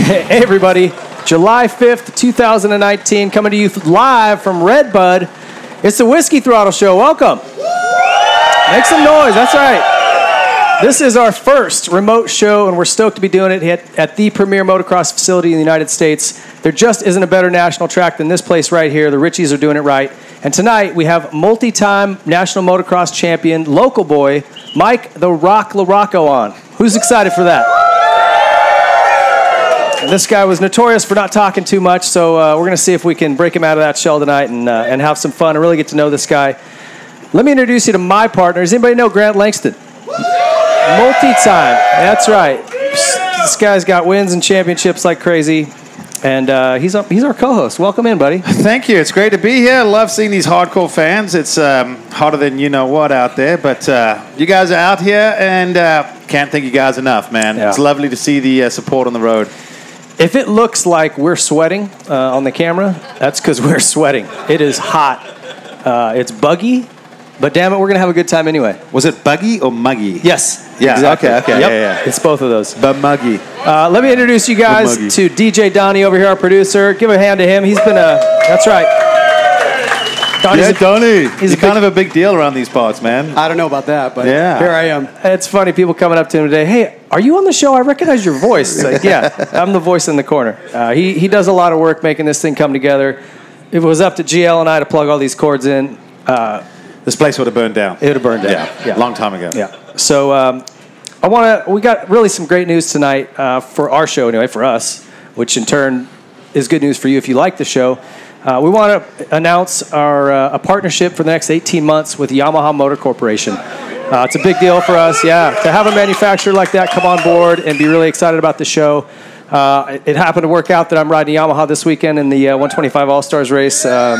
Hey, everybody. July 5th, 2019, coming to you live from RedBud. It's the Whiskey Throttle Show. Welcome. Make some noise. That's right. This is our first remote show, and we're stoked to be doing it at the premier motocross facility in the United States. There just isn't a better national track than this place right here. The Richies are doing it right. And tonight, we have multi-time national motocross champion, local boy, Mike the Rock LaRocco on. Who's excited for that? And this guy was notorious for not talking too much, so we're going to see if we can break him out of that shell tonight and have some fun and really get to know this guy. Let me introduce you to my partner. Does anybody know Grant Langston? Multi-time. That's right. This guy's got wins and championships like crazy. And he's our co-host. Welcome in, buddy. Thank you. It's great to be here. I love seeing these hardcore fans. It's hotter than you-know-what out there. But you guys are out here, and can't thank you guys enough, man. Yeah. It's lovely to see the support on the road. If it looks like we're sweating on the camera, that's because we're sweating. It is hot. It's buggy, but damn it, we're going to have a good time anyway. Was it buggy or muggy? Yes. Yeah, exactly. Okay. Yep. Yeah. It's both of those. But muggy. Let me introduce you guys to DJ Donnie over here, our producer. Give a hand to him. He's been that's right. Donnie. He's kind of a big deal around these parts, man. I don't know about that, but here I am. It's funny, people coming up to him today, hey, are you on the show? I recognize your voice. It's like, yeah, I'm the voice in the corner. He does a lot of work making this thing come together. If it was up to GL and I to plug all these cords in, this place would have burned down. It would have burned down. Yeah, long time ago. Yeah. So we got really some great news tonight for our show, anyway, for us, which in turn is good news for you if you like the show. We want to announce a partnership for the next 18 months with Yamaha Motor Corporation. It's a big deal for us, to have a manufacturer like that come on board and be really excited about the show. It happened to work out that I'm riding Yamaha this weekend in the 125 All-Stars race.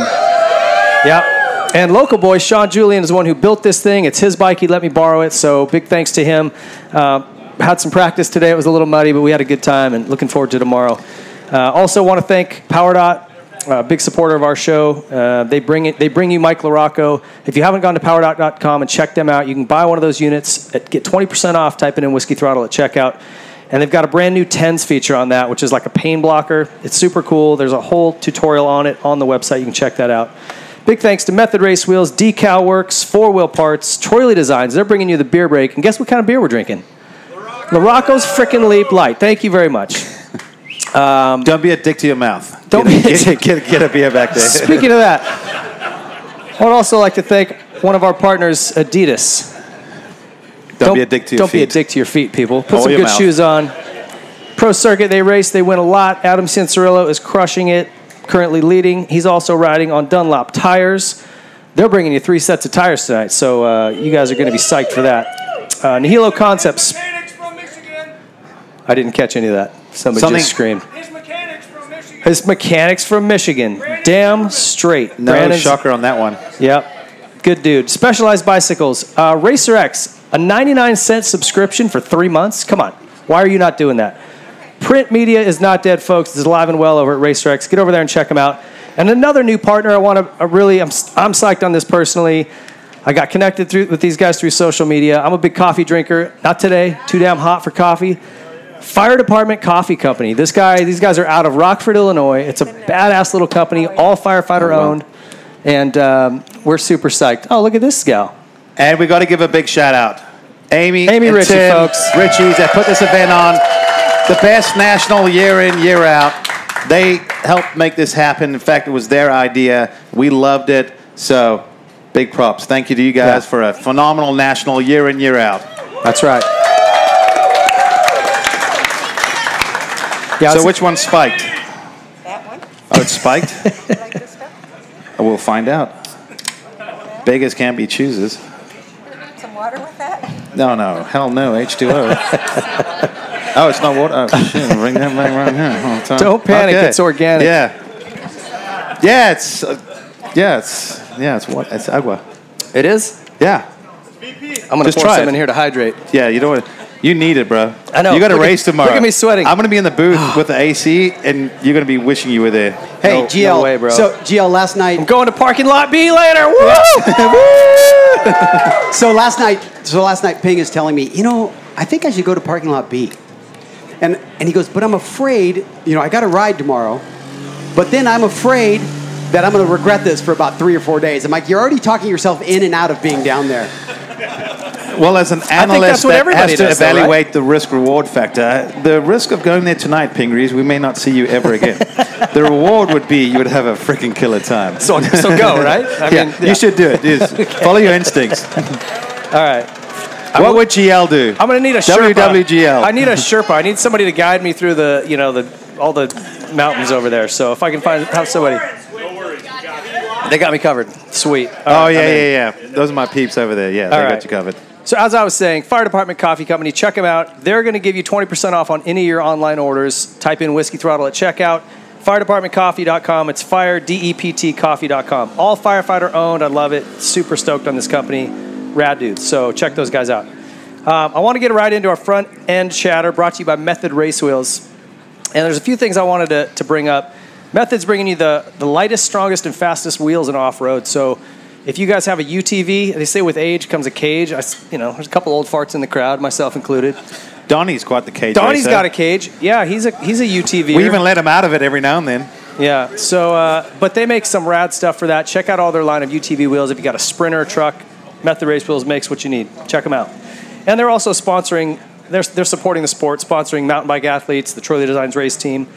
And local boy, Sean Julian, is the one who built this thing. It's his bike. He let me borrow it, so big thanks to him. Had some practice today. It was a little muddy, but we had a good time, and looking forward to tomorrow. Also want to thank PowerDot. Big supporter of our show. They bring you Mike LaRocco. If you haven't gone to powerdot.com and checked them out, you can buy one of those units, get 20% off, typing in Whiskey Throttle at checkout. And they've got a brand new TENS feature on that, which is like a pain blocker. It's super cool. There's a whole tutorial on it on the website. You can check that out. Big thanks to Method Race Wheels, Decal Works, 4-Wheel Parts, Troily Designs. They're bringing you the beer break. And guess what kind of beer we're drinking? LaRocco's Frickin' Leap Light. Thank you very much. Don't be a dick to your mouth. Don't be a dick. Get a beer back there. Speaking of that, I would also like to thank one of our partners, Adidas. Don't be a dick to your feet. Don't be a dick to your feet, people. Put Hold some your good mouth. shoes on. Pro Circuit, they race. They win a lot. Adam Cincerillo is crushing it, currently leading. He's also riding on Dunlop tires. They're bringing you 3 sets of tires tonight, so you guys are going to be psyched for that. Nihilo Concepts. I didn't catch any of that. Somebody just screamed. His mechanics from Michigan. Damn straight. No shocker on that one. Yep. Good dude. Specialized Bicycles. Racer X, a 99-cent subscription for 3 months. Come on. Why are you not doing that? Print media is not dead, folks. It's alive and well over at Racer X. Get over there and check them out. And another new partner I'm psyched on this personally. I got connected with these guys through social media. I'm a big coffee drinker. Not today. Too damn hot for coffee. Fire Department Coffee Company. These guys are out of Rockford, Illinois. It's a badass little company, all firefighter owned, and we're super psyched. Oh, look at this gal. And we got to give a big shout out, Amy Ritchie, Tim, folks. Richies that put this event on. The best national year in, year out. They helped make this happen. In fact, it was their idea. We loved it. So, big props. Thank you to you guys for a phenomenal national year in, year out. That's right. Yeah, so which one's spiked? That one. Oh, it's spiked? You like this stuff? We'll find out. Beggars can't be choosers. Some water with that? No. Hell no. H2O. Oh, it's not water. Oh, shit. Bring that back right here. Don't panic. Okay. It's organic. Yeah. It's what? It's agua. It is? Yeah. I'm going to pour some in here to hydrate. Yeah, you don't want You need it, bro. I know. You got to race tomorrow. Look at me sweating. I'm going to be in the booth with the AC, and you're going to be wishing you were there. Hey, GL. No way, bro. So, GL, last night... I'm going to parking lot B later. Woo! So last night, Ping is telling me, I think I should go to parking lot B. And he goes, but I'm afraid, I got a ride tomorrow, but then I'm afraid that I'm going to regret this for about 3 or 4 days. I'm like, you're already talking yourself in and out of being down there. Well, as an analyst that has to evaluate the risk-reward factor, the risk of going there tonight, Pingree, is we may not see you ever again. The reward would be you would have a freaking killer time. So go, right? I mean, you should do it. Just follow your instincts. All right. What would GL do? I'm going to need a Sherpa. WWGL. I need a Sherpa. I need somebody to guide me through all the mountains over there. So if I can have somebody. They got me covered. Sweet. Yeah. Those are my peeps over there. Yeah, they got you covered. So as I was saying, Fire Department Coffee Company, check them out. They're going to give you 20% off on any of your online orders. Type in Whiskey Throttle at checkout. FireDepartmentCoffee.com. It's FireDEPTCoffee.com. All firefighter owned. I love it. Super stoked on this company. Rad dudes. So check those guys out. I want to get right into our front end chatter brought to you by Method Race Wheels. And there's a few things I wanted to bring up. Method's bringing you the lightest, strongest, and fastest wheels in off-road. So if you guys have a UTV, they say with age comes a cage. There's a couple old farts in the crowd, myself included. Donnie's quite the cage Donnie's racer. Got a cage. Yeah, he's a UTV. We even let him out of it every now and then. Yeah, so, but they make some rad stuff for that. Check out all their line of UTV wheels. If you got a Sprinter truck, Method Race Wheels makes what you need. Check them out. And they're also sponsoring, they're supporting the sport, sponsoring mountain bike athletes, the Troy Designs race team.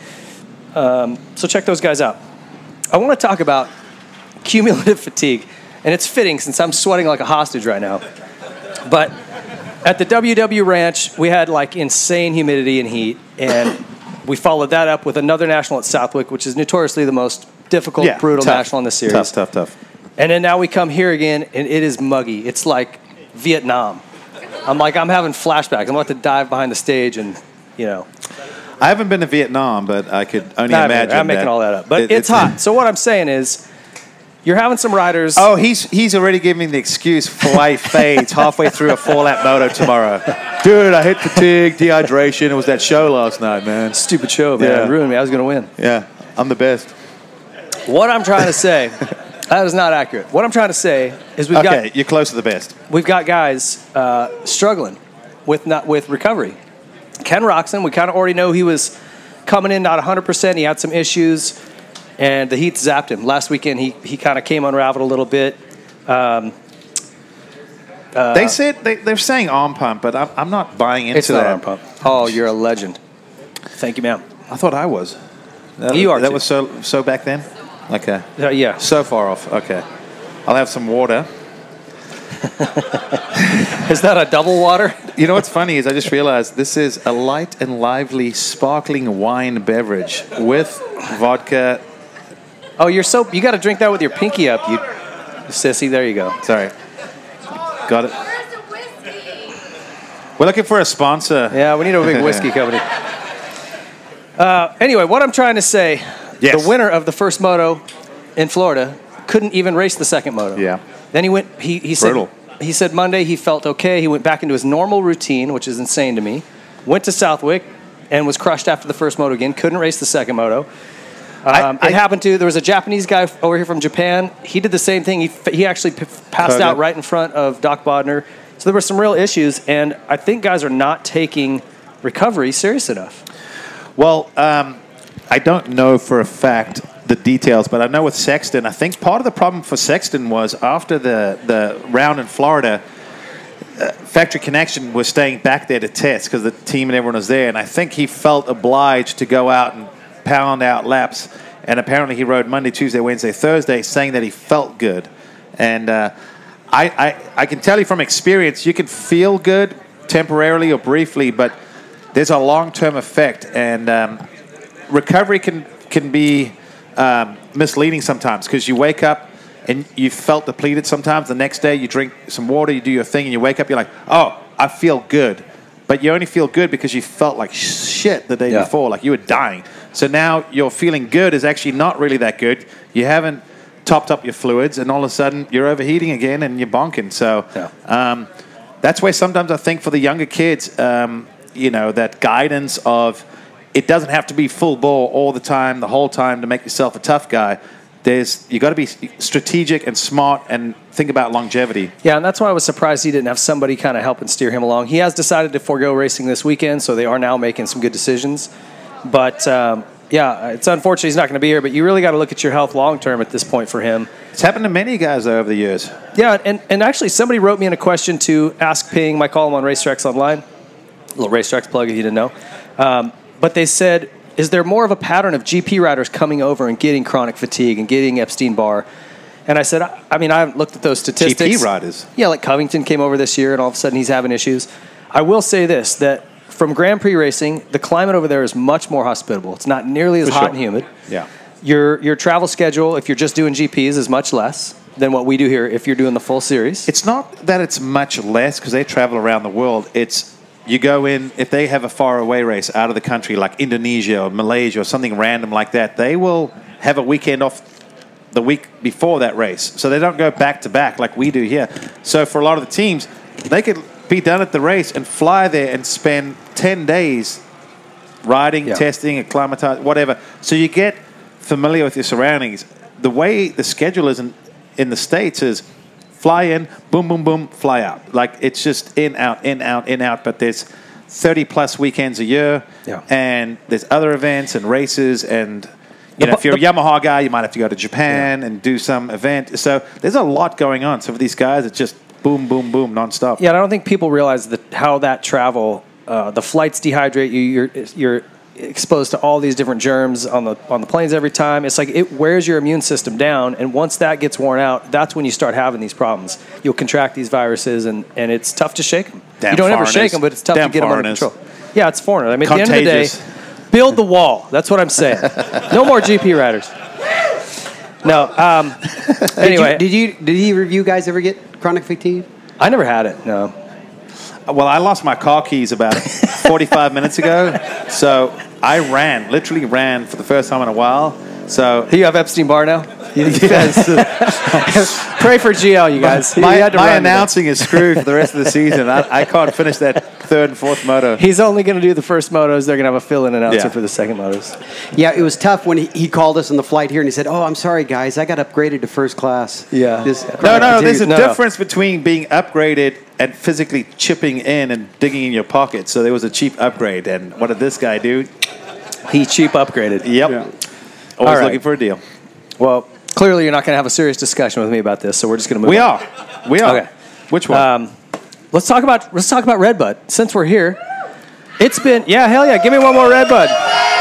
So check those guys out. I want to talk about cumulative fatigue. And it's fitting since I'm sweating like a hostage right now. But at the WW Ranch, we had like insane humidity and heat. And we followed that up with another national at Southwick, which is notoriously the most difficult, brutal national in the series. Tough. And then now we come here again, and it is muggy. It's like Vietnam. I'm having flashbacks. I'm about to dive behind the stage and, I haven't been to Vietnam, but I could only imagine. I'm making all that up. But it's hot. So what I'm saying is, you're having some riders. Oh, he's already giving the excuse for why he fades halfway through a 4-lap moto tomorrow. Dude, I hit fatigue, dehydration. It was that show last night, man. Stupid show, man. Yeah. It ruined me. I was going to win. Yeah, I'm the best. What I'm trying to say, that is not accurate. What I'm trying to say is you're close to the best. We've got guys struggling with recovery. Ken Roxon, we kind of already know he was coming in not 100%. He had some issues. And the heat zapped him. Last weekend, he kind of came unraveled a little bit. They said they're saying arm pump, but I'm not buying into it's not arm pump. Oh, you're a legend. Thank you, ma'am. I thought I was. You are. That was so back then. Okay. Yeah. So far off. Okay. I'll have some water. Is that a double water? You know what's funny is I just realized this is a light and lively sparkling wine beverage with vodka. Oh, you got to drink that with your pinky up, you sissy. There you go. Sorry. Got it. We're looking for a sponsor. Yeah, we need a big whiskey company. Anyway, what I'm trying to say, the winner of the first moto in Florida couldn't even race the second moto. Yeah. Then he said Monday he felt okay. He went back into his normal routine, which is insane to me. Went to Southwick and was crushed after the first moto again. Couldn't race the second moto. There was a Japanese guy over here from Japan. He did the same thing. He actually passed out right in front of Doc Bodner. So there were some real issues, and I think guys are not taking recovery serious enough. Well, I don't know for a fact the details, but I know with Sexton, I think part of the problem for Sexton was after the round in Florida, Factory Connection was staying back there to test because the team and everyone was there, and I think he felt obliged to go out and pound out laps, and apparently he rode Monday, Tuesday, Wednesday, Thursday, saying that he felt good. And I can tell you from experience, you can feel good temporarily or briefly, but there's a long-term effect, and recovery can be misleading sometimes because you wake up and you felt depleted sometimes. The next day you drink some water, you do your thing, and you wake up, you're like, oh, I feel good. But you only feel good because you felt like shit the day before, like you were dying. So now your feeling good is actually not really that good. You haven't topped up your fluids, and all of a sudden you're overheating again and you're bonking. So that's where sometimes I think for the younger kids, that guidance of it doesn't have to be full bore all the time, the whole time to make yourself a tough guy. you got to be strategic and smart and think about longevity. Yeah, and that's why I was surprised he didn't have somebody kind of help and steer him along. He has decided to forego racing this weekend, so they are now making some good decisions. But, yeah, it's unfortunate he's not going to be here, but you really got to look at your health long-term at this point for him. It's happened to many guys, though, over the years. Yeah, and actually somebody wrote me in a question to Ask Ping, my column on Racetracks Online. A little Racetracks plug if you didn't know. But they said, is there more of a pattern of GP riders coming over and getting chronic fatigue and getting Epstein-Barr? And I said, I mean, I haven't looked at those statistics. GP riders? Yeah, like Covington came over this year, and all of a sudden he's having issues. I will say this, that from Grand Prix racing, the climate over there is much more hospitable. It's not nearly as hot and humid. Yeah. Your travel schedule, if you're just doing GPs, is much less than what we do here if you're doing the full series. It's not that it's much less because they travel around the world. It's you go in, if they have a far away race out of the country like Indonesia or Malaysia or something random like that, they will have a weekend off the week before that race. So they don't go back to back like we do here. So for a lot of the teams, they could be done at the race and fly there and spend 10 days riding, testing, acclimatizing, whatever. So you get familiar with your surroundings. The way the schedule is in the States is fly in, boom, boom, boom, fly out. Like, it's just in, out, in, out, in, out. But there's 30-plus weekends a year, and there's other events and races. And, you know, if you're a Yamaha guy, you might have to go to Japan and do some event. So there's a lot going on. So for these guys, it's just boom, boom, boom, nonstop. Yeah, I don't think people realize how that travel, the flights dehydrate you. You're exposed to all these different germs on the planes every time. It's like it wears your immune system down, and once that gets worn out, that's when you start having these problems. You'll contract these viruses, and it's tough to shake them. Damn, you don't ever foreigners. shake them, but it's tough to get them under control. Yeah, it's foreigner. I mean, Contagious. at the end of the day, build the wall. That's what I'm saying. No more GP riders. No. Anyway, did either of you guys ever get chronic fatigue? I never had it. No. Well, I lost my car keys about 45 minutes ago, so I literally ran for the first time in a while. So you have Epstein-Barr now? Yes. Pray for GL, you guys. My announcing is screwed for the rest of the season. I can't finish that third and fourth moto. He's only going to do the first motos. They're going to have a fill-in announcer for the second motos. Yeah, it was tough when he called us on the flight here and he said, "Oh, I'm sorry, guys. I got upgraded to first class." Yeah. No. There's a difference between being upgraded and physically chipping in and digging in your pocket. So there was a cheap upgrade. And what did this guy do? He cheap upgraded. Yep. Yeah. Always looking for a deal. Well, clearly you're not going to have a serious discussion with me about this, so we're just going to move on. We are. Okay. Which one? Let's talk about RedBud. Since we're here, it's been hell yeah, give me one more RedBud.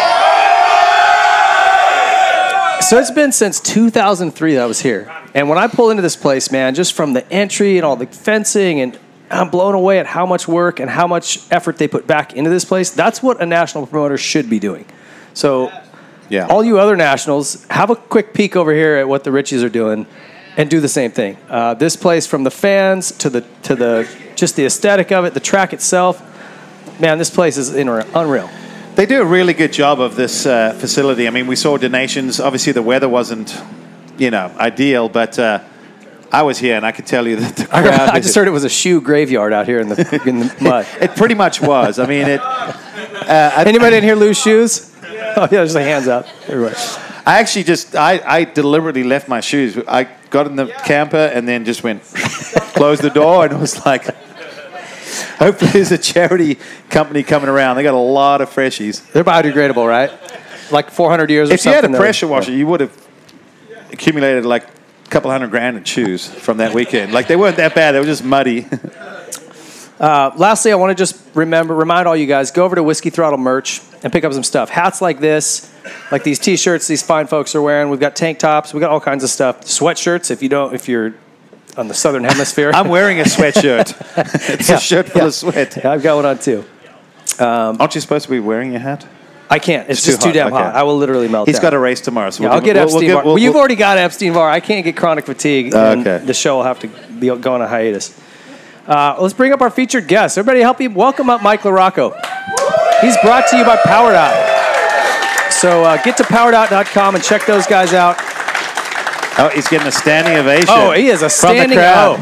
So it's been since 2003 that I was here, and when I pull into this place, man, just from the entry and all the fencing, and I'm blown away at how much work and how much effort they put back into this place. That's what a national promoter should be doing. So, all you other nationals, have a quick peek over here at what the Richies are doing, and do the same thing. This place, from the fans to the just the aesthetic of it, the track itself, man, this place is unreal. They do a really good job of this facility. I mean, we saw donations. Obviously, the weather wasn't, ideal, but I was here, and I could tell you that the crowd... I just heard it was a shoe graveyard out here in the mud. It pretty much was. I mean, Anybody in here lose shoes? Oh, yeah, there's the hands up. Everybody. I actually I deliberately left my shoes. I got in the camper and then just went, closed the door, and it was like, hopefully there's a charity company coming around. They got a lot of freshies. They're biodegradable, right? Like 400 years or something. If you had a pressure washer, you would have accumulated like a couple $100,000 in shoes from that weekend. Like, they weren't that bad. They were just muddy. Lastly, I want to just remind all you guys, go over to Whiskey Throttle merch and pick up some stuff. Hats like this, like these T-shirts these fine folks are wearing. We've got tank tops. We've got all kinds of stuff. Sweatshirts, if you're on the southern hemisphere. I'm wearing a sweatshirt. It's a shirt full of sweat. Yeah, I've got one on too. Aren't you supposed to be wearing your hat? I can't. It's just too damn hot. I will literally melt down. He's got a race tomorrow. So I'll get Epstein-Barr. Well, you've already got Epstein-Barr. I can't get chronic fatigue. And the show will have to go on a hiatus. Let's bring up our featured guest. Everybody help me welcome up Mike LaRocco. He's brought to you by PowerDot. So get to PowerDot.com and check those guys out. Oh, he's getting a standing ovation. Oh, he is a standing O.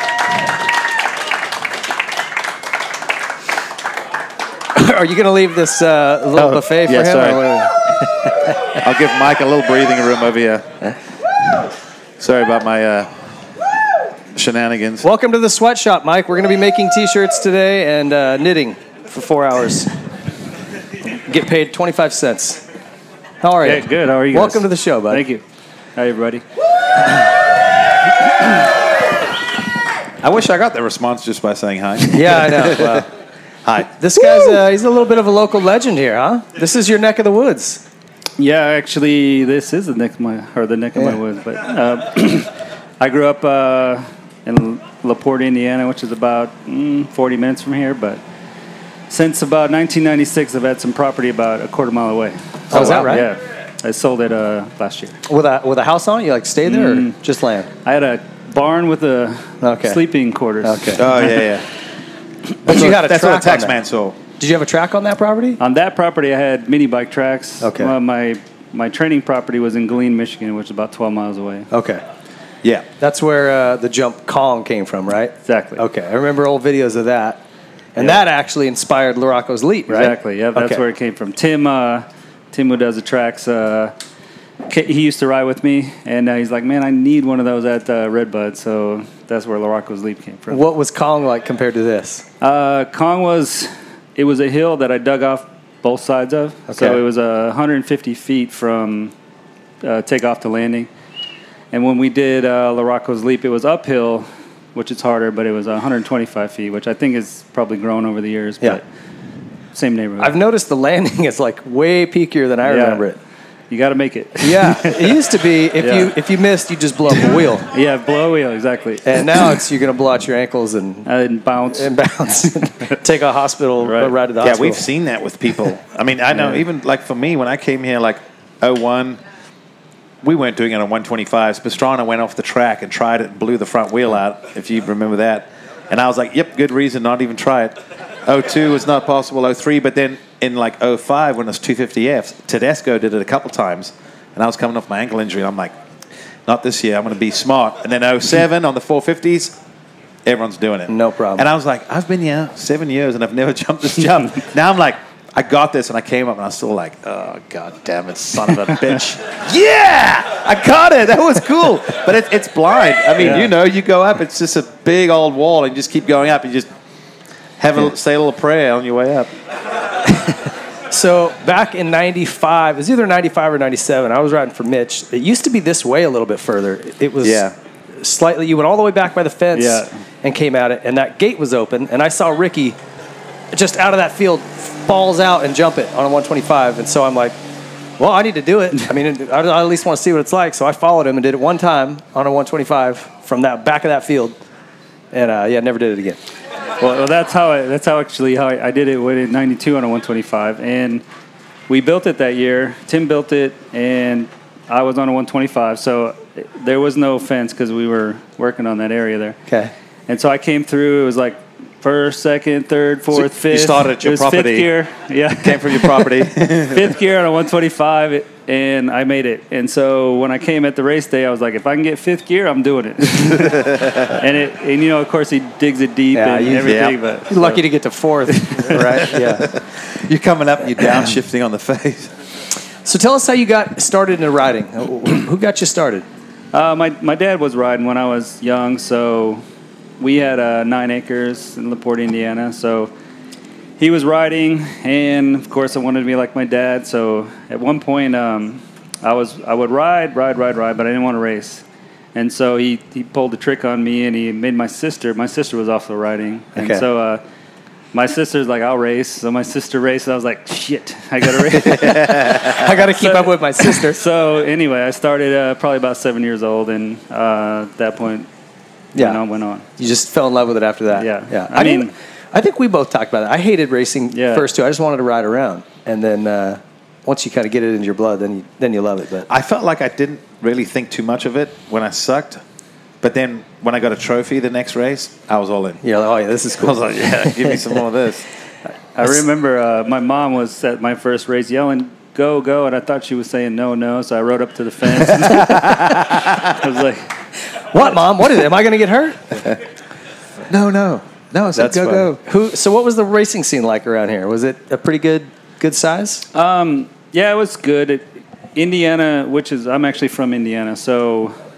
Are you going to leave this little buffet for him? Sorry. I'll give Mike a little breathing room over here. Sorry about my shenanigans. Welcome to the sweatshop, Mike. We're going to be making T-shirts today and knitting for 4 hours. Get paid 25 cents. How are you? Yeah, good. How are you guys? Welcome to the show, bud. Thank you. Hi, everybody. I wish I got that response just by saying hi. Yeah, I know. Wow. Hi. This guy's he's a little bit of a local legend here, huh? This is your neck of the woods. Yeah, actually, this is the neck of my woods. But I grew up in LaPorte, Indiana, which is about 40 minutes from here. But since about 1996, I've had some property about a quarter mile away. Oh, is that right? Yeah, I sold it last year. With a house on it? You like stay there or just land? I had a barn with sleeping quarters. Okay. Oh, yeah. But you had a That's track what a tax on that. man sold. Did you have a track on that property? On that property, I had mini bike tracks. Okay. My training property was in Glean, Michigan, which is about 12 miles away. Okay. Yeah. That's where the jump Kong came from, right? Exactly. Okay. I remember old videos of that. And that actually inspired LaRocco's Leap, right? Exactly. Yeah, that's where it came from. Tim, who does the tracks, he used to ride with me, and he's like, man, I need one of those at RedBud. So that's where LaRocco's Leap came from. What was Kong like compared to this? Kong was a hill that I dug off both sides of. Okay. So it was 150 feet from takeoff to landing. And when we did LaRocco's Leap, it was uphill, which is harder, but it was 125 feet, which I think has probably grown over the years. But same neighborhood. I've noticed the landing is like way peakier than I remember it. You got to make it. Yeah, it used to be if you missed, you just blow up a wheel. Yeah, blow a wheel, exactly. And now you're going to blow out your ankles and bounce. Take a hospital ride to the hospital. Yeah, we've seen that with people. I mean, I know even like for me, when I came here like 01, we weren't doing it on 125s. Pastrana went off the track and tried it and blew the front wheel out, if you remember that. And I was like, yep, good reason, not even try it. 02 was not possible, 03, but then in like 05 when it was 250Fs, Tedesco did it a couple times, and I was coming off my ankle injury, and I'm like, not this year, I'm going to be smart. And then 07 on the 450s, everyone's doing it. No problem. And I was like, I've been here 7 years, and I've never jumped this jump. Now I'm like, I got this, and I came up, and I was still like, oh, God damn it, son of a bitch. Yeah! I got it. That was cool. But it's blind. I mean, you go up, it's just a big old wall, and you just keep going up. You just say a little prayer on your way up. So back in 95, it was either 95 or 97, I was riding for Mitch. It used to be this way a little bit further. It was slightly, you went all the way back by the fence and came at it, and that gate was open, and I saw Ricky just out of that field falls out and jump it on a 125, and so I'm like, well, I need to do it. I mean, I at least want to see what it's like, so I followed him and did it one time on a 125 from that back of that field, and never did it again. Well, that's how I did it in '92 on a 125, and we built it that year. Tim built it, and I was on a 125, so there was no fence because we were working on that area there. Okay. And so I came through. It was like first, second, third, fourth, fifth. You started at your property. Fifth gear. Yeah. Came from your property. Fifth gear on a 125, and I made it. And so when I came at the race day, I was like, if I can get fifth gear, I'm doing it. and of course, he digs it deep and everything. But you're lucky to get to fourth, right? Yeah. You're coming up and you're downshifting on the face. So tell us how you got started in riding. Who got you started? My dad was riding when I was young, so we had 9 acres in LaPorte, Indiana. So he was riding, and of course I wanted to be like my dad. So at one point, I would ride, but I didn't want to race. And so he pulled a trick on me, and he made my sister. My sister was also riding, and so my sister's like, I'll race. So my sister raced, and I was like, shit, I got to race. I got to keep up with my sister. So anyway, I started probably about 7 years old, and at that point, went on. You just fell in love with it after that. Yeah. I think we both talked about it. I hated racing first too. I just wanted to ride around, and then once you kind of get it into your blood, then you love it. But I felt like I didn't really think too much of it when I sucked. But then when I got a trophy the next race, I was all in. Yeah, oh yeah, this is cool. I was like, give me some more of this. I remember my mom was at my first race yelling, go, go, and I thought she was saying no, no, so I rode up to the fence. I was like, what, Mom? What is it? Am I going to get hurt? No, so go. So what was the racing scene like around here? Was it a pretty good size? Yeah, it was good. Indiana, I'm actually from Indiana, so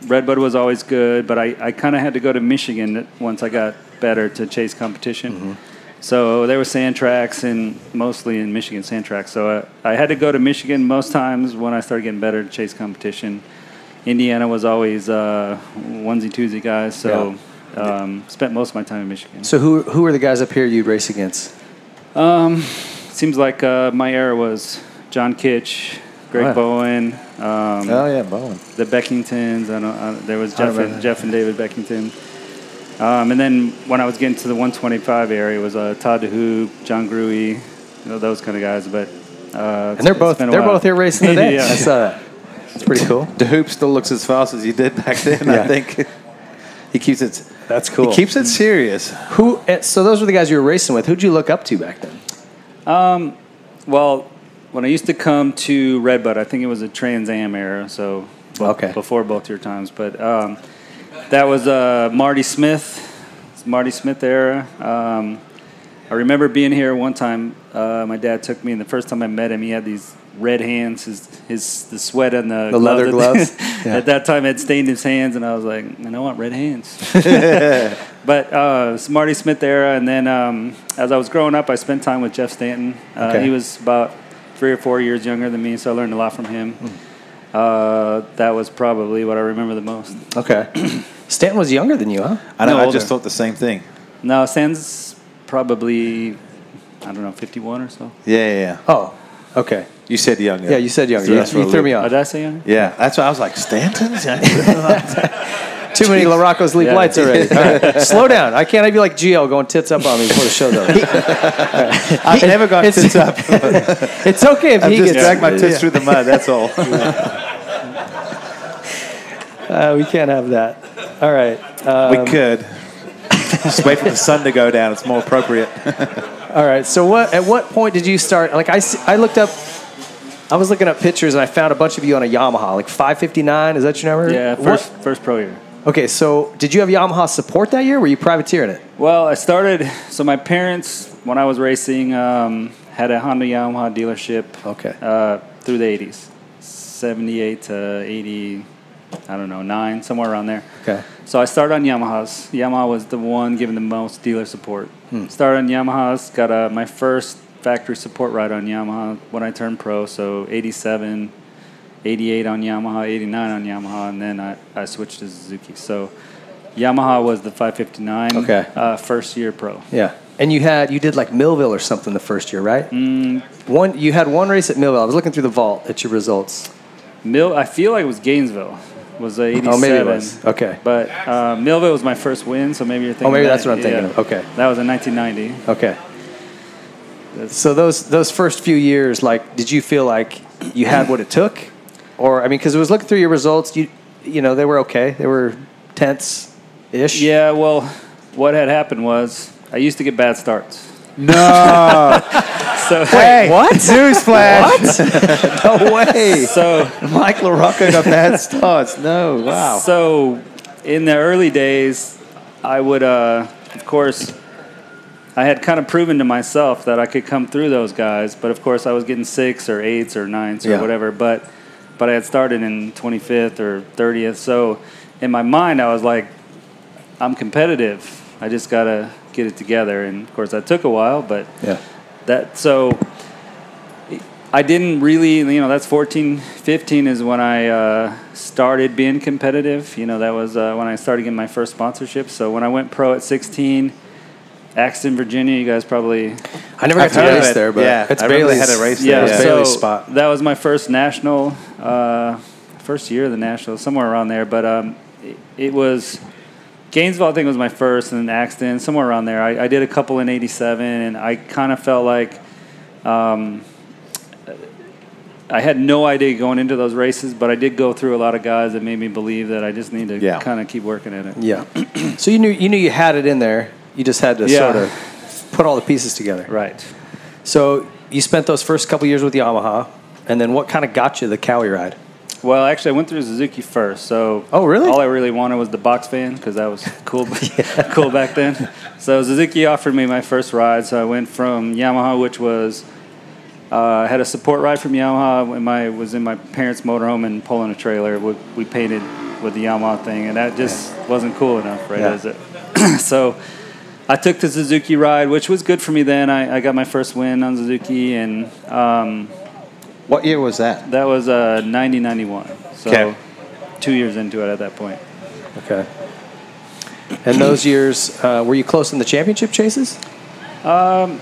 RedBud was always good, but I kind of had to go to Michigan once I got better to chase competition. Mm-hmm. So there were sand tracks, and mostly in Michigan, sand tracks. So I had to go to Michigan most times when I started getting better to chase competition. Indiana was always onesie-twosie guys, so spent most of my time in Michigan. So who are the guys up here you'd race against? Seems like my era was John Kitch, Greg Bowen. Bowen. The Beckingtons. There was Jeff and David Beckington. And then when I was getting to the 125 area, it was Todd DeHoop, John Gruey, those kind of guys. But and they're both here racing today. Yeah. I saw that. It's pretty cool. DeHoop still looks as fast as he did back then. I think he keeps it. That's cool. He keeps it serious. So those were the guys you were racing with. Who'd you look up to back then? Well, when I used to come to RedBud, I think it was a Trans Am era, so before both your times. But that was Marty Smith. It's Marty Smith era. I remember being here one time. My dad took me, and the first time I met him, he had these red hands. The sweat on the leather gloves. At that time, had stained his hands, and I was like, I want red hands. But it's Marty Smith era, and then as I was growing up, I spent time with Jeff Stanton. He was about 3 or 4 years younger than me, so I learned a lot from him. That was probably what I remember the most. Okay. Stanton was younger than you, huh? I know. No, I just thought the same thing. No, Stanton's probably, 51 or so. Yeah. Oh, okay. You said younger. Yeah, you said younger. So You threw me off. Oh, did I say younger? Yeah, that's why I was like, Stanton's? Too many LaRocco's leap lights already. All right. Slow down. I can't have you like GL going tits up on me before the show though. I've never gone tits up. It's okay if I've he just gets dragged my tits through the mud, that's all. We can't have that. All right. We could. Just wait for the sun to go down. It's more appropriate. All right. So at what point did you start? Like I looked up. I was looking up pictures and I found a bunch of you on a Yamaha, like 559. Is that your number? Yeah, first pro year. Okay, so did you have Yamaha support that year? Were you privateering it? Well, I started. So my parents, when I was racing, had a Honda Yamaha dealership. Okay. Through the 80s, 78 to 80. I don't know, 9, somewhere around there. Okay. So I started on Yamahas. Yamaha was the one giving the most dealer support. Started on Yamahas, got my first factory support ride on Yamaha when I turned pro, so 87, 88 on Yamaha, 89 on Yamaha, and then I switched to Suzuki. So Yamaha was the 559 first year pro. Yeah. And you did like Millville or something the first year, right? You had one race at Millville. I was looking through the vault at your results. I feel like it was Gainesville. Was 87. Oh, maybe it was. Okay. But Millville was my first win, so maybe you're thinking. Oh, maybe that's what I'm thinking of. Okay. That was in 1990. Okay. So those first few years, like, did you feel like you had what it took, or I mean, because it was looking through your results, you know, they were okay, they were tenths-ish. Yeah. Well, what had happened was I used to get bad starts. No. So Wait, what? Newsflash. What? No way. So Mike LaRocco got bad starts. No. Wow. So in the early days, I would, of course, I had kind of proven to myself that I could come through those guys, but of course I was getting 6 or 8s or 9s or whatever. But I had started in 25th or 30th, so in my mind I was like, I'm competitive. I just gotta get it together, and of course that took a while. But so I didn't really, that's 14, 15 is when I started being competitive. That was when I started getting my first sponsorship. So when I went pro at 16. Axton, Virginia, you guys probably... I never got to race there, but it's Bailey's. Had a race there. It was Bailey's spot. That was my first national, first year of the national, somewhere around there. But it was... Gainesville, I think, was my first, and then Axton, somewhere around there. I did a couple in 87, and I kind of felt like I had no idea going into those races, but I did go through a lot of guys that made me believe that I just need to kind of keep working at it. Yeah. So you knew you had it in there. You just had to sort of put all the pieces together. Right. So you spent those first couple years with Yamaha, and then what kind of got you the Cowie ride? Well, actually, I went through Suzuki first. So really? All I really wanted was the box fan because that was cool, cool back then. So Suzuki offered me my first ride. So I went from Yamaha, which was had a support ride from Yamaha. Was in my parents' motorhome and pulling a trailer. We painted with the Yamaha thing, and that just wasn't cool enough, right? Yeah. So I took the Suzuki ride, which was good for me then. I got my first win on Suzuki, and What year was that? that was 90-91. So Okay. 2 years into it at that point. Okay. And those years, were you close in the championship chases? Let's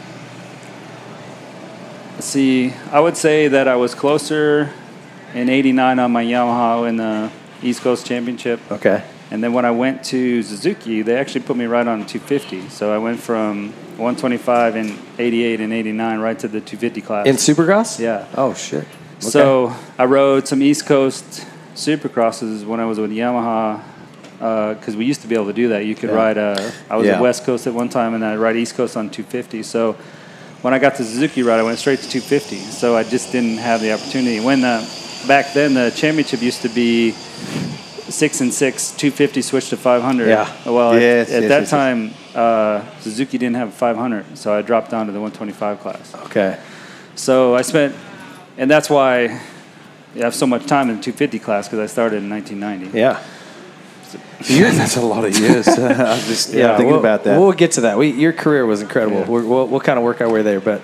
see, I would say that I was closer in 89 on my Yamaha in the East Coast Championship. Okay. And then when I went to Suzuki, they actually put me right on 250. So I went from 125 in 88 and 89 right to the 250 class. In Supercross? Yeah. Oh, shit. Okay. So I rode some East Coast Supercrosses when I was with Yamaha, because we used to be able to do that. You could ride, I was at West Coast at one time, and I'd ride East Coast on 250. So when I got the Suzuki ride, I went straight to 250. So I just didn't have the opportunity. When back then, the championship used to be 6 and 6, 250 switched to 500. Yeah. Well, at that time, Suzuki didn't have a 500, so I dropped down to the 125 class. Okay. So I spent, and that's why I have so much time in the 250 class, because I started in 1990. Yeah. That's a lot of years. I was just thinking about that. We'll get to that. Your career was incredible. Yeah. We'll kind of work our way there. But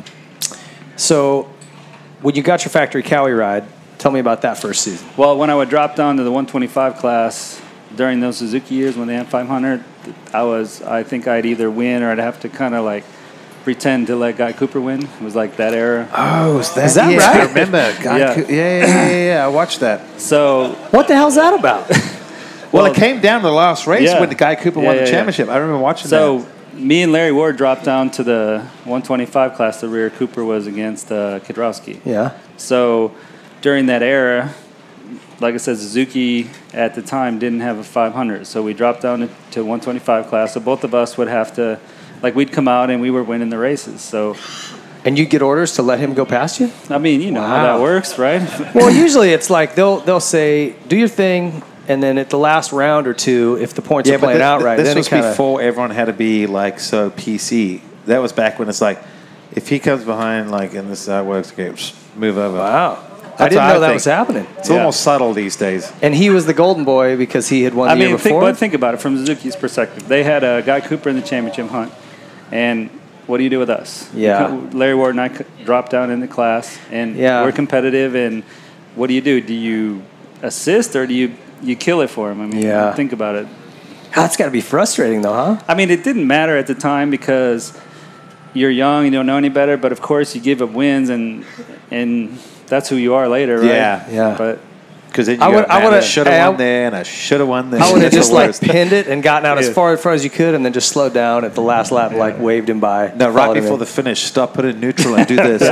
so when you got your factory Cowie ride, tell me about that first season. Well, when I would drop down to the 125 class during those Suzuki years when they had 500, I think I'd either win or I'd have to kind of like pretend to let Guy Cooper win. It was like that era. Oh, is that right? I remember. Yeah. Yeah. I watched that. So What the hell's that about? Well, it came down to the last race Yeah. when the Guy Cooper won the Yeah. championship. I remember watching So that. me and Larry Ward dropped down to the 125 class. The rear Cooper was against Kidrowski. Yeah. So during that era, like I said, Suzuki at the time didn't have a 500. So we dropped down to 125 class. So both of us would have to, like, we'd come out and we were winning the races. So, And you get orders to let him go past you? I mean, you know how Wow. that works, right? Well, usually it's like they'll say, do your thing, and then at the last round or two, if the points are playing out right, this then was it kinda, before everyone had to be like so PC. That was back when it's like, if he comes behind, like, and this is how it works, okay, move over. Wow. I That's didn't what know that think. was happening. It's almost subtle these days. And he was the golden boy because he had won the year before? Think about it from Suzuki's perspective. They had a Guy Cooper in the championship hunt, and what do you do with us? Yeah. Larry Ward and I dropped down in the class, and we're competitive, and what do? Do you assist, or do you kill it for him? I mean, think about it. That's got to be frustrating, though, huh? I mean, it didn't matter at the time because you're young, you don't know any better, but of course you give up wins, and that's who you are later, right? Yeah. But Because then I would- I should have won there, and I should have won there. I would have That's just the like worst. pinned it and gotten out as Yeah. far in front as you could, and then just slowed down at the last lap, and like waved him by. No, right followed him before in. the finish, stop, put it in neutral, and do this.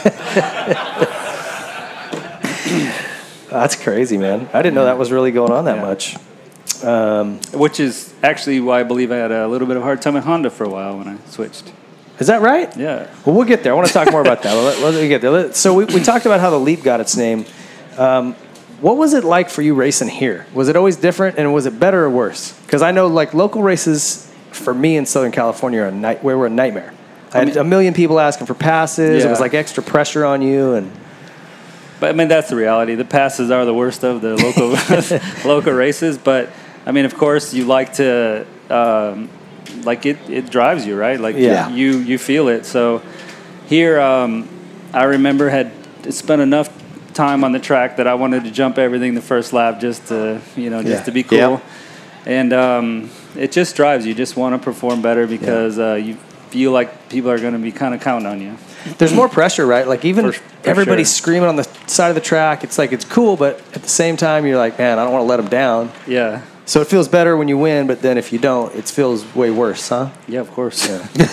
That's crazy, man. I didn't know that was really going on that much. which is actually why I believe I had a little bit of a hard time at Honda for a while when I switched. Is that right? Yeah. Well, we'll get there. I want to talk more about that. Let me get there. So we talked about how the Leap got its name. What was it like for you racing here? Was it always different, and was it better or worse? Because I know, like, local races for me in Southern California were a nightmare. I had a million people asking for passes. Yeah. It was like extra pressure on you, and But I mean, that's the reality. The passes are the worst of the local local races. But I mean, of course, you like to like it drives you, right? Like you feel it. So here, I remember had spent enough time on the track that I wanted to jump everything the first lap just to to be cool. Yeah. And it just drives you. Just want to perform better because you feel like people are going to be kind of counting on you. there's more pressure, right? Like even For everybody's sure. screaming on the side of the track. It's like it's cool, but at the same time, you're like, man, I don't want to let them down. Yeah. So it feels better when you win, but then if you don't, it feels way worse, huh? Yeah, of course.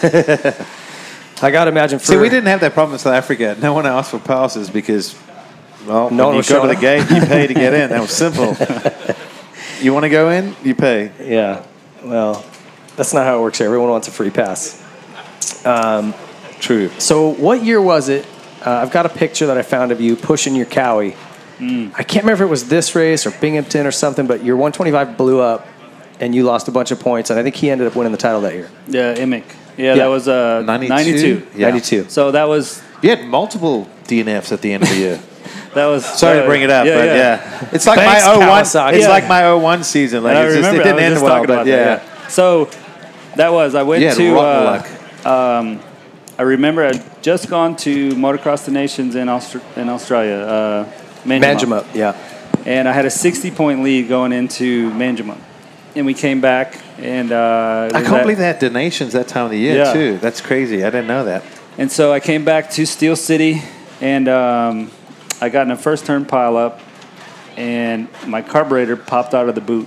I got to imagine. See, we didn't have that problem in South Africa. No one asked for passes because, well, No one when you was go to showing the gate, you pay to get in. That was simple. You want to go in, you pay. Yeah. Well, that's not how it works here. Everyone wants a free pass. True. So what year was it? I've got a picture that I found of you pushing your Cowie. I can't remember if it was this race or Binghamton or something, but your 125 blew up, and you lost a bunch of points, and I think he ended up winning the title that year. Yeah, Emick. Yeah, that was 92? 92. Yeah. 92. So that was You had multiple DNFs at the end of the year. That was Sorry to bring it up, but yeah. It's like Thanks, my 01. Kawasaki. It's like my 01 season. Like And I it's just, remember it didn't end well, but yeah. So that was I went You had to. rotten luck. I remember I'd just gone to Motocross the Nations in Australia, Manjimup. yeah. And I had a 60-point lead going into Manjimup. And we came back, and I can't believe they had donations that time of the year, too. That's crazy. I didn't know that. And so I came back to Steel City, and I got in a first turn pileup, and my carburetor popped out of the boot.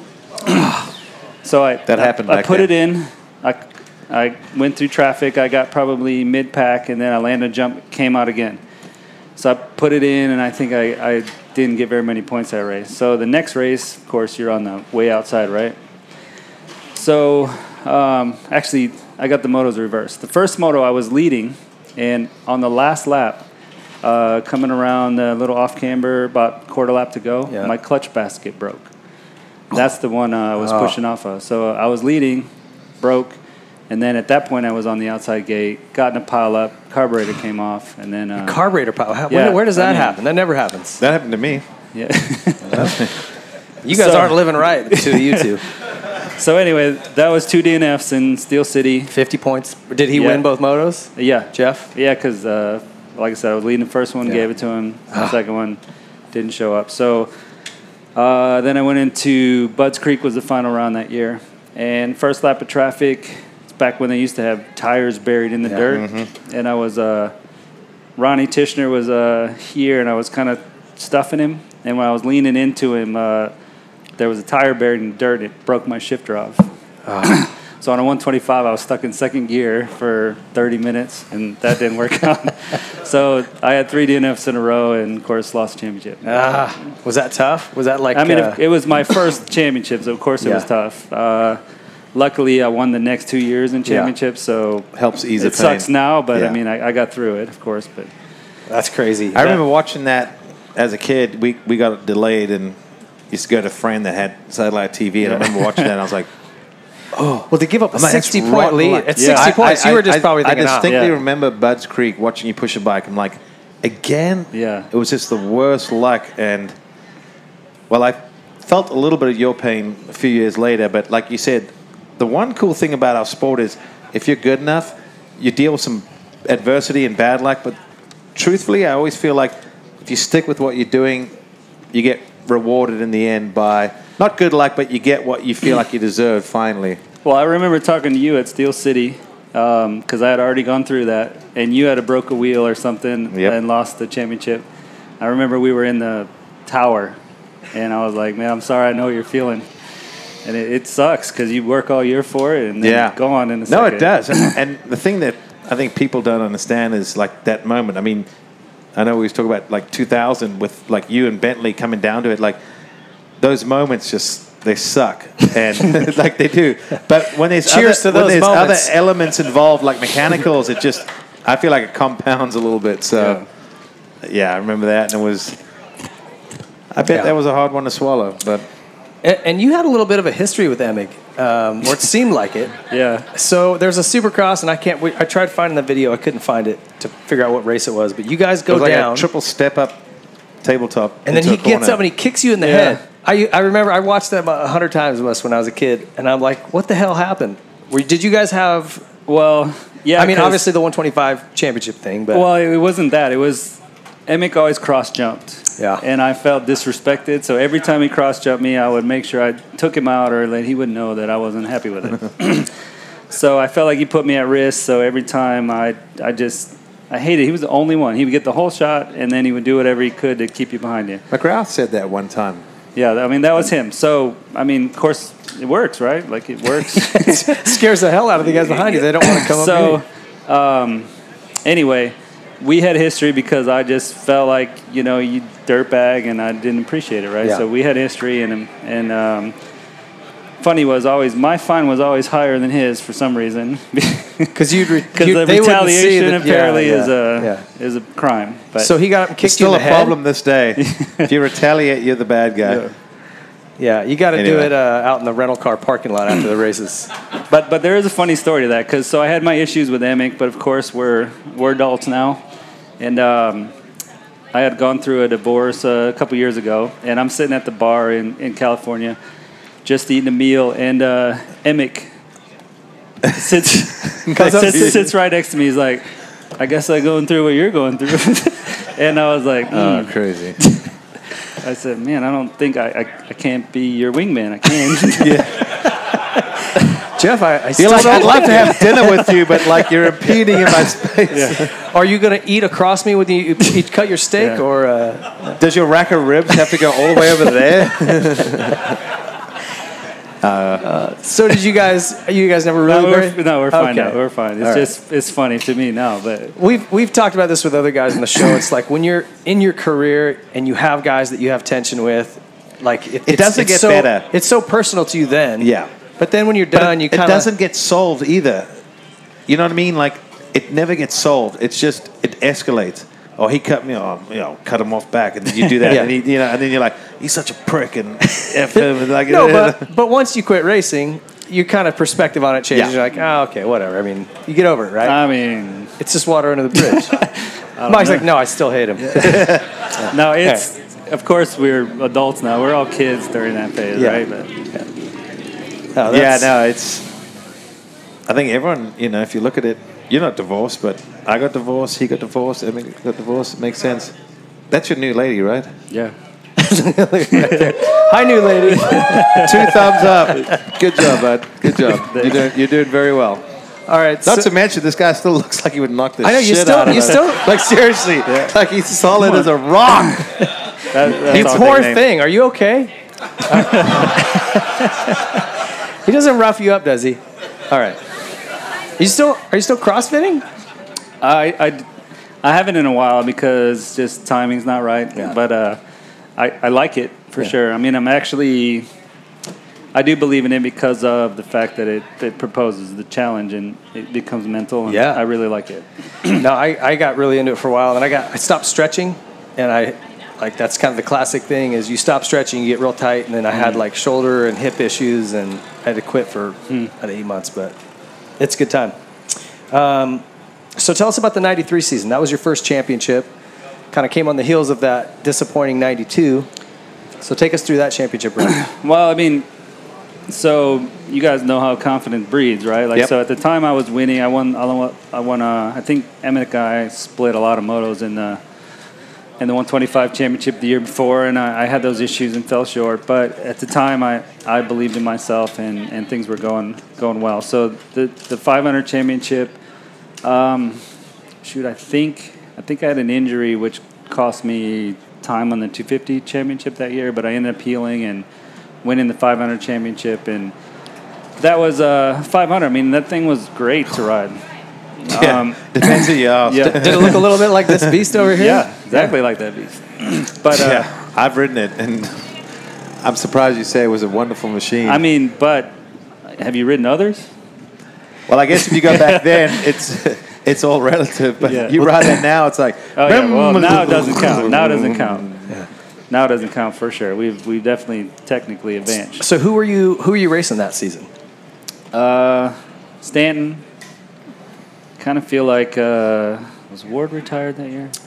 So I put it in. I went through traffic. I got probably mid-pack, and then I landed a jump, came out again. So I put it in, and I think I didn't get very many points that race. So the next race, of course, you're on the way outside, right? So actually, I got the motos reversed. The first moto, I was leading, and on the last lap, coming around the little off-camber, about quarter lap to go, my clutch basket broke. That's the one I was pushing off of. So I was leading, broke, and then at that point I was on the outside gate, got in a pile up, carburetor came off, and then Carburetor pile. Where does that happen? That never happens. That happened to me. Yeah. You guys aren't living right, to you two. So anyway, that was 2 DNFs in Steel City. 50 points. Did he win both motos? Yeah. Jeff? Yeah, because like I said, I was leading the first one, gave it to him. The second one didn't show up. So then I went into Budds Creek was the final round that year. And first lap of traffic, it's back when they used to have tires buried in the dirt. Mm-hmm. And I was, Ronnie Tishner was here, and I was kind of stuffing him. And when I was leaning into him, there was a tire buried in the dirt. It broke my shifter off. So on a 125, I was stuck in second gear for 30 minutes, and that didn't work out. So I had 3 DNFs in a row, and of course lost the championship. Was that tough? Was that like? I mean, it was my first championship, so of course it was tough. Luckily, I won the next 2 years in championships, so helps ease the pain. It sucks now, but I mean, I got through it, of course. But that's crazy. I remember watching that as a kid. We got it delayed, and used to go to a friend that had satellite TV, and I remember watching that, and I was like, well, to give up a 60-point lead at 60 points, you were just probably thinking, I distinctly remember Budds Creek watching you push a bike. I'm like, again? Yeah. It was just the worst luck. And, well, I felt a little bit of your pain a few years later. But like you said, the one cool thing about our sport is if you're good enough, you deal with some adversity and bad luck. But truthfully, I always feel like if you stick with what you're doing, you get rewarded in the end by not good luck, but you get what you feel like you deserve finally. Well, I remember talking to you at Steel City because I had already gone through that, and you had broke a wheel or something and lost the championship. I remember we were in the tower, and I was like, man, I'm sorry, I know what you're feeling. And it sucks because you work all year for it and then go on in a second. No, it does. And the thing that I think people don't understand is like that moment. I mean, I know we was talking about like 2000 with like you and Bentley coming down to it. Like those moments just, they suck. And like they do. But when there's, other elements involved like mechanicals, it just, I feel like it compounds a little bit. So yeah, I remember that. And it was, I bet that was a hard one to swallow. But and you had a little bit of a history with Emig, or it seemed like it. Yeah. So there's a Supercross, and I tried finding the video. I couldn't find it to figure out what race it was. But you guys go down. Like a triple step up tabletop. And then he gets up and he kicks you in the head. I remember I watched that about 100 times when I was a kid. And I'm like, what the hell happened? Did you guys have... Well, yeah. I mean, obviously the 125 championship thing. But well, it wasn't that. It was... Emick always cross-jumped. Yeah. And I felt disrespected. So every time he cross-jumped me, I would make sure I took him out or that he would know that I wasn't happy with it. So I felt like he put me at risk. So every time I hated it. He was the only one. He would get the whole shot, and then he would do whatever he could to keep you behind you. McGrath said that one time. Yeah, I mean, that was him. So, I mean, of course, it works, right? Like, it works. It scares the hell out of the guys behind you. They don't want to come up to you. Anyway, we had history because I just felt like, you dirtbag, and I didn't appreciate it, right? Yeah. So we had history, and funny was my fine was always higher than his for some reason. Because the retaliation apparently is a crime. But so he got up and kicked still you in the head. problem this day. If you retaliate, you're the bad guy. Yeah, you got to do it out in the rental car parking lot after the races. But there is a funny story to that because I had my issues with Emick, but of course we're adults now, and I I had gone through a divorce a couple years ago, and I'm sitting at the bar in California, just eating a meal, and Emick sits right next to me. He's like, I guess I'm going through what you're going through. And I was like, Oh, crazy. I said, man, I don't think I can't be your wingman. I can. Jeff, I You're still like, don't I'd love like to it. have dinner with you, but like you're impeding in my space. Are you going to eat across me when you cut your steak, Yeah. or? Does your rack of ribs have to go all the way over there? So did you guys? You guys never really? We're fine now. Okay. We're fine. It's All right. just it's funny to me now, but We've talked about this with other guys on the show. It's like when you're in your career and you have guys that you have tension with, like it doesn't get so, better. It's so personal to you then. Yeah. But then when you're done, you it kind of doesn't get solved either. You know what I mean? Like it never gets solved. It's just it escalates. Oh, he cut me off. Cut him off back, and then you do that, Yeah. and and then you're like, he's such a prick, and f him. And like, No, but once you quit racing, your kind of perspective on it changes. Yeah. You're like, oh, okay, whatever. I mean, you get over it, right? I mean, It's just water under the bridge. Mike's like, no, I still hate him. no, it's of course we're adults now. We're all kids during that phase, Yeah. right? But No, yeah, that's- no, it's. I think everyone, if you look at it, you're not divorced, but I got divorced, he got divorced, Emily got divorced. It makes sense. That's your new lady, right? yeah. Hi, new lady. 2 thumbs up. Good job, bud. Good job. You're doing very well. All right. Not to mention, this guy still looks like he would knock the I know, you shit still- out of you us. still- Like, seriously. Like, he's solid as a rock. That's you our poor nickname. thing. Are you okay? He doesn't rough you up, does he? All right. Are you still CrossFitting? I haven't in a while because just timing's not right. Yeah. But I like it for Yeah. sure. I mean, I do believe in it because of the fact that it proposes the challenge and it becomes mental. And Yeah. I really like it. No, I got really into it for a while, and I stopped stretching, and that's kind of the classic thing is you stop stretching, you get real tight, and then I had like shoulder and hip issues, and I had to quit for about 8 months, but it's a good time. So tell us about the 93 season. That was your first championship. Kind of came on the heels of that disappointing 92. So take us through that championship run. Well, I mean, so you guys know how confidence breeds, right? Like, Yep. so at the time I was winning, I won. I think Emmett and I split a lot of motos in the 125 championship the year before, and I had those issues and fell short. But at the time, I believed in myself, and things were going well. So the 500 championship, I think I had an injury which cost me time on the 250 championship that year, but I ended up healing and winning the 500 championship, and that was 500. I mean, that thing was great to ride. Depends who you ask. Yeah. Did it look a little bit like this beast over here? Yeah, exactly like that beast. But Yeah, I've ridden it, and I'm surprised you say it was a wonderful machine. I mean, but have you ridden others? well, I guess if you go back then, it's all relative. But Yeah. you ride it now, it's like. Oh yeah. Well, now it doesn't count. Now it doesn't count. Now it doesn't count for sure. We've definitely technically advanced. So who were you racing that season? Stanton. Kind of feel like was Ward retired that year?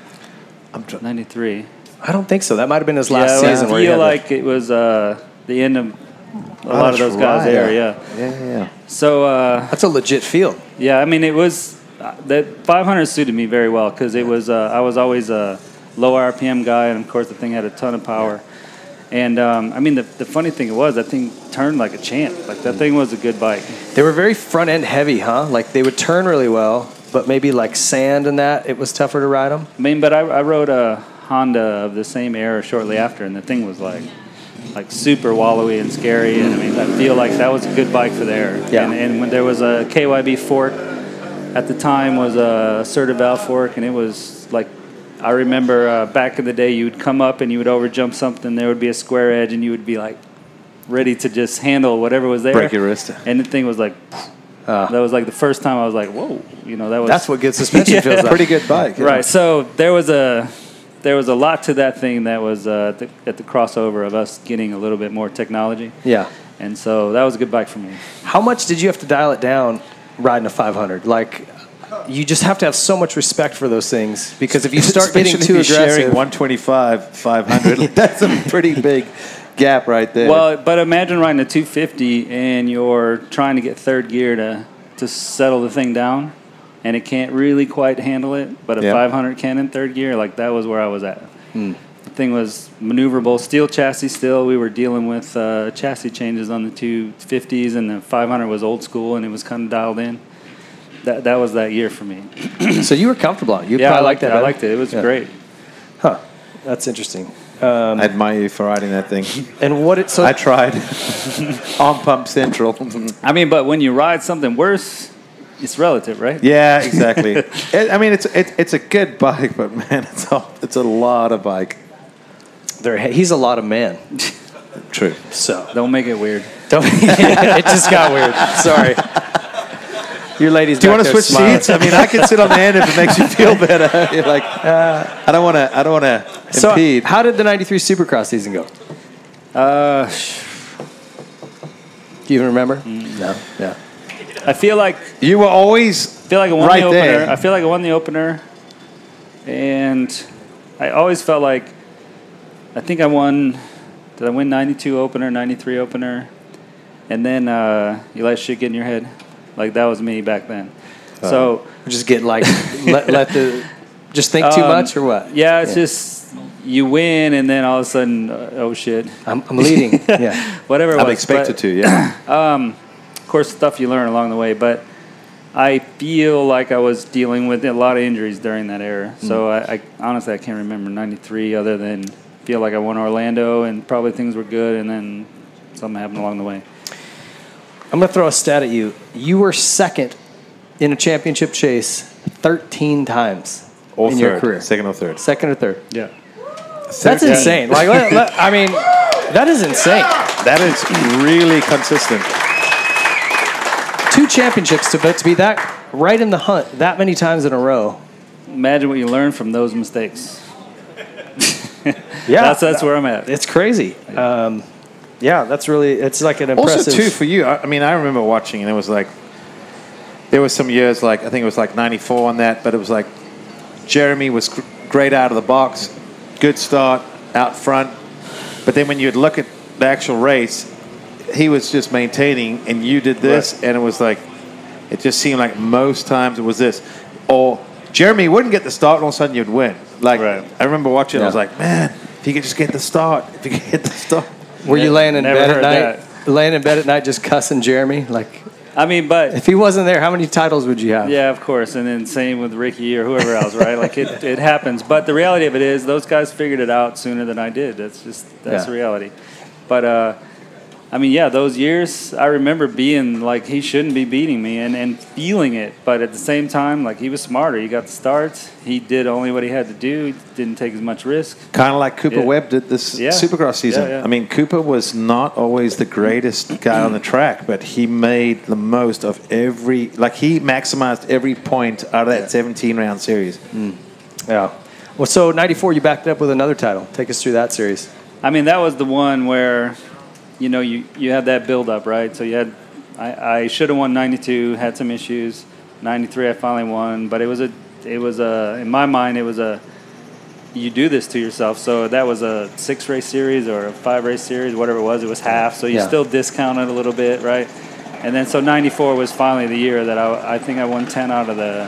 93. I don't think so. That might have been his last Yeah, season. I where he feel had like it was the end of a lot of those guys there. Yeah. Yeah. So that's a legit field. yeah, I mean it was that 500 suited me very well because it was I was always a low RPM guy, and of course the thing had a ton of power. And I mean the funny thing was that thing turned like a champ. Like that thing was a good bike. They were very front end heavy, huh? Like they would turn really well, but maybe like sand and that, it was tougher to ride them. I mean, but I rode a Honda of the same era shortly after, and the thing was like super wallowy and scary. And I mean, I feel like that was a good bike for there. Yeah. And when there was a KYB fork at the time was a assertive valve fork, and it was like I remember back in the day, you would come up and you would overjump something. There would be a square edge, and you would be like ready to just handle whatever was there. Break your wrist. And the thing was like. That was like the first time I was like, "Whoa!" That was. That's what good suspension Yeah. feels like. Pretty good bike. Yeah. Right. So there was a lot to that thing that was at the crossover of us getting a little bit more technology. Yeah. And so that was a good bike for me. How much did you have to dial it down riding a 500? Like, you just have to have so much respect for those things because if you start getting Especially too if you're sharing aggressive, 125, 500, that's a pretty big gap right there. Well, but imagine riding a 250 and you're trying to get third gear to settle the thing down, and it can't really quite handle it, but a 500 can in third gear, like that was where I was at. The thing was maneuverable, steel chassis still. We were dealing with chassis changes on the 250s, and the 500 was old school, and it was kind of dialed in. That was that year for me. So you were comfortable on it. I liked it. I liked it. It was great. Huh. That's interesting. I admire you for riding that thing. And what it so I tried on Pump Central. I mean, but when you ride something worse, it's relative, right? Yeah, exactly. It's a good bike, but man, it's a lot of bike. he's a lot of man. True. So Don't make it weird. it just got weird. Sorry. Your ladies. Do you want to back there switch smiling. seats? I mean, I can sit on the end if it makes you feel better. You're like, I don't want to impede. So, how did the '93 Supercross season go? Do you even remember? No. Yeah. I feel like You were always I won right the opener. there. I feel like I won the opener, and I always felt like I think I won. Did I win 92 opener, 93 opener, and then you let shit get in your head? Like that was me back then. So Just get like just think too much or what? yeah, it's just you win, and then all of a sudden, oh shit, I'm leading. Yeah. whatever. I'm expected to, yeah. Of course, stuff you learn along the way, but I feel like I was dealing with a lot of injuries during that era. So I honestly I can't remember '93 other than feel like I won Orlando and probably things were good, and then something happened along the way. I'm going to throw a stat at you. You were second in a championship chase 13 times Or in third. your career. Second or third. Second or third. Yeah. That's insane. Like, I mean, that is insane. That is really consistent. 2 championships to be that right in the hunt that many times in a row. Imagine what you learn from those mistakes. Yeah, that's where I'm at. It's crazy. Yeah, that's really. It's like an impressive. Also, too, for you, I mean, I remember watching, and it was like, there was some years, like, I think it was like 94 on that, but it was like, Jeremy was great out of the box, good start, out front, but then when you'd look at the actual race, he was just maintaining, and you did this, and it was like, it just seemed like most times it was this. Or Jeremy wouldn't get the start, and all of a sudden you'd win. Like, I remember watching, I was like, man, if he could just get the start, if he could get the start. Were you laying in Never bed at heard night? Laying in bed at night, just cussing Jeremy? Like, I mean, but if he wasn't there, how many titles would you have? yeah, of course, and then same with Ricky or whoever else, right? Like it happens. But the reality of it is, those guys figured it out sooner than I did. That's the reality. But I mean, yeah, those years, I remember being like, he shouldn't be beating me and feeling it. But at the same time, like, he was smarter. He got the starts. He did only what he had to do. He didn't take as much risk. Kind of like Cooper Webb did this Supercross season. Yeah. I mean, Cooper was not always the greatest guy on the track, but he made the most of he maximized every point out of that 17-round series. Yeah. Well, so 94, you backed it up with another title. Take us through that series. I mean, that was the one where, you know, you had that build-up, right? So you had, I should have won 92, had some issues. 93, I finally won, but it was in my mind, it was you do this to yourself. So that was a 6-race series or a 5-race series, whatever it was half. So you still discounted a little bit, right? And then so 94 was finally the year that I think I won 10 out of the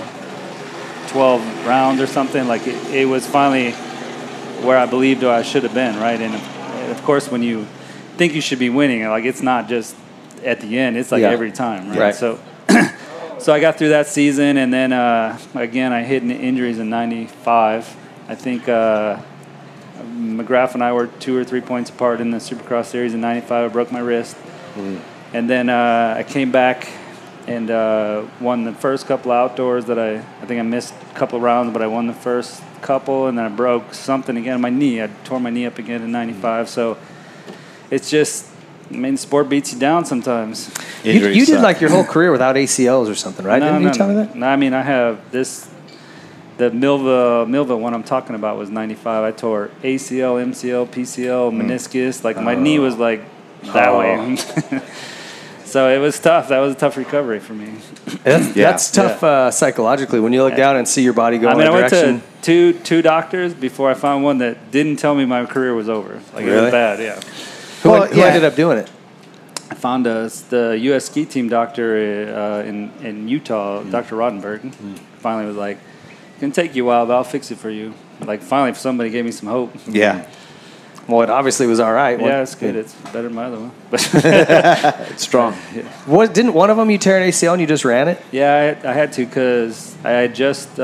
12 rounds or something. Like it was finally where I believed I should have been, right? And of course, when you think you should be winning, like, it's not just at the end, it's like every time, right? So I got through that season, and then again I hit injuries in 95. I think McGrath and I were 2 or 3 points apart in the Supercross series in 95. I broke my wrist, and then I came back and won the first couple outdoors that I think I missed a couple of rounds, but I won the first couple, and then I broke something again, my knee. I tore my knee up again in 95. So it's just, I mean, sport beats you down sometimes. You did like your whole career without ACLs or something, right? Didn't you tell me that? No, I mean, I have this. The Millville one I'm talking about was 95. I tore ACL, MCL, PCL, meniscus. Like, my knee was like that way. So it was tough. That was a tough recovery for me. That's tough psychologically when you look down and see your body going in a direction. I went to two doctors before I found one that didn't tell me my career was over. Like, really? It was bad, yeah. Who ended up doing it? I found the U.S. ski team doctor in Utah, Dr. Rodenberg. Finally was like, it's going to take you a while, but I'll fix it for you. Like, finally, somebody gave me some hope. Yeah. Well, it obviously was all right. Yeah, it's good. It's better than my other one. It's strong. Yeah. Didn't one of them you tear an ACL and you just ran it? Yeah, I had to because I had just,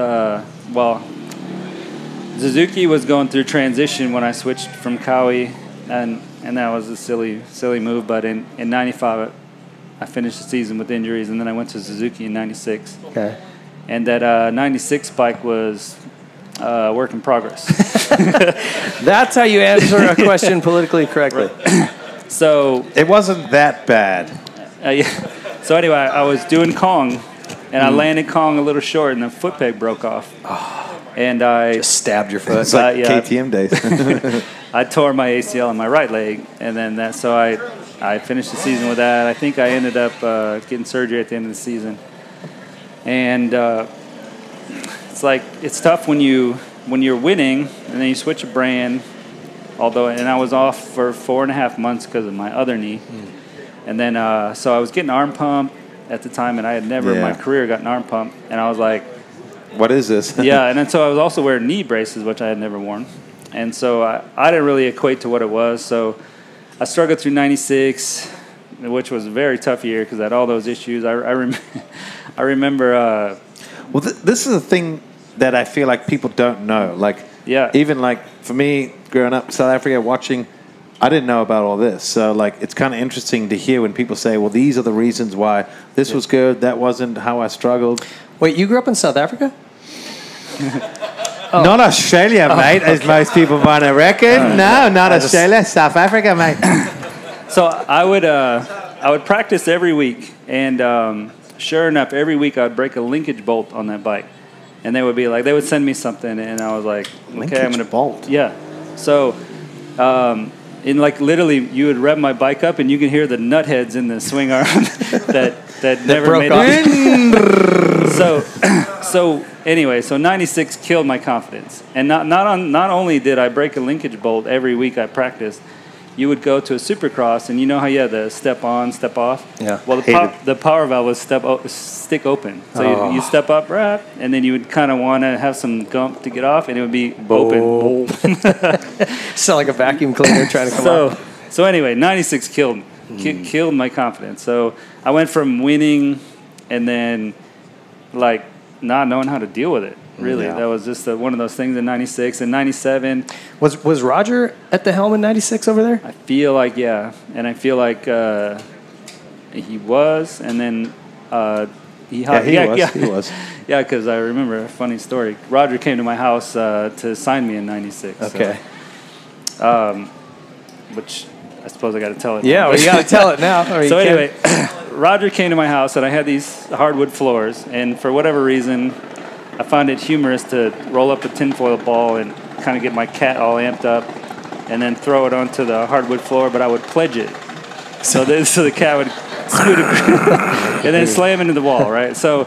Suzuki was going through transition when I switched from Kawi, and that was a silly move. But in 95, I finished the season with injuries, and then I went to Suzuki in 96. Okay. And that 96 bike was work in progress. That's how you answer a question politically correctly. So it wasn't that bad. So anyway, I was doing Kong, and I landed Kong a little short, and the foot peg broke off. And I just stabbed your foot. It's like KTM days. I tore my ACL in my right leg, and then so I finished the season with that. I think I ended up getting surgery at the end of the season. And it's tough when you're winning and then you switch a brand. And I was off for 4.5 months because of my other knee. And then so I was getting arm pump at the time, and I had never in my career gotten arm pump. And I was like, what is this? Yeah, and then so I was also wearing knee braces, which I had never worn. And so I didn't really equate to what it was. So I struggled through 96, which was a very tough year because I had all those issues. I remember. Well, this is a thing that I feel like people don't know. Like, even like for me, growing up in South Africa, watching, I didn't know about all this. So, like, it's kind of interesting to hear when people say, well, these are the reasons why this was good, that wasn't how I struggled. Wait, you grew up in South Africa? Not Australia, mate, as most people might have reckoned. No, not Australia, South Africa, mate. So I would practice every week, and sure enough, every week I would break a linkage bolt on that bike. And they would send me something, and I was like, okay, I'm going to bolt. Yeah. So, literally, you would rev my bike up, and you can hear the nut heads in the swing arm that never made it. So anyway, 96 killed my confidence, and not only did I break a linkage bolt every week I practiced. You would go to a supercross, and you know how you had the step on, step off? Yeah. Well, the power valve was stick open. So you step up, right, and then you would kind of want to have some gump to get off, and it would be open. Sound like a vacuum cleaner trying to come off. So anyway, 96 killed my confidence. So I went from winning and then, like, not knowing how to deal with it. Really, that was just one of those things in 96 and 97. Was Roger at the helm in 96 over there? I feel like, and I feel like he was, and then he was. Yeah, because I remember a funny story. Roger came to my house to sign me in 96. Okay. So, which I suppose I got to tell it. Yeah, well, you got to tell it now. So anyway, Roger came to my house, and I had these hardwood floors, and for whatever reason, I found it humorous to roll up a tinfoil ball and kind of get my cat all amped up and then throw it onto the hardwood floor, but I would pledge it. So the cat would scoot and then slam into the wall, right? So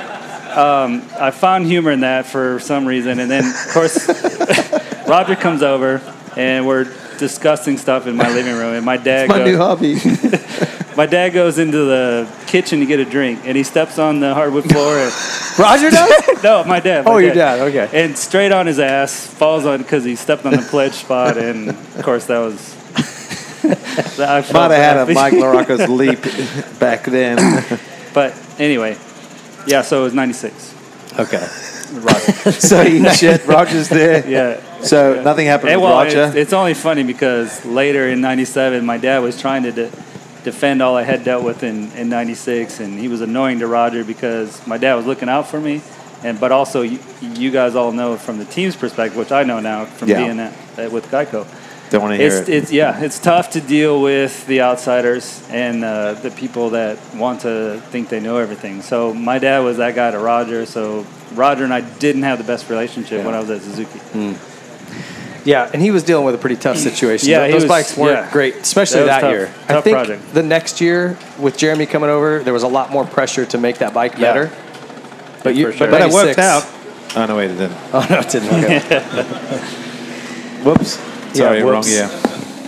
I found humor in that for some reason. And then, of course, Roger comes over, and we're discussing stuff in my living room. And my dad goes... my new hobby. My dad goes into the kitchen to get a drink, and he steps on the hardwood floor. And Roger does? No, my dad. Your dad, okay. And straight on his ass, falls on because he stepped on the pledge spot, and of course that was. Might have had a Mike LaRocco's leap back then. But anyway, so it was 96. Okay. Roger. So Roger's there. Yeah. So nothing happened with Roger. It's only funny because later in 97, my dad was trying to defend all I had dealt with in 96, and he was annoying to Roger because my dad was looking out for me, but also you guys all know from the team's perspective, which I know now from being with Geico. Don't want to hear it. It's tough to deal with the outsiders and the people that want to think they know everything. So my dad was that guy to Roger, so Roger and I didn't have the best relationship when I was at Suzuki. Yeah, and he was dealing with a pretty tough situation. Yeah, Those bikes weren't great, especially That was year. tough I think project. the next year with Jeremy coming over, there was a lot more pressure to make that bike better. But for sure. But it worked 96 out. Oh, no, wait, it didn't. Oh, no, it didn't work out. Whoops. Sorry, wrong whoops. year.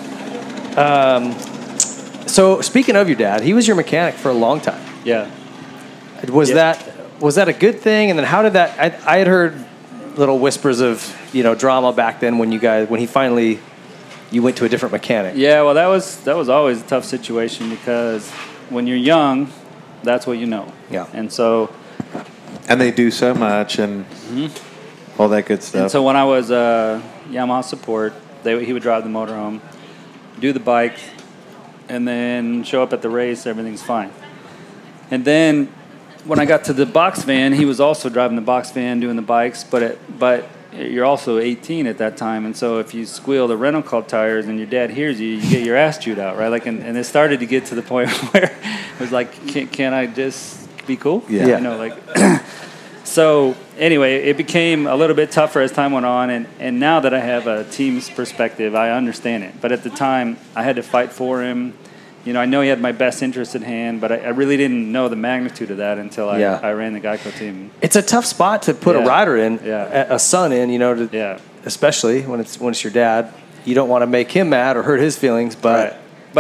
So speaking of your dad, he was your mechanic for a long time. Yeah. Was that a good thing? And then how did that? I had heard little whispers of drama back then when he finally you went to a different mechanic. Yeah, well, that was always a tough situation because when you're young, that's what you know. Yeah. And so And they do so much and all that good stuff. And so when I was Yamaha support, he would drive the motorhome, do the bike, and then show up at the race. Everything's fine. And then when I got to the box van, he was also driving the box van, doing the bikes. But you're also 18 at that time, and so if you squeal the rental car tires and your dad hears you, you get your ass chewed out, right? Like, and it started to get to the point where it was like, can I just be cool? Yeah. So anyway, it became a little bit tougher as time went on, and now that I have a team's perspective, I understand it. But at the time, I had to fight for him. I know he had my best interest at hand, but I really didn't know the magnitude of that until I ran the Geico team. It's a tough spot to put a rider in, a son in, especially when it's your dad. You don't want to make him mad or hurt his feelings, but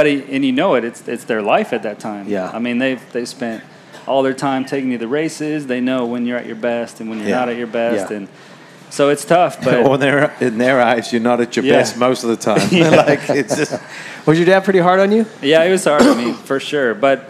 it's their life at that time. Yeah. I mean, they've spent all their time taking you to the races. They know when you're at your best and when you're not at your best, and so it's tough. But in their eyes, you're not at your best most of the time. Like it's just. Was your dad pretty hard on you? Yeah, he was hard on me for sure. But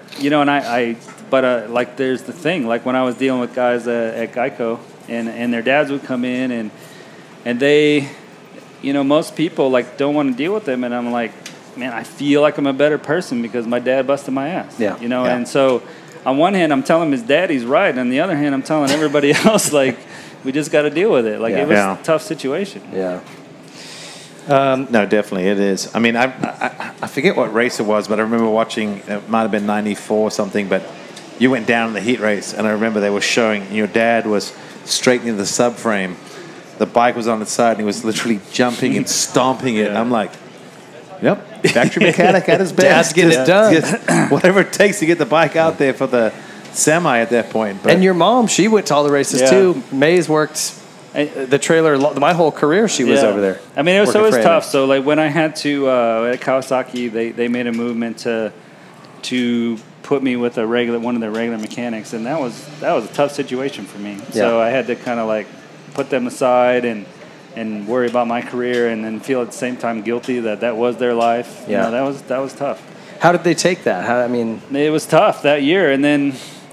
like there's the thing. Like when I was dealing with guys at Geico, and their dads would come in and they, most people like don't want to deal with them, and I'm like, man, I feel like I'm a better person because my dad busted my ass. Yeah. And so on one hand, I'm telling his dad he's right, and on the other hand, I'm telling everybody else like we just got to deal with it. Like it was a tough situation. Yeah. No, definitely it is. I mean, I forget what race it was, but I remember watching. It might have been '94 or something. But you went down in the heat race, and I remember they were showing your dad was straightening the subframe. The bike was on its side, and he was literally jumping and stomping it. And I'm like, "Yep, factory mechanic at his best. Dad's getting it done. Whatever it takes to get the bike out there for the semi at that point." But and your mom, she went to all the races too. May's worked. The trailer, my whole career, she was over there. I mean, it was tough. So, like when I had to at Kawasaki, they made a movement to put me with one of their regular mechanics, and that was a tough situation for me. Yeah. So I had to kind of like put them aside and worry about my career, and then feel at the same time guilty that was their life. Yeah, that was tough. How did they take that? It was tough that year, and then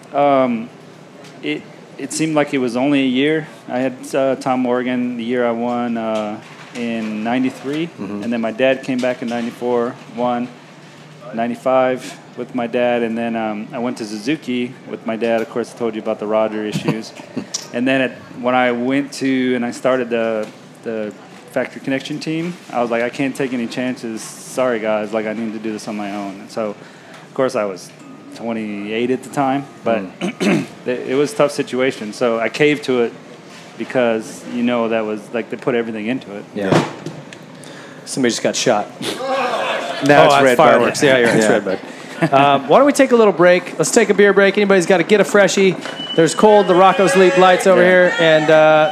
It seemed like it was only a year. I had Tom Morgan the year I won in '93, and then my dad came back in '94, won '95 with my dad, and then I went to Suzuki with my dad. Of course, I told you about the Roger issues, and then when I went to and I started the factory connection team, I was like, I can't take any chances. Sorry, guys, like I need to do this on my own. And so, of course, I was 28 at the time, but it was a tough situation. So I caved to it because that was like they put everything into it. Yeah. Somebody just got shot. Now it's RedBud. Fireworks. Yeah, you're right. It's RedBud. Why don't we take a little break? Let's take a beer break. Anybody's got to get a freshie. There's cold. LaRocco's Leap lights over here, and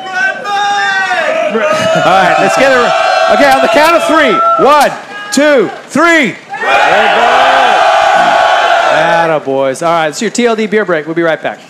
all right, let's get it. Okay, on the count of 3. 1, 2, 3. Atta boys. All right, it's your TLD beer break. We'll be right back.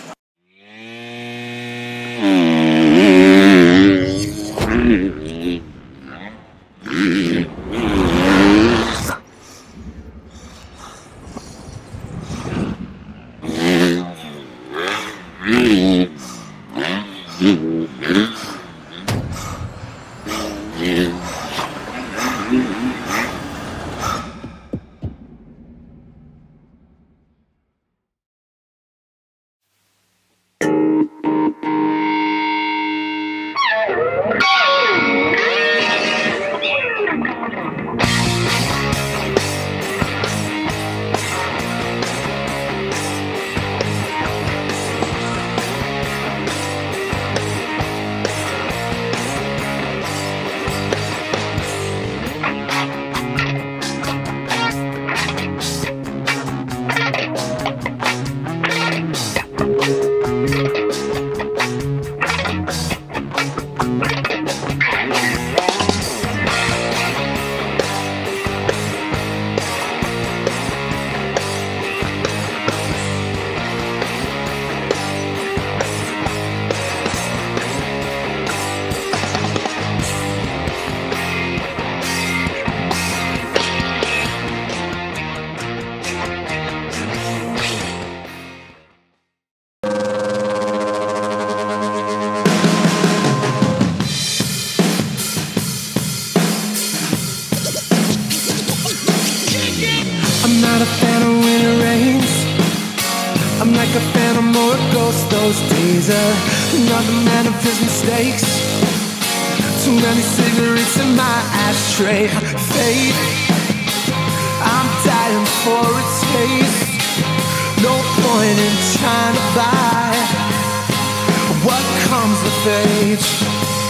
those days are another man of his mistakes. Too many cigarettes in my ashtray. Fate, I'm dying for a taste. No point in trying to buy what comes with age.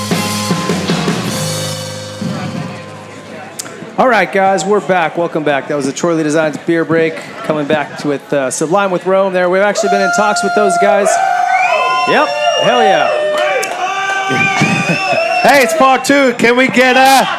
All right, guys, we're back. Welcome back. That was the Troy Designs beer break. Coming back with Sublime with Rome there. We've actually been in talks with those guys. Yep. Hell yeah. Hey, it's part 2. Can we get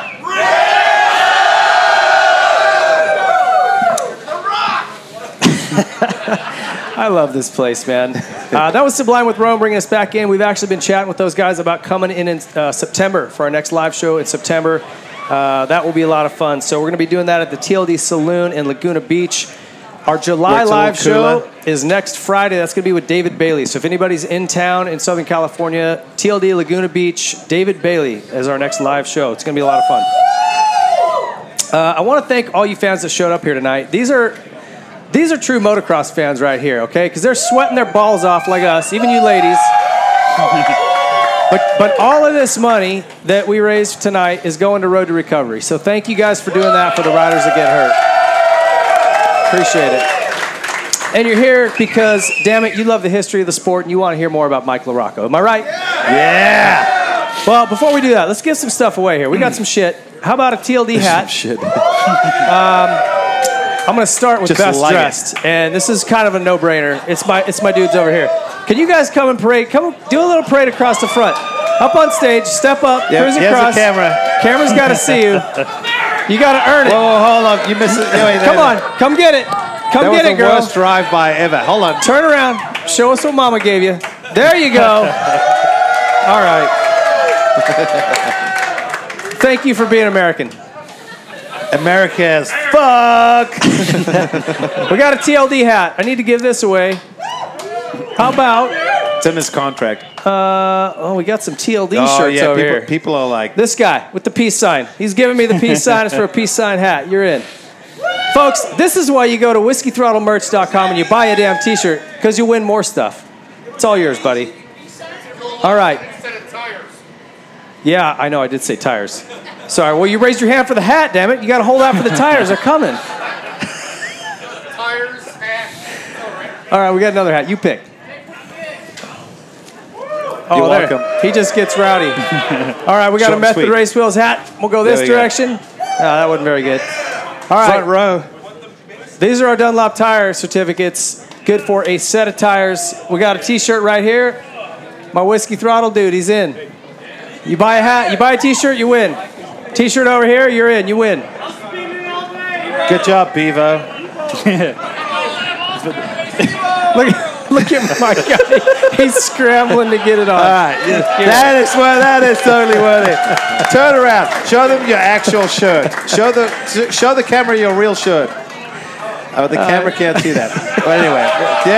I love this place, man. That was Sublime with Rome bringing us back in. We've actually been chatting with those guys about coming in September for our next live show in September. That will be a lot of fun. So we're going to be doing that at the TLD Saloon in Laguna Beach. Our July live show is next Friday. That's going to be with David Bailey. So if anybody's in town in Southern California, TLD Laguna Beach, David Bailey is our next live show. It's going to be a lot of fun. I want to thank all you fans that showed up here tonight. These are true motocross fans right here, okay? Because they're sweating their balls off like us, even you ladies. But all of this money that we raised tonight is going to Road to Recovery. So thank you guys for doing that for the riders that get hurt. Appreciate it. And you're here because, damn it, you love the history of the sport and you want to hear more about Mike LaRocco. Am I right? Yeah. Well, before we do that, let's give some stuff away here. We got some shit. How about a TLD hat? Shit. I'm going to start with Just best like dressed. And this is kind of a no-brainer. It's my dudes over here. Can you guys come and parade? Come do a little parade across the front. Up on stage, step up, cruise across. Here's the camera. Camera's got to see you. You got to earn it. Whoa, hold on. You missed it. Come on. Come get it. Come get it, girl. That was the worst drive-by ever. Hold on. Turn around. Show us what Mama gave you. There you go. All right. Thank you for being American. America as fuck. We got a TLD hat. I need to give this away. How about... It's in his contract. We got some TLD shirts over here. People are like... This guy with the peace sign. He's giving me the peace sign. It's for a peace sign hat. You're in. Folks, this is why you go to whiskeythrottlemerch.com and you buy a damn t-shirt, because you win more stuff. It's all yours, buddy. All right. Yeah, I know. I did say tires. Sorry. Well, you raised your hand for the hat, damn it. You got to hold out for the tires. They're coming. Tires, hat. All right, we got another hat. You pick. Oh, You're there. welcome. He just gets rowdy. All right, we got a Method Race Wheels hat. We'll go this direction. That wasn't very good. All right. Front row. These are our Dunlop tire certificates. Good for a set of tires. We got a t-shirt right here. My Whiskey Throttle dude, he's in. You buy a hat, you buy a t-shirt, you win. T-shirt over here, you're in, you win. Good job, Bevo. Look at my guy. He's scrambling to get it on. All right. That is totally worth it. Turn around. Show them your actual shirt. Show the camera your real shirt. Oh, the camera can't see that. But anyway,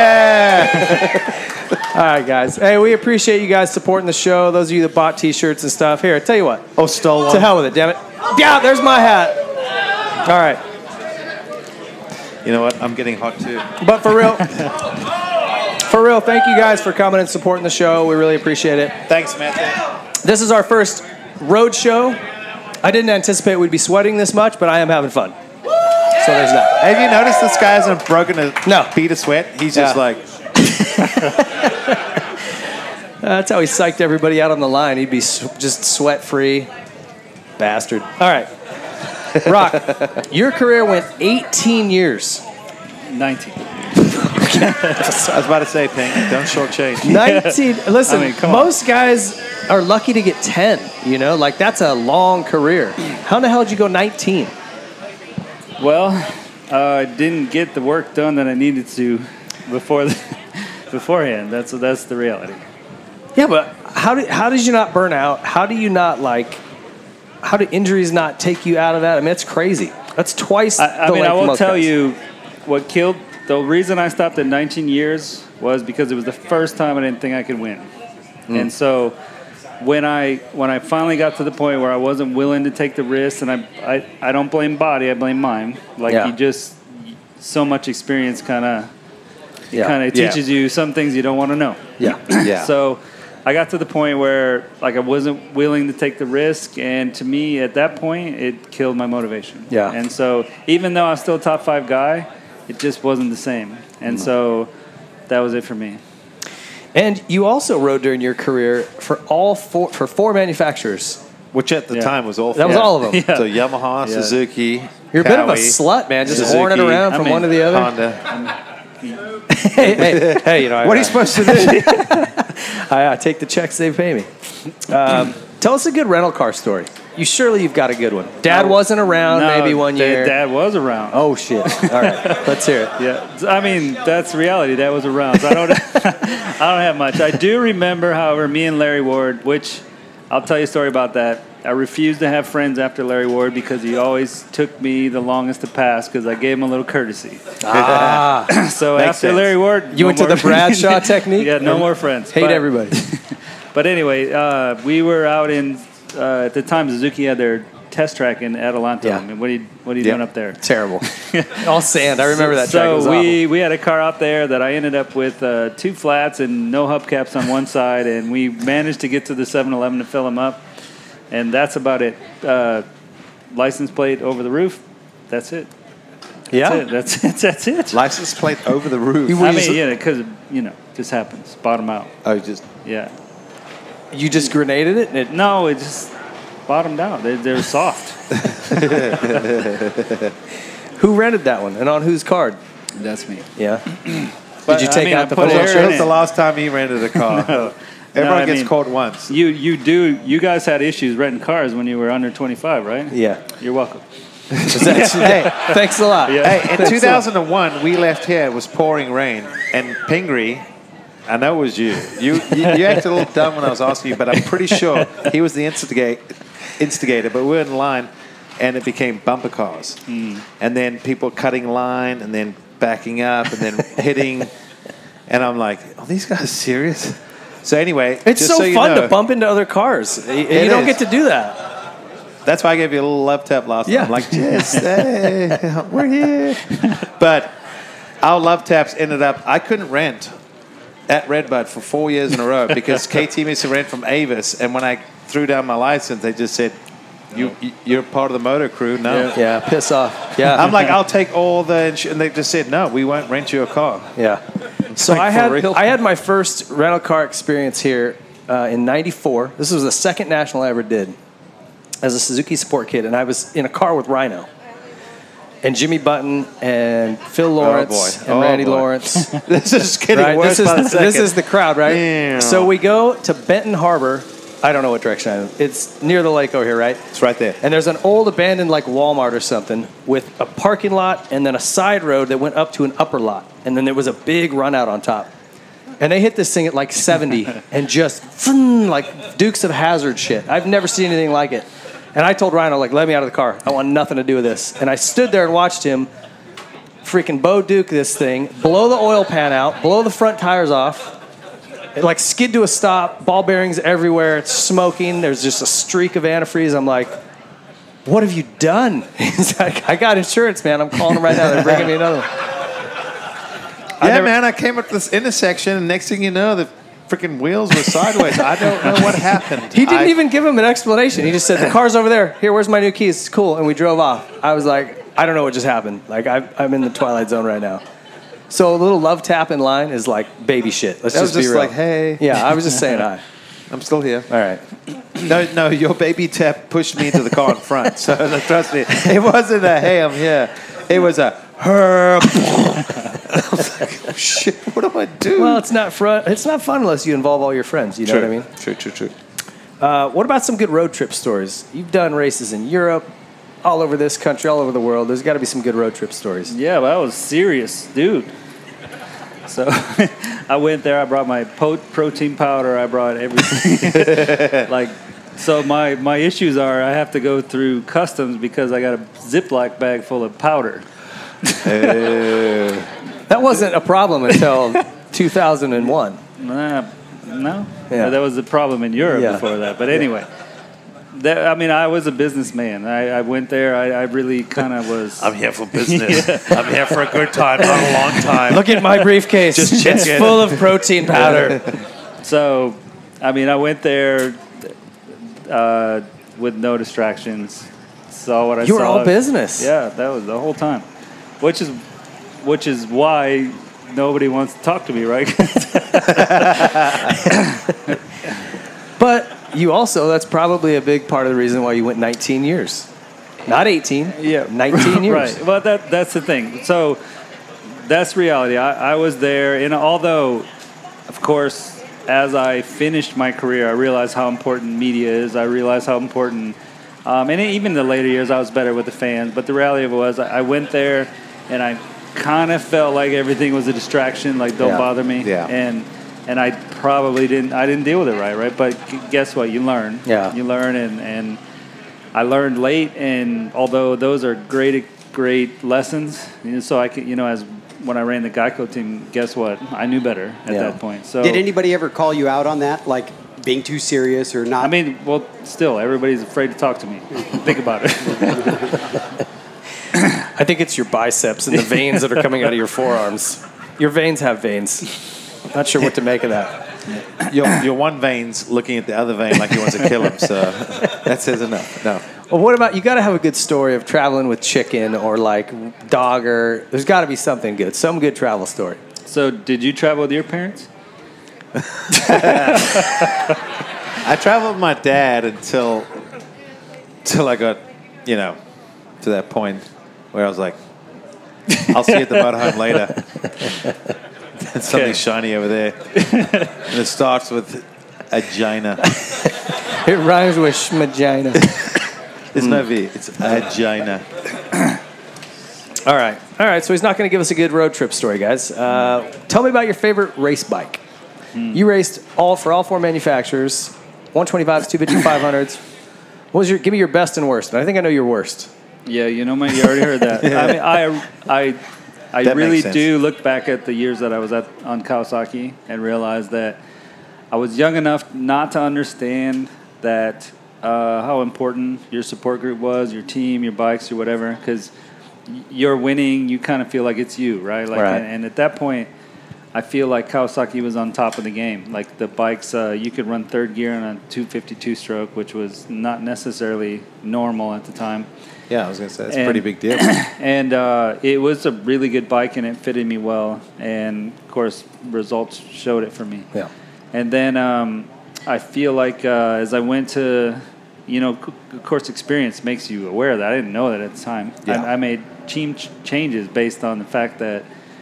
yeah. All right, guys. Hey, we appreciate you guys supporting the show. Those of you that bought T-shirts and stuff. Here, tell you what. Oh, stole one. To hell with it, damn it. Yeah, there's my hat. All right. You know what? I'm getting hot too. But for real, thank you guys for coming and supporting the show. We really appreciate it. Thanks, Matt. This is our first road show. I didn't anticipate we'd be sweating this much, but I am having fun. So there's that. Have you noticed this guy hasn't broken a bead of sweat? He's just like... That's how he psyched everybody out on the line. He'd be just sweat-free. Bastard. All right. Rock, your career went 18 years. 19. I was about to say, Pink, don't shortchange. 19. Listen, I mean, most guys are lucky to get 10. You know, like that's a long career. How the hell did you go 19? Well, I didn't get the work done that I needed to beforehand. That's the reality. Yeah, but how did you not burn out? How do injuries not take you out of that? I mean, it's crazy. That's twice. I will tell you what killed. The reason I stopped at 19 years was because it was the first time I didn't think I could win. And so when I finally got to the point where I wasn't willing to take the risk, and I don't blame body, I blame mind. Like you just so much experience kind of It kind of teaches you some things you don't want to know. Yeah. Yeah. So I got to the point where like I wasn't willing to take the risk, and to me at that point it killed my motivation. Yeah. And so even though I was still a top 5 guy, it just wasn't the same. And so that was it for me. And you also rode during your career for four manufacturers. Which at the time was all That was all of them. Yeah. So Yamaha, Suzuki, You're a bit of a Kawi, slut, man. Just Suzuki, horning around from one to the other. Honda. hey, you know. What are you supposed to do? I take the checks they pay me. Tell us a good rental car story. You've got a good one. Dad wasn't around maybe one year. Dad was around. Oh, shit. All right. Let's hear it. Yeah, I mean that's reality. Dad was around, so I don't have much. I do remember, however, me and Larry Ward, which I'll tell you a story about that. I refused to have friends after Larry Ward because he always took me the longest to pass because I gave him a little courtesy. So Makes after sense. Larry Ward, You went to the Bradshaw technique? Yeah, no more friends. Hate everybody. But anyway, we were out in at the time Suzuki had their test track in Adelanto. Yeah. I mean, what are you doing up there? Terrible. All sand. I remember that track. It was So awful. we had a car out there that I ended up with 2 flats and no hubcaps on one side, and we managed to get to the 7-Eleven to fill them up, and that's about it. License plate over the roof. That's it. Yeah. That's it. License plate over the roof. I mean, yeah, because just happens. Bottom out. Oh, just Yeah. You just grenaded it? And No, it just bottomed out. They're soft. Who rented that one? And on whose card? That's me. Yeah. But, Did you take I out the put full air That in was it. the last time he rented a car. Everyone gets caught once. You guys had issues renting cars when you were under 25, right? Yeah. You're welcome. Hey, Thanks a lot. Yeah. hey, in 2001, we left here. It was pouring rain, and Pingree, I know it was you. You acted a little dumb when I was asking you, but I'm pretty sure he was the instigator. But we were in line, and it became bumper cars, and then people cutting line, and then backing up, and then hitting, and I'm like, are these guys serious? So anyway, It's just so you fun know, to bump into other cars. You don't is. get to do that. That's why I gave you a little love tap last Yeah. time. Like, yes, hey, we're here. But our love taps ended up, I couldn't rent at RedBud for 4 years in a row because KT used to rent from Avis. And when I threw down my license, they just said, you're part of the motor crew. No. Yeah, piss off. Yeah. I'm like, I'll take all the and they just said, no, we won't rent you a car. Yeah. So Like, for real. I had my first rental car experience here in '94. This was the second national I ever did as a Suzuki Sport Kid, and I was in a car with Rhino and Jimmy Button and Phil Lawrence and Randy boy. Lawrence. This is getting Right? worse by the second. This is the crowd, right? Yeah. So we go to Benton Harbor. I don't know what direction I'm in. It's near the lake over here, right? It's right there. And there's an old abandoned like Walmart or something with a parking lot and then a side road that went up to an upper lot. And then there was a big run out on top. And they hit this thing at like 70 and just like Dukes of Hazzard shit. I've never seen anything like it. And I told Rhino, like, let me out of the car. I want nothing to do with this. And I stood there and watched him freaking Bo Duke this thing, blow the oil pan out, blow the front tires off, it like skid to a stop, ball bearings everywhere, it's smoking, there's just a streak of antifreeze. I'm like, what have you done? He's like, I got insurance, man. I'm calling them right now. They're bringing me another one. Man, I came up this intersection, and next thing you know, the freaking wheels were sideways. I don't know what happened. He didn't even give him an explanation. He just said, the car's over there. Here, where's my new keys? It's cool. And we drove off. I was like, I don't know what just happened. Like, I'm in the twilight zone right now. So a little love tap in line is like baby shit. Let's That was just be just real. like, hey. Yeah, I was just saying hi. I'm still here. All right. No, your baby tap pushed me into the car in front. So trust me, it wasn't a hey, I'm here. It was a her. I was like, oh shit, what do I do? Well, it's not fun. It's not fun unless you involve all your friends. You know what I mean? True. What about some good road trip stories? You've done races in Europe, all over this country, all over the world. There's got to be some good road trip stories. Yeah, but I was serious, dude. So I went there. I brought my protein powder. I brought everything. So my issues are I have to go through customs because I got a Ziploc bag full of powder. That wasn't a problem until 2001. No. Yeah. That was the problem in Europe before that. But anyway, I mean, I was a businessman. I went there. I really kind of was. I'm here for business. I'm here for a good time, not a long time. Look at my briefcase. Just check it's it. full of protein powder. So, I mean, I went there with no distractions. Saw what I saw. You were all business. Yeah, that was the whole time. Which is why nobody wants to talk to me, right? But you also, that's probably a big part of the reason why you went 19 years. Not 18. Yeah. 19 years. Right. Well, that's the thing. So that's reality. I was there, and although, of course, as I finished my career, I realized how important media is. I realized how important, and even in the later years, I was better with the fans. But the reality of it was, I went there, and I kind of felt like everything was a distraction, like don't bother me. Yeah. And I probably didn't deal with it right? But guess what? You learn. Yeah. You learn, and I learned late, and although those are great lessons, so I could, as when I ran the Geico team, guess what? I knew better at that point. So did anybody ever call you out on that, like being too serious or not? I mean, well, still, everybody's afraid to talk to me. Think about it. I think it's your biceps and the veins that are coming out of your forearms. Your veins have veins. Not sure what to make of that. Your one vein's looking at the other vein like he wants to kill him, so that says enough. No. Well, what about, you got to have a good story of traveling with chicken or like dogger. There's got to be something good, some good travel story. So, did you travel with your parents? I traveled with my dad until I got, to that point where I was like, I'll see you at the motorhome later. There's something shiny over there. And it starts with agina. It rhymes with schmagina. There's no V. It's agina. All right. So he's not going to give us a good road trip story, guys. Tell me about your favorite race bike. You raced for all four manufacturers, 125s, 250, 500s. Give me your best and worst. And I think I know your worst. Yeah, you already heard that. I mean, I really do look back at the years that I was on Kawasaki and realize that I was young enough not to understand that how important your support group was, your team, your bikes, or whatever. Because you're winning, you kind of feel like it's you, right? Right. And at that point, I feel like Kawasaki was on top of the game. Like the bikes, you could run third gear on a 252 stroke, which was not necessarily normal at the time. Yeah, I was going to say, that's a pretty big deal. And it was a really good bike, and it fitted me well. And, of course, results showed it for me. Yeah. And then I feel like as I went to, of course, experience makes you aware of that. I didn't know that at the time. Yeah. I made changes based on the fact that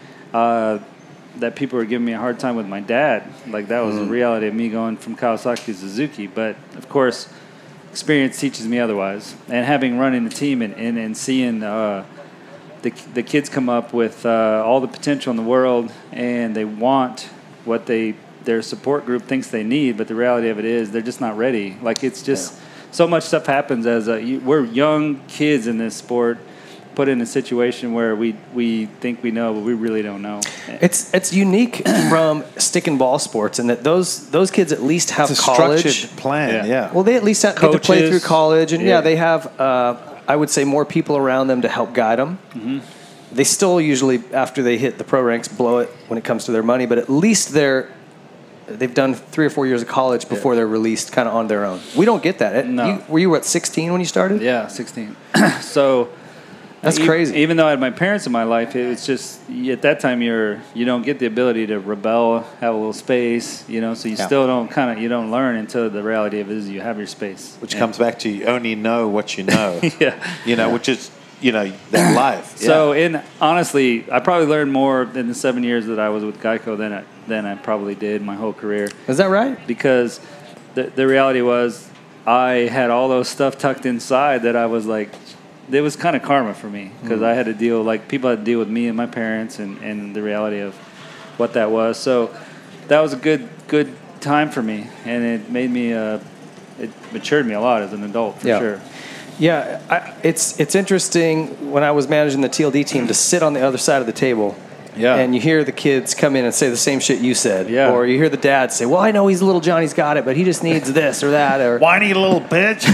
that people were giving me a hard time with my dad. Like, that was the reality of me going from Kawasaki to Suzuki. But, of course, experience teaches me otherwise. And having run in the team and seeing the kids come up with all the potential in the world, and they want what their support group thinks they need, but the reality of it is they're just not ready. Like, it's just so much stuff happens as we're young kids in this sport, put in a situation where we think we know, but we really don't know. It's unique from stick and ball sports in that those kids at least have it's a college. structured plan, yeah. Well, they at least get to play through college, and they have, I would say, more people around them to help guide them. Mm-hmm. They still usually, after they hit the pro ranks, blow it when it comes to their money, but at least they've done 3 or 4 years of college before they're released kind of on their own. We don't get that. No. Were you, 16 when you started? Yeah, 16. So that's crazy. Even though I had my parents in my life, it's just at that time you don't get the ability to rebel, have a little space, so you still don't you don't learn until the reality of it is you have your space. Which comes back to you only know what you know. Yeah. Which is that life. So honestly, I probably learned more in the 7 years that I was with Geico than I probably did my whole career. Is that right? Because the reality was I had all those stuff tucked inside that I was like, it was kind of karma for me because I had to deal, people had to deal with me and my parents and the reality of what that was. So that was a good time for me, and it made me, it matured me a lot as an adult for sure. Yeah, it's interesting when I was managing the TLD team to sit on the other side of the table Yeah. And you hear the kids come in and say the same shit you said. Yeah. Or you hear the dad say, well, I know he's little Johnny's got it, but he just needs this or that. Or Whiny little bitch.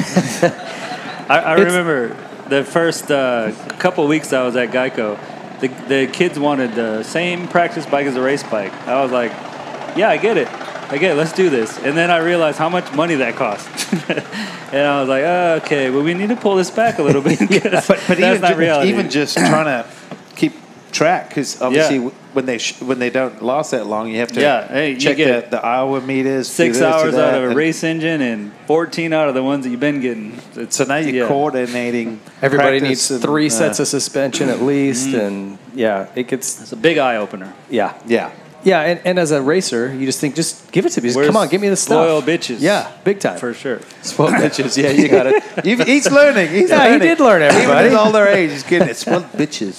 I remember the first couple of weeks I was at Geico, the kids wanted the same practice bike as a race bike. I was like, yeah, I get it. Let's do this. And then I realized how much money that cost. And I was like, oh, okay, well, we need to pull this back a little bit. But that's even, not reality. even just trying to keep track, because obviously when they don't last that long, you have to check the hour meters. 6 hours out of a race engine and 14 out of the ones that you've been getting. So now you're coordinating. Everybody needs 3 sets of suspension at least. And it's a big eye opener. Yeah. Yeah, and as a racer, you just think, just give it to me. Just, We're come on, give me the stuff. Spoiled bitches. Yeah, big time. For sure. Spoiled bitches. Yeah, you got it. He's learning. He's learning. He did learn, everybody. Even at all their age, he's getting it. Spoiled bitches.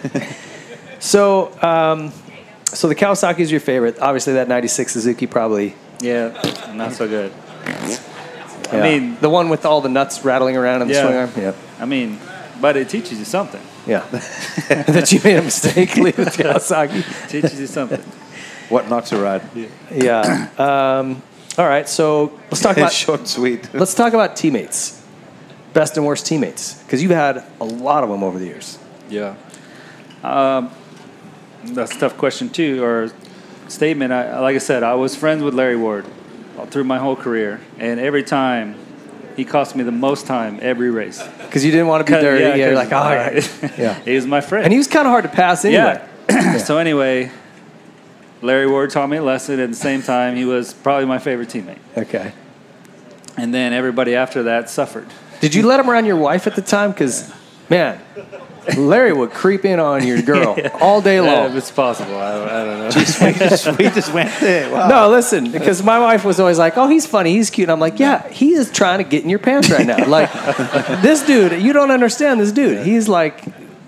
So the Kawasaki is your favorite. Obviously, that 96 Suzuki probably. Yeah, not so good. Yeah. I mean, the one with all the nuts rattling around in the swing arm. Yeah. I mean, but it teaches you something. Yeah. That you made a mistake leaving Kawasaki. Teaches you something. What not to ride? Yeah. All right. So let's talk about short and sweet. Let's talk about teammates. Best and worst teammates, because you've had a lot of them over the years. Yeah. That's a tough question too, or statement. Like I said, I was friends with Larry Ward all through my whole career, and every time he cost me the most time every race. Because you didn't want to be dirty. Yeah, you're like, all right. Yeah. He was my friend. And he was kind of hard to pass anyway. Yeah. So anyway, Larry Ward taught me a lesson. At the same time, he was probably my favorite teammate. Okay. And then everybody after that suffered. Did you let him around your wife at the time? Because, man, Larry would creep in on your girl all day long. If it's possible. I don't know. We just went there. Wow. No, listen, because my wife was always like, oh, he's funny, he's cute. And I'm like, yeah, he is trying to get in your pants right now. Like, this dude, you don't understand this dude. He's like,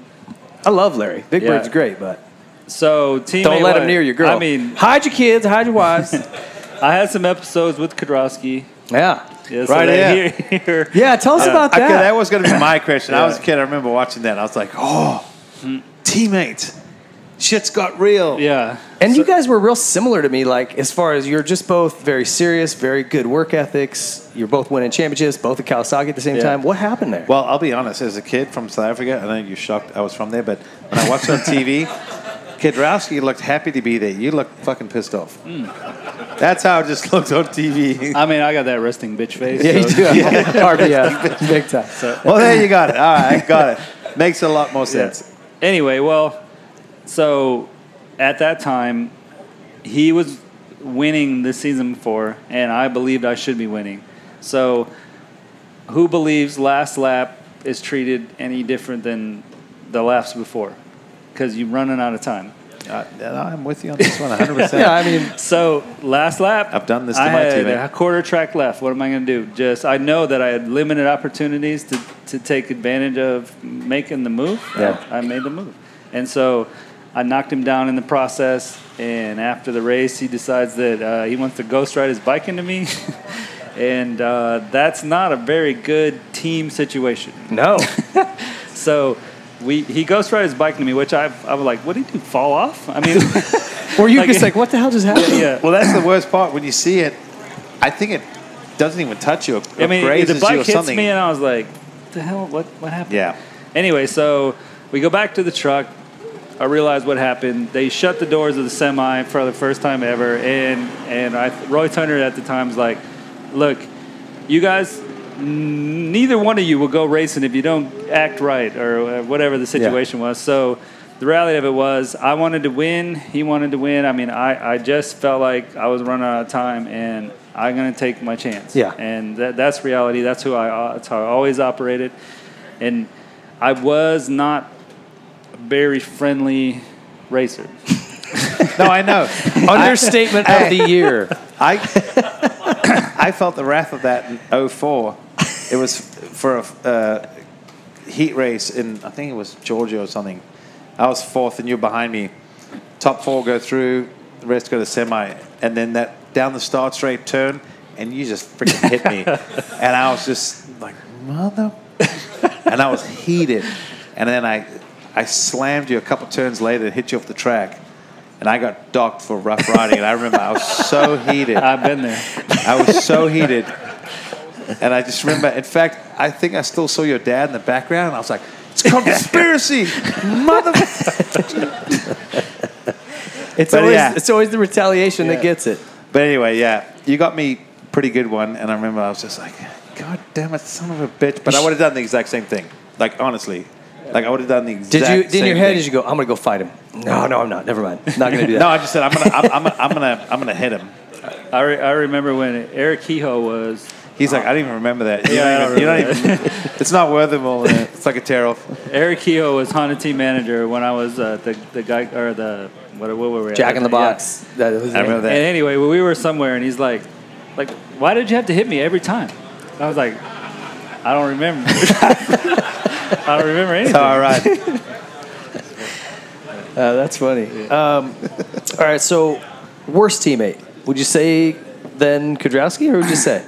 I love Larry. Big Bird's great, but so don't let him near your girl. I mean, hide your kids, hide your wives. I had some episodes with Kudrowski. Yeah. Yeah, so right here. Yeah, tell us about that. Okay, that was going to be my question. I was a kid. I remember watching that. I was like, oh, teammates. Shit's got real. Yeah. And you guys were real similar to me, like, as far as you're just both very serious, very good work ethics. You're both winning championships, both at Kawasaki at the same time. What happened there? Well, I'll be honest. As a kid from South Africa, I know you're shocked I was from there, but when I watched on TV, Kudrowski looked happy to be there. You looked fucking pissed off. That's how it just looked on TV. I mean, I got that resting bitch face. Yeah, you do. RBF, big time. So. Well, there you got it. All right, got it. Makes a lot more sense. Anyway, well, so at that time, he was winning the season before, and I believed I should be winning. So who believes last lap is treated any different than the laps before? Because you're running out of time. I'm with you on this one 100%. Yeah, I mean, so last lap, I've done this to I my had teammate. a quarter track left. What am I going to do? I know that I had limited opportunities to take advantage of making the move. Yeah. I made the move. And so I knocked him down in the process. And after the race, he decides that he wants to ghost ride his bike into me. And that's not a very good team situation. no. So he ghost ride his bike into me, which I was like, what did he do, fall off? I mean, Or you just like, what the hell just happened? yeah. Well, that's the worst part. When you see it, I think it doesn't even touch you. I mean, grazes the bike you or hits something. me, and I was like, what the hell? What happened? Yeah. Anyway, so we go back to the truck. I realize what happened. They shut the doors of the semi for the first time ever, and Roy Turner at the time was like, look, you guys, neither one of you will go racing if you don't act right or whatever the situation was. So the reality of it was I wanted to win. He wanted to win. I mean, I just felt like I was running out of time, and I'm going to take my chance. Yeah. And that's reality. That's how I always operated. And I was not a very friendly racer. No, I know. Understatement of the year. I felt the wrath of that in 2004. It was for a heat race in, I think it was Georgia or something. I was fourth and you're behind me. Top four go through, the rest go to semi. And then that down the start straight turn, and you just freaking hit me. And I was just like, mother. And I was heated. And then I slammed you a couple turns later and hit you off the track. and I got docked for rough riding. And I remember I was so heated. I've been there. I was so heated. And I just remember, in fact, I think I still saw your dad in the background. And I was like, it's conspiracy, motherfucker. It's always the retaliation that gets it. But anyway, yeah, you got me pretty good one. And I remember I was just like, God damn it, son of a bitch. But I would have done the exact same thing. Like, honestly. Like, I would have done the exact same thing. In your head, did you go, I'm going to go fight him? No, I'm not. Never mind. Not going to do that. No, I just said, I'm gonna hit him. I remember when Eric Kehoe was. He's like, I don't even remember that. You Yeah, don't even. It's not worth it, man. It's like a tear off. Eric Kehoe was Honda team manager when I was the guy or the what were we? Jack in the Box. Yeah. That was I remember that. And anyway, we were somewhere, and he's like, why did you have to hit me every time? I was like, I don't remember. I don't remember anything. All right. That's funny. All right, so worst teammate. Would you say then Kudrowski, or would you say?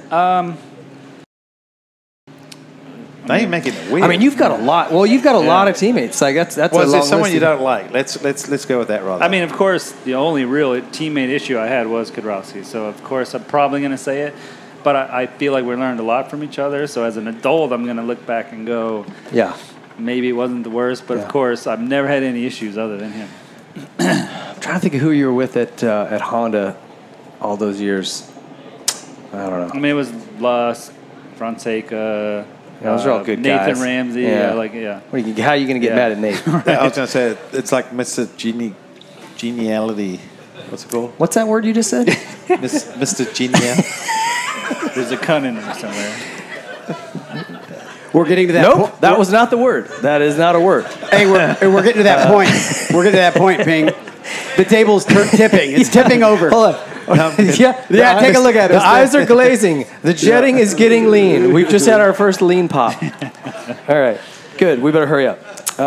Now you're making it weird. I mean, you've got a lot. Well, you've got a lot of teammates. Like that's well, a is long there someone list you don't like? Let's go with that rather. I mean, of course, the only real teammate issue I had was Kudrowski. So, of course, I'm probably going to say it. But I feel like we learned a lot from each other. So, as an adult, I'm going to look back and go, yeah, maybe it wasn't the worst. But, of course, I've never had any issues other than him. I'm trying to think of who you were with at Honda all those years. I don't know. I mean, it was Lusk, Fonseca. Those are all good Nathan guys. Ramsey. Yeah. How are you going to get mad at Nate? I was going to say, it's like Mr. Geniality. What's it called? What's that word you just said? Mr. Genial. There's a cun in there somewhere. We're getting to that Nope, that was not the word. That is not a word. Hey, we're getting to that point. We're getting to that point, Ping. The table's tipping. It's tipping over. Hold on. Yeah, take a look at it. The eyes are glazing. The jetting is getting lean. We've just had our first lean pop. All right, good. We better hurry up.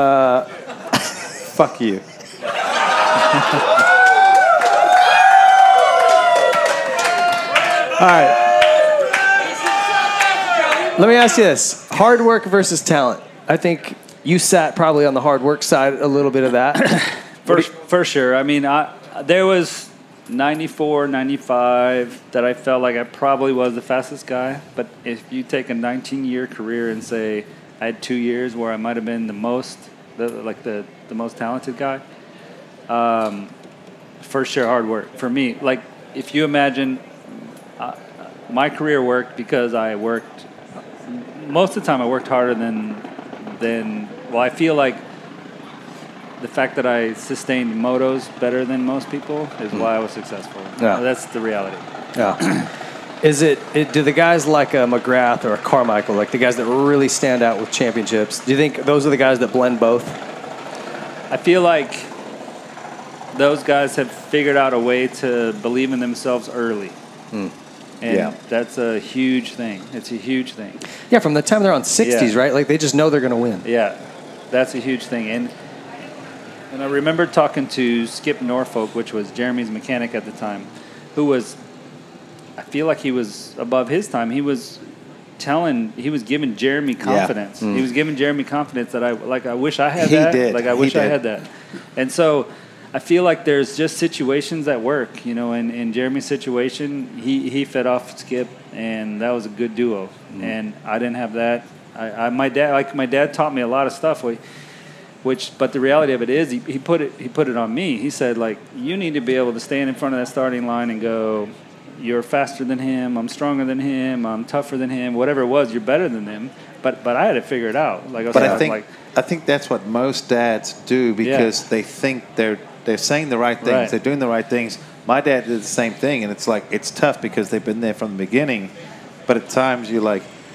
Fuck you. All right. Let me ask you this. Hard work versus talent. I think you sat probably on the hard work side a little bit of that. For sure. I mean, there was 94, 95 that I felt like I probably was the fastest guy. But if you take a 19-year career and say I had 2 years where I might have been the most talented guy, for sure hard work. For me, like if you imagine my career worked because I worked, most of the time I worked harder than I feel like the fact that I sustained motos better than most people is why I was successful. Yeah. That's the reality. Yeah. Do the guys like a McGrath or a Carmichael, like the guys that really stand out with championships, do you think those are the guys that blend both? I feel like those guys have figured out a way to believe in themselves early. And that's a huge thing. It's a huge thing. Yeah, from the time they're on 60s, right? Like they just know they're going to win. Yeah, that's a huge thing. And I remember talking to Skip Norfolk, which was Jeremy's mechanic at the time, who was, I feel like he was above his time. He was giving Jeremy confidence. He was giving Jeremy confidence that I wish I had that. Did. Like I wish I had that. And so I feel like there's just situations that work, in Jeremy's situation, he fed off Skip and that was a good duo. And I didn't have that. My dad taught me a lot of stuff, but the reality of it is he put it on me. He said, you need to be able to stand in front of that starting line and go, you're faster than him, I'm stronger than him, I'm tougher than him, whatever it was, you're better than them. But I had to figure it out. I think that's what most dads do because they think they're saying the right things, Right. they're doing the right things. My dad did the same thing, and it's tough because they've been there from the beginning. But at times you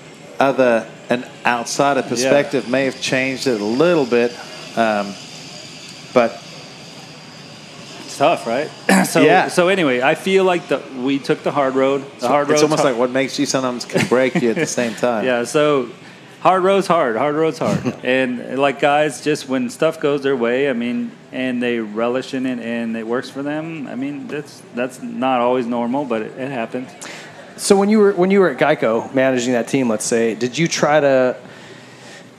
an outsider perspective may have changed it a little bit, but it's tough, right? So anyway, I feel like we took the hard road. The hard road. It's almost like what makes you sometimes can break you at the same time. Yeah. So hard road's hard. Hard road's hard. And guys, just when stuff goes their way, and they relish in it and it works for them. That's not always normal, but it happens. So when you were at Geico managing that team, let's say, did you try to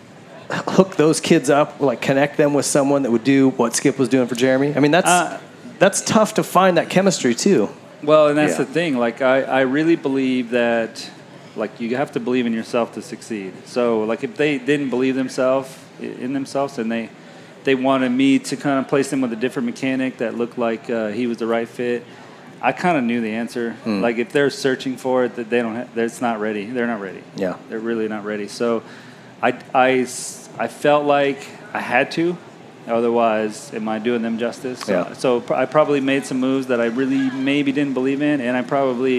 hook those kids up, connect them with someone that would do what Skip was doing for Jeremy? That's that's tough to find that chemistry too. Well, and that's the thing. Like, I really believe that, like, you have to believe in yourself to succeed. So, like, if they didn't believe in themselves, and they wanted me to kind of place them with a different mechanic that looked like he was the right fit, I kind of knew the answer. Like, if they're searching for it, that it's not ready. They're not ready. Yeah, they're really not ready. So, I felt like I had to. Otherwise, am I doing them justice? So I probably made some moves that I really maybe didn't believe in, and I probably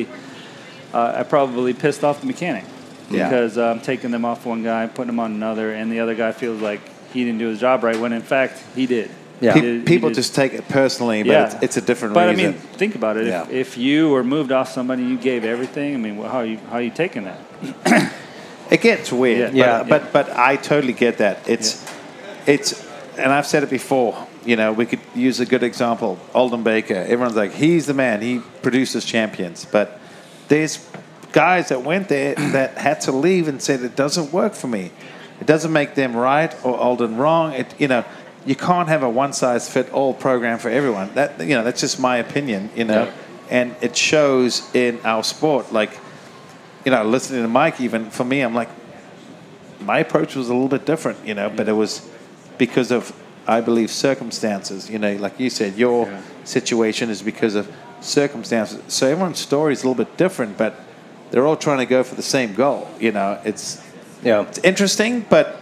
pissed off the mechanic because I'm taking them off one guy, putting them on another, and the other guy feels like he didn't do his job right when in fact he did. Yeah, people just take it personally, but it's a different reason. But I mean, think about it. Yeah. If you were moved off somebody, you gave everything. I mean, how are you taking that? It gets weird. But I totally get that. It's. And I've said it before, we could use a good example. Alden Baker, everyone's like, he's the man. He produces champions. But there's guys that went there that had to leave and said, it doesn't work for me. It doesn't make them right or Alden wrong. You can't have a one-size-fit-all program for everyone. That's just my opinion, And it shows in our sport. Like, listening to Mike, even for me, I'm like, my approach was a little bit different, but it was because of, I believe, circumstances. Like you said, your situation is because of circumstances. So everyone's story is a little bit different, but they're all trying to go for the same goal. It's interesting, but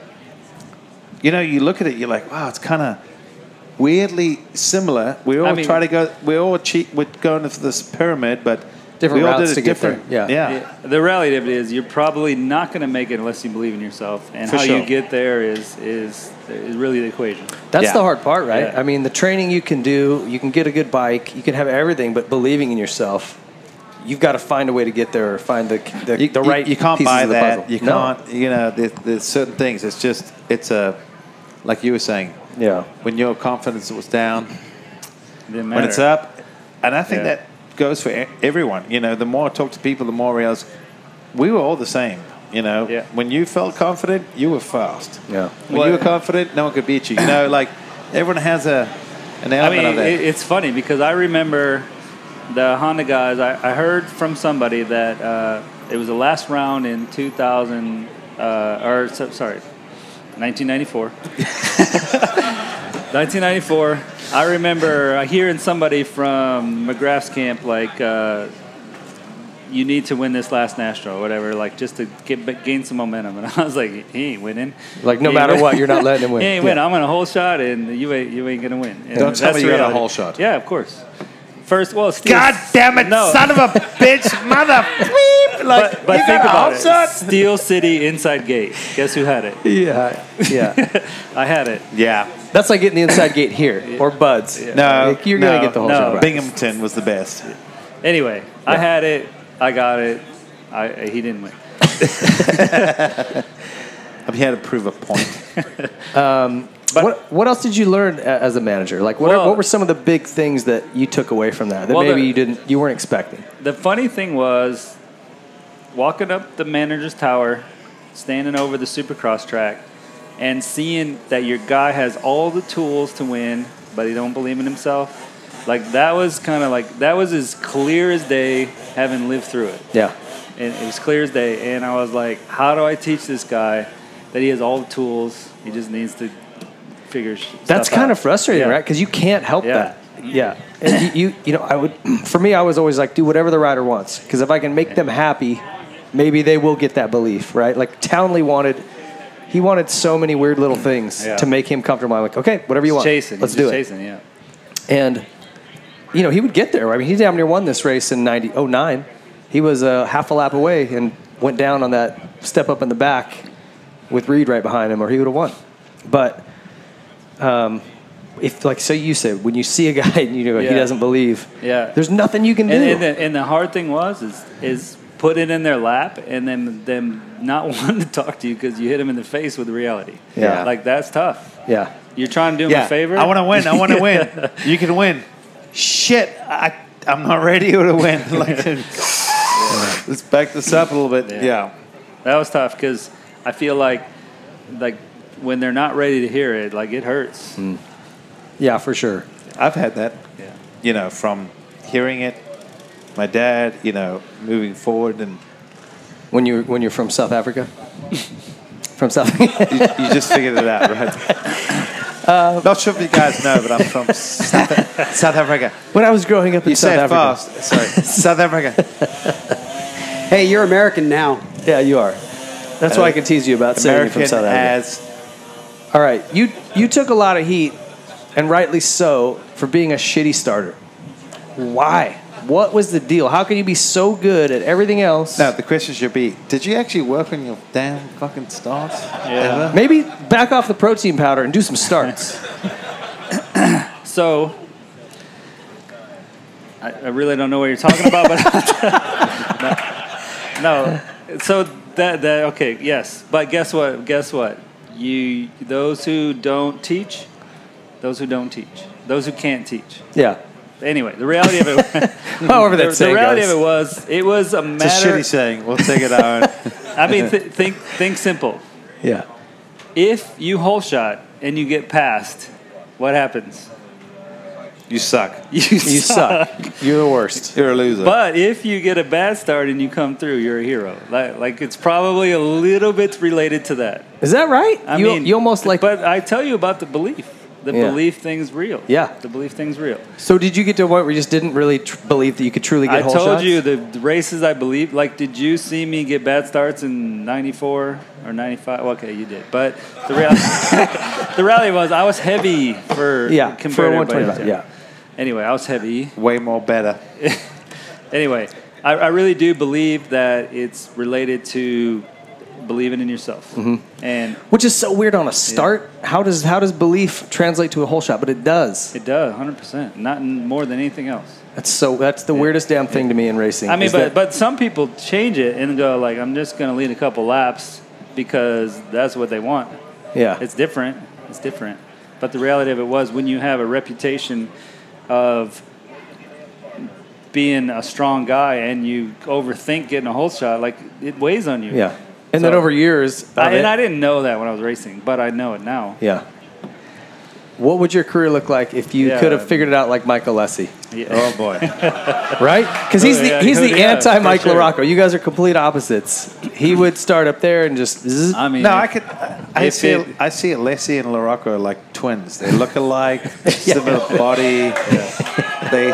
you look at it, you're like, wow, it's kind of weirdly similar. We all we're going for this pyramid, but different we all routes did it to get different. there. Yeah. The reality of it is, you're probably not going to make it unless you believe in yourself, and For how sure. you get there is really the equation. That's the hard part, right? Yeah. I mean, the training you can do, you can get a good bike, you can have everything, but believing in yourself, you've got to find a way to get there or find the right You can't pieces buy of the that. puzzle. You can't. There's certain things. It's a, like you were saying. Yeah. When your confidence was down, Didn't when it's matter. up, and I think that goes for everyone. The more I talk to people, the more I realize we were all the same. When you felt confident, you were fast. Yeah. When you were confident, no one could beat you. Like everyone has an element of that. It's funny because I remember the Honda guys. I heard from somebody that it was the last round in 1994. 1994. I remember hearing somebody from McGrath's camp like, you need to win this last national or whatever, like just to gain some momentum. And I was like, he ain't winning. Like no matter what, you're not letting him win. He ain't winning. I'm on a whole shot, and you ain't gonna win. And Don't tell me you got a reality. whole shot. Yeah, of course. First, well, God damn it, son of a bitch, mother. But think about it. Steel City inside gate. Guess who had it? Yeah. I had it. Yeah. That's like getting the inside gate here or Bud's. No, You're going to get the whole shot. Binghamton was the best. Anyway, I had it. I got it. He didn't win. He had to prove a point. What else did you learn as a manager? Like, what were some of the big things that you took away from that maybe you weren't expecting? The funny thing was, walking up the manager's tower, standing over the Supercross track, and seeing that your guy has all the tools to win, but he don't believe in himself. Like, that was as clear as day, having lived through it. Yeah. And it was clear as day. And I was like, how do I teach this guy that he has all the tools? He just needs to figure That's stuff kind out. of frustrating, right? Because you can't help that. Yeah. And for me, I was always like, do whatever the rider wants. Because if I can make them happy, maybe they will get that belief, right? Like Townley wanted so many weird little things to make him comfortable. I'm like, okay, whatever you want. Let's do it. Chasing, yeah. And, he would get there. I mean, he damn near won this race in 09. He was half a lap away and went down on that step up in the back with Reed right behind him, or he would have won. But if, like, so you said, when you see a guy and he doesn't believe, there's nothing you can do. And the hard thing is put it in their lap and then them not wanting to talk to you because you hit them in the face with reality. Yeah. Like, that's tough. Yeah. You're trying to do them a favor. I want to win. You can win. Shit, I'm not ready to win. Let's back this up a little bit. Yeah. That was tough because I feel like when they're not ready to hear it, like, it hurts. Yeah, for sure. I've had that. Yeah. from hearing it, my dad, moving forward, and When you're from South Africa? From South you just figured it out, right? Not sure if you guys know, but I'm from South Africa. When I was growing up in You South say it Africa. fast. Sorry. South Africa. Hey, you're American now. Yeah, you are. That's why I can tease you about saying you're from American South Africa. as All right, you took a lot of heat, and rightly so, for being a shitty starter. Why? What was the deal? How can you be so good at everything else? No, the question should be, did you actually work on your damn fucking starts? Yeah. Maybe back off the protein powder and do some starts. So, I really don't know what you're talking about, but no. So that okay, yes, but guess what? Those who don't teach, those who can't teach. Yeah. Anyway, the reality of it. However that the saying reality goes. of it was a matter. It's a shitty saying. We'll take it out. I mean, think simple. Yeah. If you hole shot and you get past, what happens? You suck. You suck. You're the worst. You're a loser. But if you get a bad start and you come through, you're a hero. Like it's probably a little bit related to that. Is that right? I mean, you almost like. But I tell you about the belief. The Yeah. belief thing's real. Yeah. The belief thing's real. So did you get to a point where you just didn't really believe that you could truly get I whole told shots? you the races I believe. Like, did you see me get bad starts in '94 or '95? Well, okay, you did. But the reality was I was heavy for Yeah, compared for to a everybody 125. else. Yeah. Anyway, I was heavy. Way more better. Anyway, I really do believe that it's related to believing in yourself. Mm-hmm. And Which is so weird on a start. How does belief translate to a whole shot? But it does. it does, 100%. Not more than anything else. That's the weirdest damn thing to me in racing. I mean, is that- but some people change it and go like, I'm just going to lead a couple laps because that's what they want. yeah, It's different. It's different. But the reality of it was when you have a reputation of being a strong guy and you overthink getting a whole shot, like it weighs on you. yeah. And So- then over years, I didn't know that when I was racing, but I know it now. yeah. What would your career look like if you Yeah. could have figured it out like Michael Lessie? Yeah. Oh, boy. Right? Because he's Oh, yeah. the Yeah, anti-Mike for sure. LaRocco. You guys are complete opposites. He would start up there and just zzz. I mean, No, if see it- Alessi and LaRocco are like twins. They look alike, similar body. They.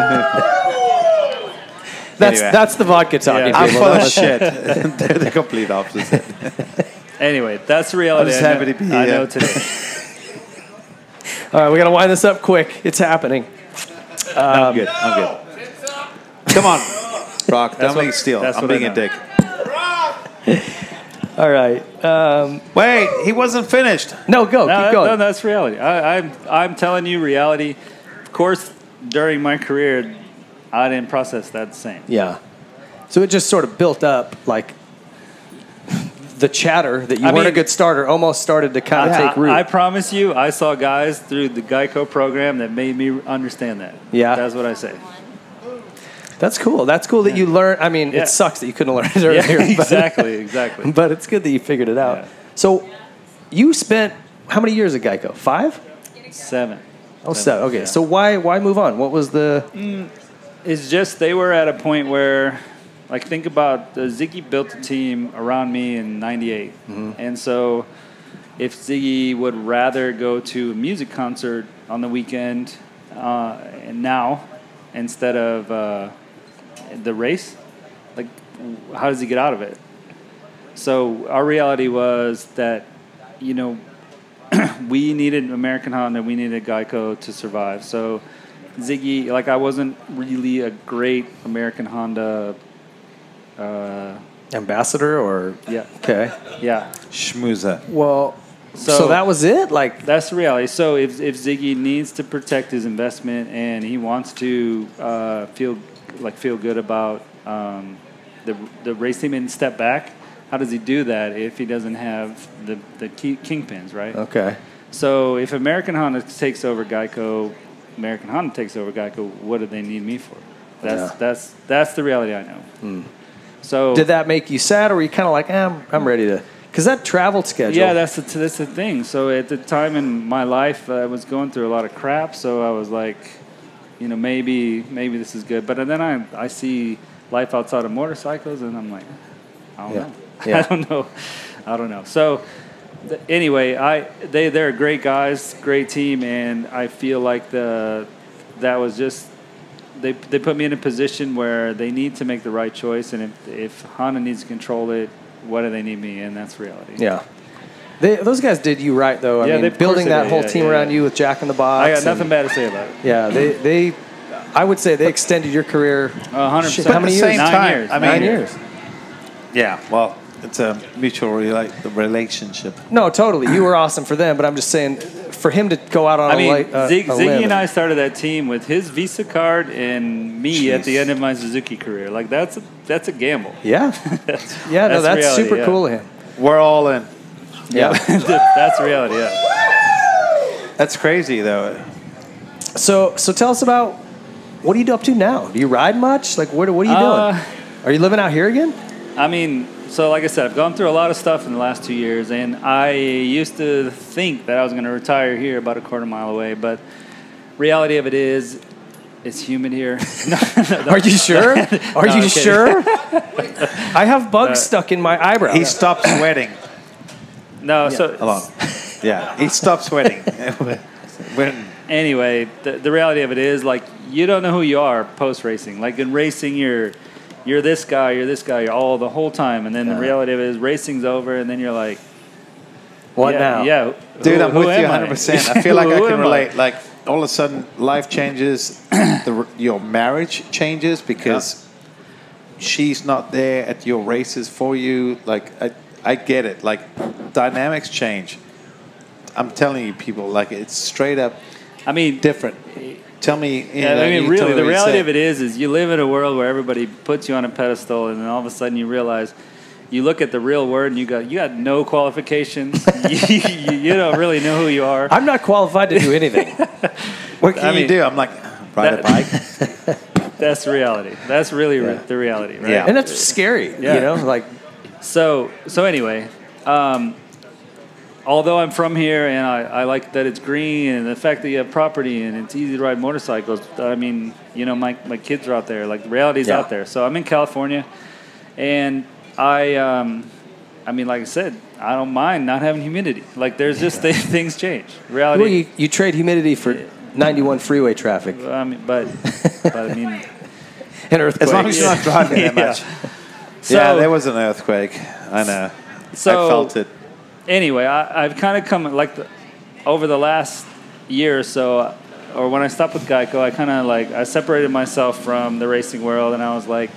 Anyway. That's the vodka talking. Yeah. I'm people. full of That's- shit. They're the complete opposite. Anyway, that's the reality. I'm just happy to be I here. know today. All right, we got to wind this up quick. It's happening. I'm good. Come on, Brock. Don't what- make it steal. that's I'm what I being a know. dick. All right. Wait, he wasn't finished. No, go. No, Keep going. no, that's reality. I'm telling you reality. Of course, during my career, I didn't process that the same. Yeah. So it just sort of built up, like the chatter that you I weren't a mean- good starter almost started to kind of take root. I promise you, I saw guys through the Geico program that made me understand that. Yeah. That's what I say. That's cool. That's cool that you learned. I mean, Yeah. it sucks that you couldn't learn it earlier. Yeah, but- exactly. But it's good that you figured it out. Yeah. So you spent how many years at Geico? 5? 7. Oh, 7. Okay. Yeah. So why move on? What was the... It's just they were at a point where, like, think about Ziggy built a team around me in '98, and so if Ziggy would rather go to a music concert on the weekend and now instead of the race, like, how does he get out of it? So our reality was that, we needed American Honda, we needed Geico to survive. So Ziggy, like, I wasn't really a great American Honda. Ambassador or... Yeah, Okay. yeah. Schmoozer. Well, so So- that was it? Like... That's the reality. So if Ziggy needs to protect his investment and he wants to feel good about the race team and step back, how does he do that if he doesn't have the kingpins, right? Okay. So if American Honda takes over Geico, what do they need me for? That's the reality I know. So Did that make you sad, or were you kind of like, I'm ready to... Because that travel schedule... yeah, that's the thing. So at the time in my life, I was going through a lot of crap. So I was like, maybe this is good. But then I see life outside of motorcycles, and I'm like, I don't know. Yeah. I don't know. So anyway, they're great guys, great team, and I feel like that was just they put me in a position where they need to make the right choice, and if Honda needs to control it, what do they need me? And that's reality. Yeah. Those guys did you right, though. I mean, of building course that they whole did. team around you with Jack in the Box. I got nothing bad to say about it. Yeah, I would say they extended your career. 100%. How many years? Same 9 time, years. I mean, 9 years. Yeah, well, it's a mutual relationship. No, totally. You were awesome for them, but I'm just saying, for him to go out on Ziggy and I started that team with his Visa card and me at the end of my Suzuki career. Like that's a gamble. Yeah. That's reality, super cool of him. We're all in. Yeah. That's reality. Yeah. That's crazy, though. So tell us about, what are you up to now? Do you ride much? Like, what are you doing? Are you living out here again? I mean, so like I said, I've gone through a lot of stuff in the last 2 years, and I used to think that I was going to retire here about a quarter mile away, but reality of it is, it's humid here. Are you sure? Are you kidding. sure? I have bugs stuck in my eyebrow. He stopped sweating. No, so Hold on. Yeah, he stopped sweating. anyway, the reality of it is, like, you don't know who you are post-racing. Like, in racing, you're this guy, all the whole time. And then the reality of it is, racing's over, and then you're like, what now? Yeah. Dude, I'm with you am 100%. I feel like I Who can am relate. Like, all of a sudden, life changes. Your marriage changes because she's not there at your races for you. Like, I get it. Like, dynamics change. I'm telling you, people, like, it's straight up different. Tell me. Really, the reality of it is you live in a world where everybody puts you on a pedestal, and then all of a sudden you realize, you look at the real world, and you got no qualifications. you don't really know who you are. I'm not qualified to do anything. What can you do? I'm like, ride a bike. That's reality. That's really the reality, right? Yeah. And that's scary, like. So anyway, although I'm from here and I like that it's green and the fact that you have property and it's easy to ride motorcycles, I mean, my kids are out there. Like, the reality's out there. So I'm in California, and I mean, like I said, I don't mind not having humidity. Like, there's just things change. Reality. Well, you trade humidity for 91 freeway traffic. I mean, but I mean, an earthquake. As long as you're not driving that much. So, there was an earthquake. I know. So, I felt it. Anyway, I've kind of come, like, over the last year or so, or when I stopped with Geico, I kind of, like, I separated myself from the racing world, and I was like,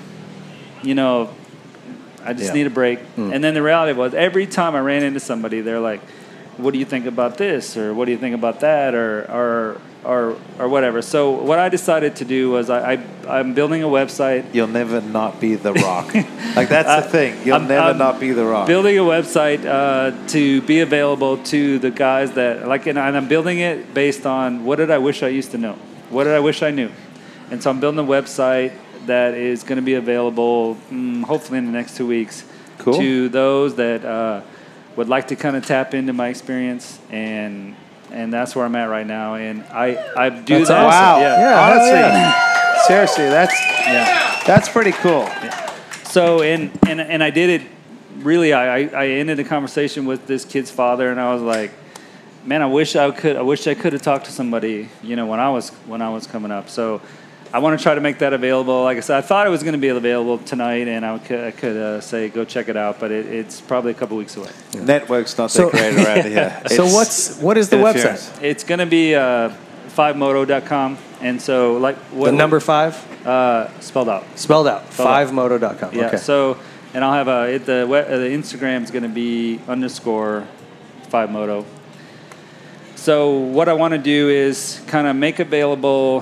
I just need a break. And then the reality was, every time I ran into somebody, they're like, what do you think about this? Or what do you think about that? Or whatever. So what I decided to do was I'm building a website. You'll never not be The Rock. Like, that's the thing. You'll never not be The Rock. Building a website to be available to the guys that, like, and I'm building it based on, what did I wish I used to know? What did I wish I knew? And so I'm building a website that is going to be available hopefully in the next 2 weeks to those that would like to kind of tap into my experience, and that's where I'm at right now. And I do that. Wow. Yeah. Honestly, seriously, that's pretty cool. Yeah. So and I did it. Really, I ended the conversation with this kid's father, and I was like, man, I wish I could have talked to somebody, when I was coming up. So I want to try to make that available. Like I said, I thought it was going to be available tonight, and I could say go check it out, but it's probably a couple weeks away. Yeah. Network's not that great around here. So what is the website? It's going to be 5moto.com, and so like the number 5 spelled out. 5moto.com. Yeah. Okay. So, and I'll have the Instagram is going to be _5moto. So what I want to do is kind of make available.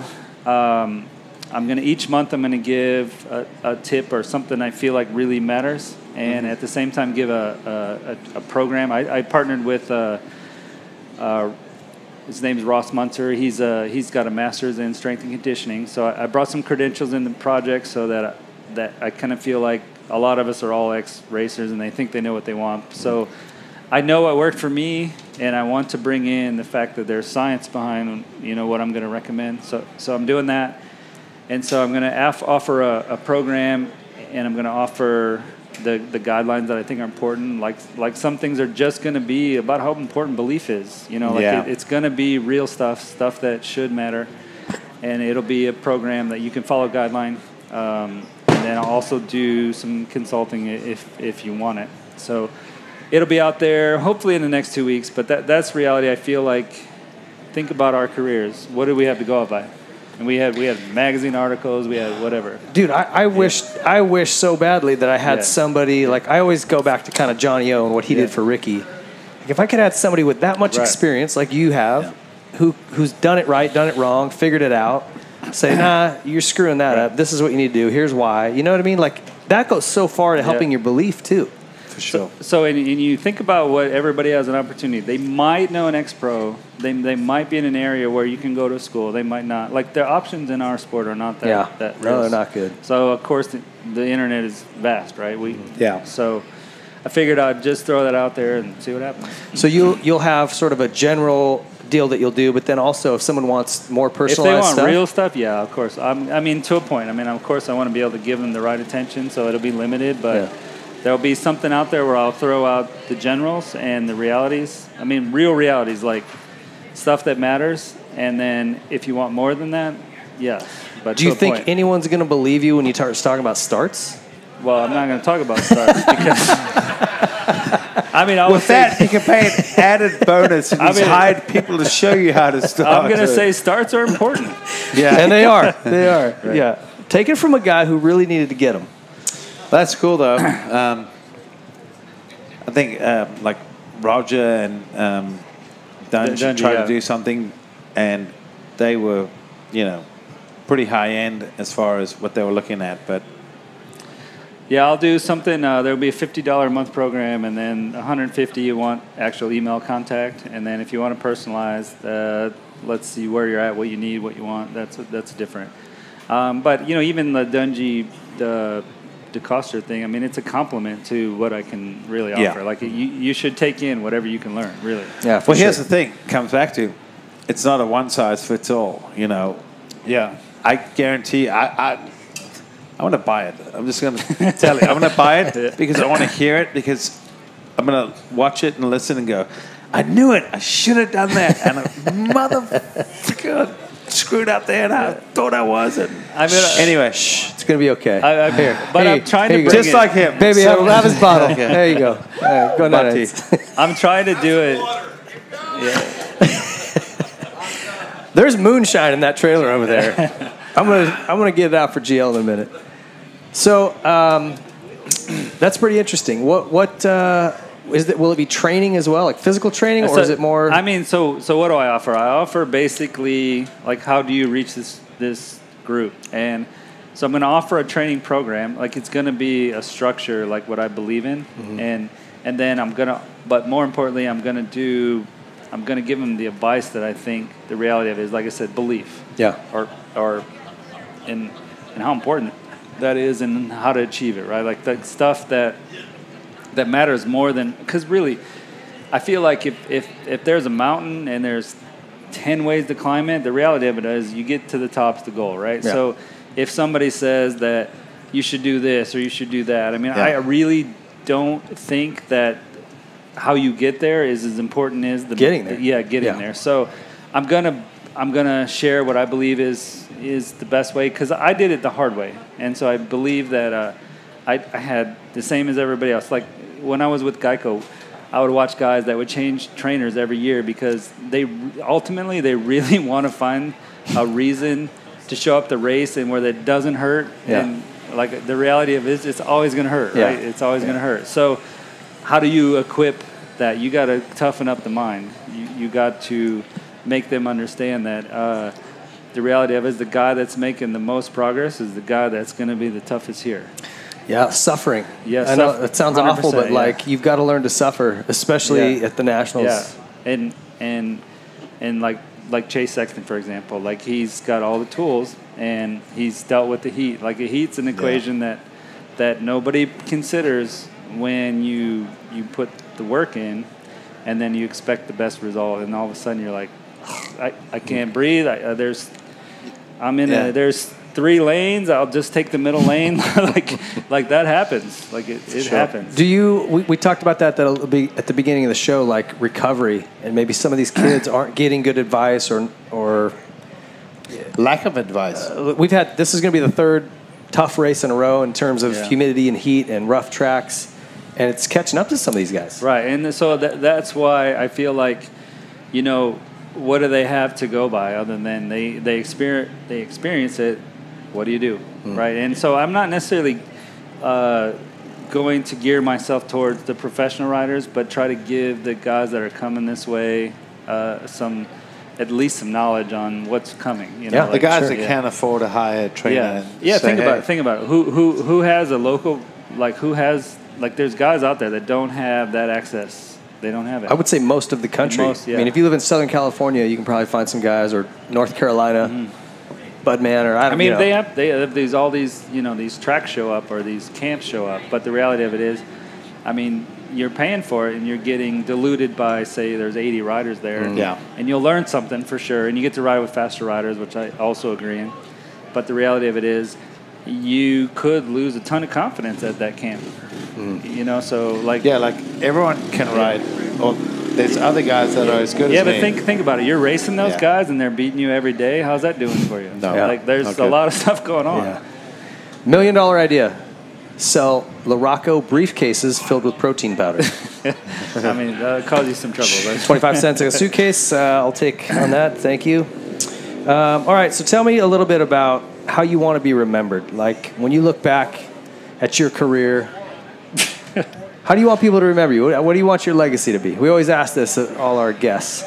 Each month I'm going to give a tip or something I feel like really matters, and at the same time give a program. I partnered with his name is Ross Munter. He's got a master's in strength and conditioning. So I brought some credentials in the project so that I kind of feel like a lot of us are all ex-racers and they think they know what they want. So I know what worked for me, and I want to bring in the fact that there's science behind, what I'm going to recommend. So I'm doing that, and so I'm going to offer a program, and I'm going to offer the guidelines that I think are important. Like some things are just going to be about how important belief is. It's going to be real stuff that should matter, and it'll be a program that you can follow guideline. And then I'll also do some consulting if you want it. So it'll be out there hopefully in the next 2 weeks. But that's reality. I feel like, think about our careers. What do we have to go out by? And we had magazine articles. We had whatever. Dude, I wish so badly that I had somebody like, I always go back to kind of Johnny O and what he did for Ricky. Like, if I could have somebody with that much experience like you have, who's done it right, done it wrong, figured it out. Say, nah, you're screwing that up. This is what you need to do. Here's why. You know what I mean? Like, that goes so far to helping your belief, too. For sure. So and you think about what everybody has an opportunity. They might know an ex-pro. They might be in an area where you can go to school. They might not. Like, their options in our sport are not that No, they're not good. So, of course, the internet is vast, right? So I figured I'd just throw that out there and see what happens. So you'll have sort of a general deal that you'll do, but then also if someone wants more personalized stuff. If they want real stuff, yeah, of course. I mean, to a point. I mean, of course, I want to be able to give them the right attention, so it'll be limited, but there'll be something out there where I'll throw out the generals and the realities. I mean, real realities, like stuff that matters, and then if you want more than that, yes. But do you think anyone's going to believe you when you start talking about starts? Well, I'm not going to talk about starts because... I mean, with that, you can pay an added bonus and hired people to show you how to start. I'm going to say starts are important. Yeah, and they are. They are. Right. Yeah. Take it from a guy who really needed to get them. That's cool, though. I think like Roger and Dunge tried to do something, and they were, pretty high end as far as what they were looking at, but. Yeah, I'll do something. There'll be a $50 a month program, and then $150 you want actual email contact, and then if you want to personalize, let's see where you're at, what you need, what you want. That's different. But even the Dungy, the DeCoster thing. I mean, it's a compliment to what I can really offer. Like you should take in whatever you can learn. Really. Yeah. Well, here's the thing. Comes back to, it's not a one size fits all. Yeah. I guarantee. I want to buy it. I'm just going to tell you. I'm going to buy it because I want to hear it, because I'm going to watch it and listen and go, I knew it. I should have done that. And motherfucker screwed up there, and I thought I wasn't. Anyway, it's going to be okay. I'm trying to bring just like him. Baby, I will have his bottle. There you go. Go nuts. I'm trying to do it. There's moonshine in that trailer over there. I'm gonna get it out for GL in a minute. So that's pretty interesting. What is it? Will it be training as well, like physical training, or is it more? I mean, so what do I offer? I offer basically like, how do you reach this group? And so I'm going to offer a training program. Like, it's going to be a structure like what I believe in, and then but more importantly, I'm going to give them the advice that I think the reality of it is, like I said, belief. Yeah. Or and how important that is, and how to achieve it, right? Like the stuff that matters more than, because really, I feel like if there's a mountain and there's 10 ways to climb it, the reality of it is you get to the top's the goal, right? Yeah. So if somebody says that you should do this or you should do that, I mean, I really don't think that how you get there is as important as the getting there. Getting there. So I'm gonna share what I believe is the best way, because I did it the hard way, and so I believe that I had the same as everybody else. Like when I was with Geico, I would watch guys that would change trainers every year because they really want to find a reason to show up the race and where that doesn't hurt. Yeah. And like the reality of it is, it's always going to hurt, right? It's always going to hurt. So how do you equip that? You got to toughen up the mind. You got to make them understand that the reality of it is the guy that's making the most progress is the guy that's going to be the toughest here. Yeah, suffering. Yeah, I know it sounds awful, but like you've got to learn to suffer, especially at the nationals. Yeah, and like Chase Sexton, for example, like he's got all the tools and he's dealt with the heat. Like the heat's an equation that nobody considers when you put the work in. and then you expect the best result, and all of a sudden you're like, I can't breathe. There's 3 lanes. I'll just take the middle lane. like that happens. Like it happens. Do you? We talked about that'll be at the beginning of the show, like recovery, and maybe some of these kids aren't getting good advice or lack of advice. This is going to be the 3rd tough race in a row in terms of humidity and heat and rough tracks, and it's catching up to some of these guys. Right, and so that's why I feel like, what do they have to go by other than they experience it? What do you do, right? And so I'm not necessarily going to gear myself towards the professional riders, but try to give the guys that are coming this way at least some knowledge on what's coming. The guys that can't afford a hire trainer. Think about it. Who has a local, there's guys out there that don't have that access. They don't have it. I would say most of the country. I mean, if you live in Southern California, you can probably find some guys, or North Carolina, Budman, or they have these tracks show up or these camps show up, but the reality of it is, you're paying for it and you're getting diluted by, say, there's 80 riders there. And you'll learn something for sure, and you get to ride with faster riders, which I also agree in. But the reality of it is, you could lose a ton of confidence at that camp. So everyone can ride. Or there's other guys that are as good as me. Yeah, but think about it. You're racing those guys and they're beating you every day. How's that doing for you? No. There's a lot of stuff going on. $1 million idea. Sell LaRocco briefcases filled with protein powder. That'll cause you some trouble. Right? 25 cents a suitcase. I'll take on that. Thank you. All right, so tell me a little bit about how you want to be remembered. Like, when you look back at your career, how do you want people to remember you? What do you want your legacy to be? We always ask this of all our guests.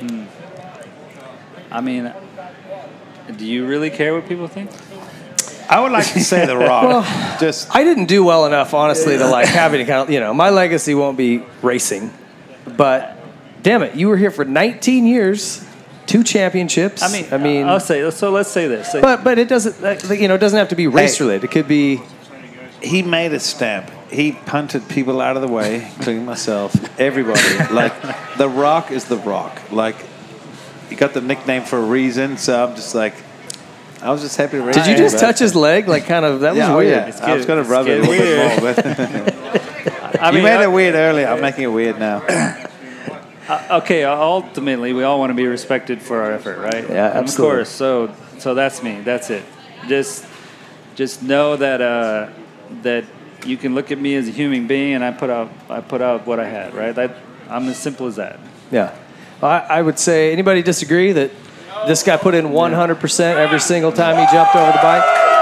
Do you really care what people think? I would like to say The Rock. I didn't do well enough, honestly, to have any kind of, my legacy won't be racing. But, damn it, you were here for 19 years, 2 championships. I'll say, so let's say this. But it doesn't, it doesn't have to be race related. It could be. He made a stamp. He punted people out of the way, including myself, everybody. The Rock is The Rock. He got the nickname for a reason, so I'm just I was just happy to race. Did you just touch his leg? That was weird. Yeah. I was going to rub it a little bit more. But you made it weird earlier. I'm making it weird now. Okay, ultimately, we all want to be respected for our effort, right? Yeah, absolutely. Of course. So that's me. That's it. Just know that that you can look at me as a human being, and I put out what I had, right? I'm as simple as that. Yeah. I would say, anybody disagree that this guy put in 100% every single time he jumped over the bike?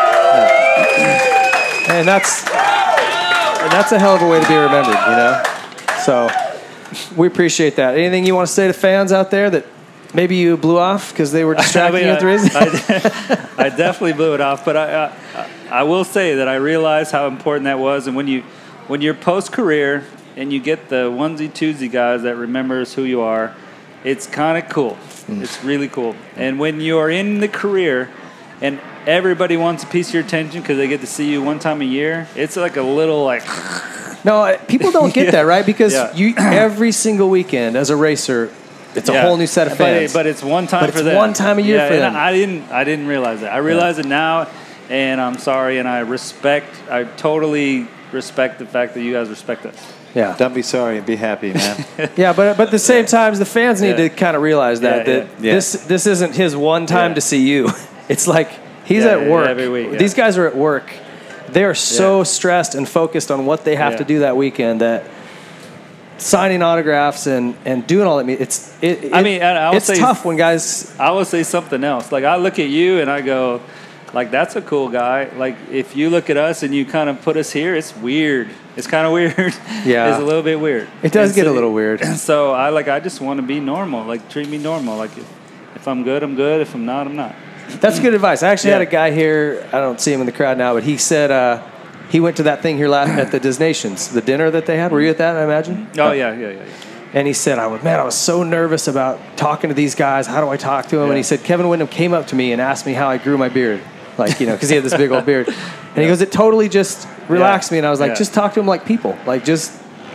Yeah. And that's a hell of a way to be remembered, So we appreciate that. Anything you want to say to fans out there that maybe you blew off because they were distracting you at the race? I definitely blew it off, but I will say that I realized how important that was. And when you're post-career and you get the onesie-twosie guys that remembers who you are, it's kind of cool. It's really cool. And when you're in the career and everybody wants a piece of your attention because they get to see you one time a year, it's like a little No, people don't get that, right? Because you every single weekend as a racer, it's a whole new set of fans. But it's one time for them. It's one time a year for them. I didn't realize that. I realize it now, and I'm sorry, and I totally respect the fact that you guys respect us. Yeah. Don't be sorry and be happy, man. But at the same time, the fans need to kind of realize that this isn't his one time to see you. It's like he's at work. Every week. Yeah. These guys are at work. They are so stressed and focused on what they have to do that weekend that signing autographs and doing all that. It's tough when guys. I will say something else. I look at you and I go, that's a cool guy. If you look at us and you kind of put us here, it's weird. It's kind of weird. Yeah. It's a little bit weird. It does get a little weird. So I just want to be normal. Treat me normal. If I'm good, I'm good. If I'm not, I'm not. That's good advice. I actually had a guy here. I don't see him in the crowd now, but he said he went to that thing here at the Disnations, the dinner that they had. Were you at that, I imagine? Oh, yeah. And he said, I was so nervous about talking to these guys. How do I talk to them? And he said, Kevin Windham came up to me and asked me how I grew my beard. Because he had this big old beard. And he goes, it totally just relaxed me. And I was like, just talk to them like people.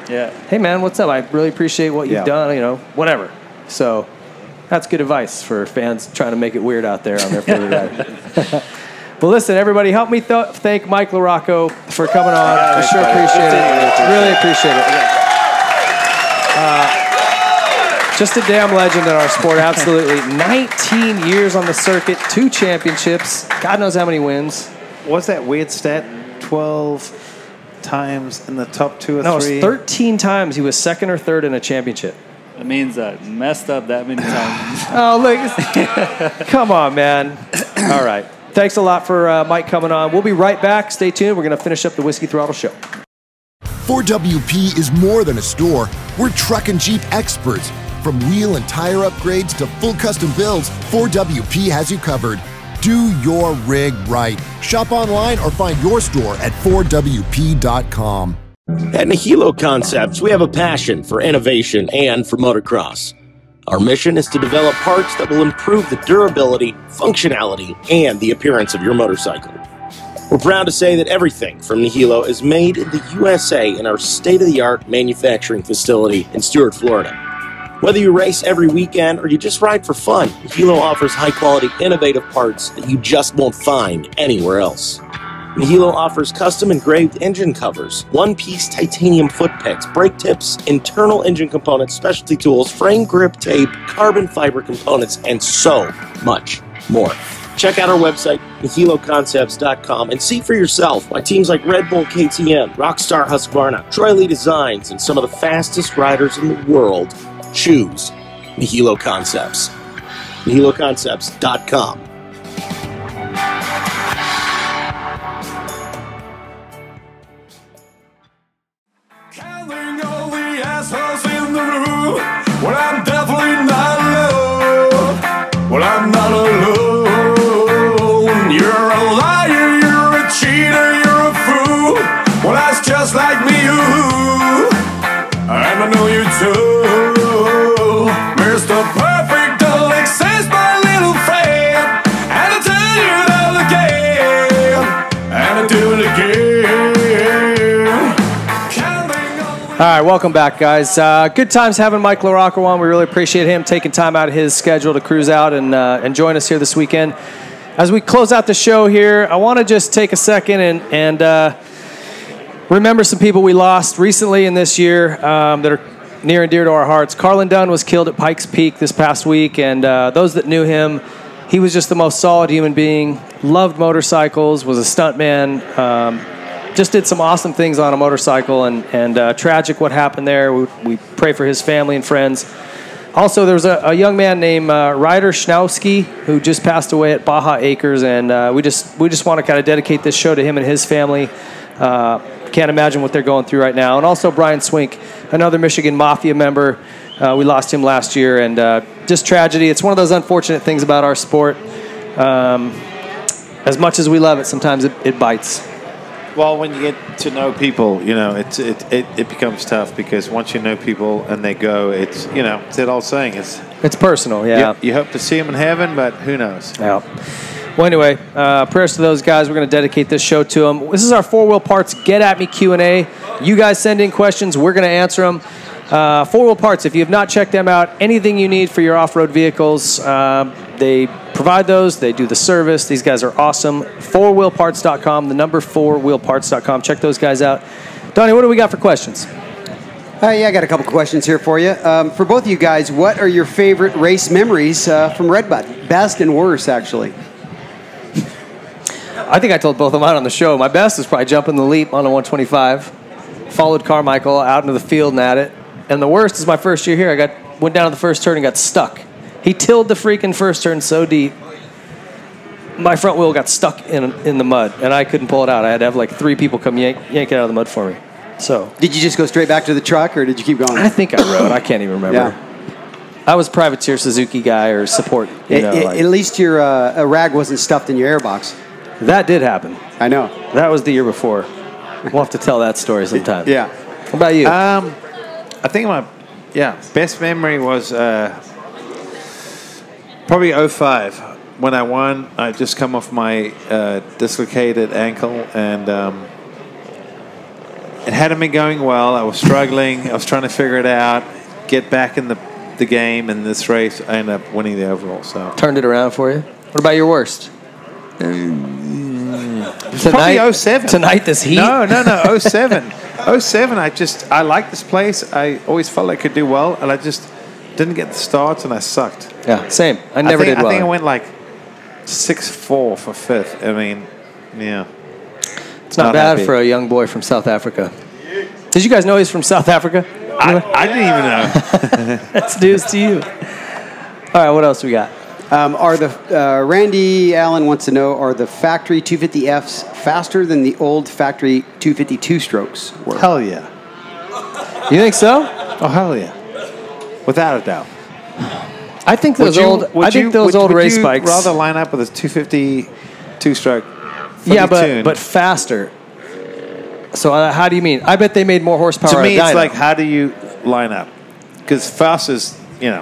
Yeah. hey, man, what's up? I really appreciate what you've Yeah. done, you know, whatever. So that's good advice for fans trying to make it weird out there on their favorite ride. Well, listen, everybody, help me thank Mike LaRocco for coming on. I sure appreciate it. Really appreciate it. Just a damn legend in our sport, absolutely. 19 years on the circuit, 2 championships, God knows how many wins. What's that weird stat? 12 times in the top 2 or 3? No, it was 13 times he was second or third in a championship. It means I messed up that many times. Oh, look. Come on, man. All right. Thanks a lot for Mike coming on. We'll be right back. Stay tuned. We're going to finish up the Whiskey Throttle Show. 4WP is more than a store. We're truck and Jeep experts. From wheel and tire upgrades to full custom builds, 4WP has you covered. Do your rig right. Shop online or find your store at 4WP.com. At Nihilo Concepts, we have a passion for innovation and for motocross. Our mission is to develop parts that will improve the durability, functionality, and the appearance of your motorcycle. We're proud to say that everything from Nihilo is made in the USA in our state-of-the-art manufacturing facility in Stuart, Florida. Whether you race every weekend or you just ride for fun, Nihilo offers high-quality, innovative parts that you just won't find anywhere else. Nihilo offers custom engraved engine covers, one-piece titanium foot pegs, brake tips, internal engine components, specialty tools, frame grip tape, carbon fiber components, and so much more. Check out our website, NihiloConcepts.com, and see for yourself why teams like Red Bull KTM, Rockstar Husqvarna, Troy Lee Designs, and some of the fastest riders in the world choose Nihilo Concepts. NihiloConcepts.com. Counting all the assholes in the room. Well, I'm definitely not alone. Well, I'm not alone. You're a liar, you're a cheater, you're a fool. Well, that's just like me, and I know you too. Mr. Perfect don't exist, my little friend. And I tell you that again, and I do it again. Counting all the All right, welcome back, guys. Good times having Mike LaRocco on. We really appreciate him taking time out of his schedule to cruise out and join us here this weekend. As we close out the show here, I want to just take a second and remember some people we lost recently in this year that are near and dear to our hearts. Carlin Dunn was killed at Pikes Peak this past week, and those that knew him, he was just the most solid human being, loved motorcycles, was a stuntman, just did some awesome things on a motorcycle, and tragic what happened there. We pray for his family and friends. Also, there was a young man named Ryder Schnowski who just passed away at Baja Acres, and we just want to kind of dedicate this show to him and his family. Can't imagine what they're going through right now. And also Brian Swink, another Michigan Mafia member. We lost him last year, and just tragedy. It's one of those unfortunate things about our sport. As much as we love it, sometimes it bites. Well, when you get to know people, you know, it becomes tough because once you know people and they go, it's, you know, it's that old saying. It's personal, yeah. You hope to see them in heaven, but who knows? Yeah. Well, anyway, prayers to those guys. We're going to dedicate this show to them. This is our 4-Wheel Parts Get At Me Q&A. You guys send in questions. We're going to answer them. 4-Wheel Parts, if you have not checked them out, anything you need for your off-road vehicles, they provide those. They do the service. These guys are awesome. 4wheelparts.com, the number 4wheelparts.com. Check those guys out. Donnie, what do we got for questions? Yeah, I got a couple questions here for you. For both of you guys, what are your favorite race memories from RedBud? Best and worst, actually. I think I told both of mine on the show. My best is probably jumping the leap on a 125. Followed Carmichael out into the field and at it. And the worst is my first year here. I went down to the first turn and got stuck. He tilled the freaking first turn so deep. My front wheel got stuck in the mud, and I couldn't pull it out. I had to have like 3 people come yank it out of the mud for me. So, did you just go straight back to the truck, or did you keep going? I think I rode. I can't even remember. Yeah. I was privateer Suzuki guy or support. At least your rag wasn't stuffed in your airbox. That did happen. I know. That was the year before. We'll have to tell that story sometime. Yeah. What about you? I think my best memory was probably 05 when I won. I just come off my dislocated ankle, and it hadn't been going well. I was struggling. I was trying to figure it out, get back in the game. And this race, I ended up winning the overall. So turned it around for you. What about your worst? Probably 07. Tonight, this heat? No, 07. 07, I liked this place. I always felt I could do well, and I just didn't get the starts, and I sucked. Yeah, same. I never did well. I think I went like 6-4 for fifth. I mean, yeah. It's not bad for a young boy from South Africa. Did you guys know he's from South Africa? I didn't even know. That's news to you. All right, what else we got? Randy Allen wants to know, are the factory 250Fs faster than the old factory 252 strokes were? Hell yeah. You think so? Oh, hell yeah. Without a doubt. I think those old race bikes. Would you rather line up with a 252 stroke? Yeah, but faster. So how do you mean? I bet they made more horsepower. To me, it's like, how do you line up? Because fast is,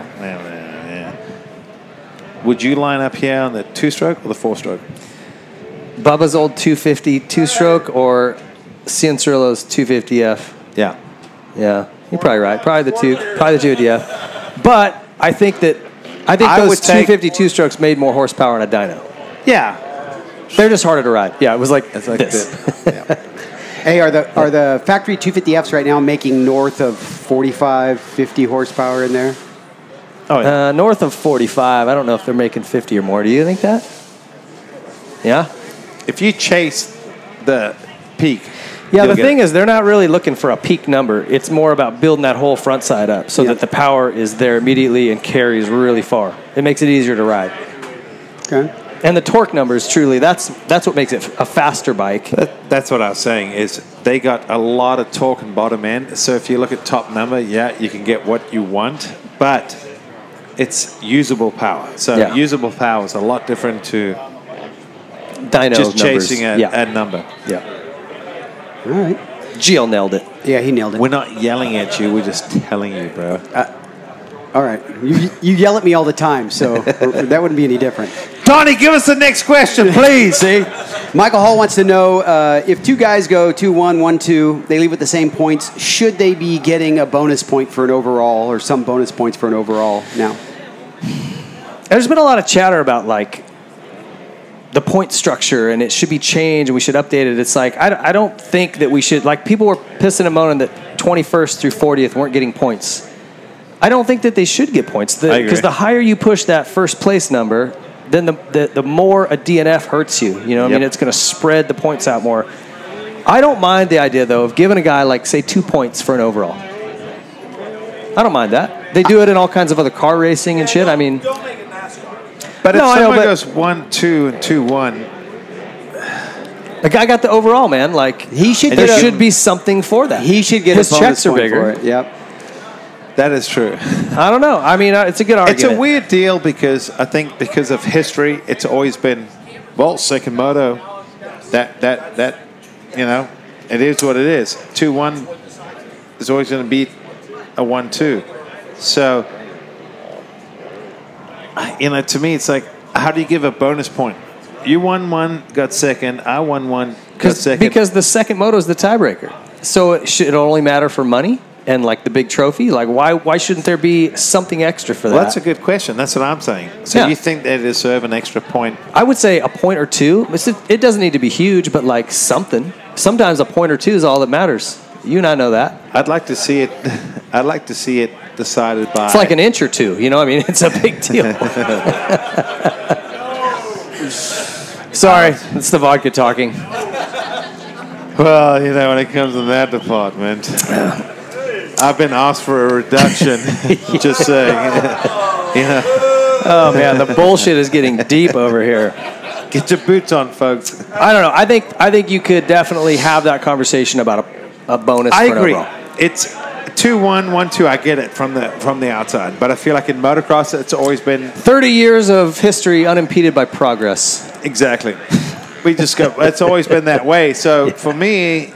Would you line up here on the 2-stroke or the 4-stroke? Bubba's old 250 2-stroke or Cianciarulo's 250F? Yeah. Yeah, you're probably right. Probably the 250F. But I think those 250 2-strokes made more horsepower in a dyno. Yeah. They're just harder to ride. Yeah, it was like this. Hey, are the factory 250Fs right now making north of 45, 50 horsepower in there? Oh, yeah. North of 45. I don't know if they're making 50 or more. Do you think that? Yeah? If you chase the peak. Yeah, the thing is, they're not really looking for a peak number. It's more about building that whole front side up so that the power is there immediately and carries really far. It makes it easier to ride. Okay. And the torque numbers, truly, that's what makes it a faster bike. That's what I was saying, is they got a lot of torque and bottom end. So if you look at top number, yeah, you can get what you want, but it's usable power. So usable power is a lot different to dyno just numbers. chasing a number. Yeah. All right. Gio nailed it. Yeah, he nailed it. We're not yelling at you. We're just telling you, bro. All right. You yell at me all the time, so that wouldn't be any different. Donnie, give us the next question, please. See? Michael Hall wants to know, if two guys go 2-1, 1-2, they leave with the same points, should they be getting a bonus point for an overall or some bonus points for an overall now? There's been a lot of chatter about, like, the point structure, and it should be changed, and we should update it. It's like, I don't think that we should, like, people were pissing and moaning that 21st through 40th weren't getting points. I don't think that they should get points. Because the higher you push that first place number, then the more a DNF hurts you. You know what I mean? It's going to spread the points out more. I don't mind the idea, though, of giving a guy, like, say, 2 points for an overall. I don't mind that. They do it in all kinds of other car racing and shit. I mean... But if someone goes 1-2 and 2-1... The guy got the overall, man. Like, there should be something for that. He should get his a bonus checks are point bigger. for it. Yep. That is true. I don't know. I mean, it's a good argument. It's a weird deal because I think because of history, it's always been, well, second moto, that it is what it is. 2-1 is always going to beat a 1-2. So, to me, it's like, how do you give a bonus point? You won one, got second. I won one, got second. Because the second moto is the tiebreaker. So it'll only matter for money? And like the big trophy, like why shouldn't there be something extra for that? Well, that's a good question. That's what I'm saying. So you think they deserve an extra point? I would say a point or two. It doesn't need to be huge, but like something. Sometimes a point or two is all that matters. You and I know that. I'd like to see it. I'd like to see it decided by. It's like an inch or two. You know, I mean, it's a big deal. Sorry, it's the vodka talking. Well, when it comes to that department. I've been asked for a reduction. Just saying. Oh man, the bullshit is getting deep over here. Get your boots on, folks. I don't know. I think you could definitely have that conversation about a bonus. I agree. It's 2-1, 1-2. I get it from the outside, but I feel like in motocross, it's always been 30 years of history unimpeded by progress. Exactly. It's always been that way. So for me,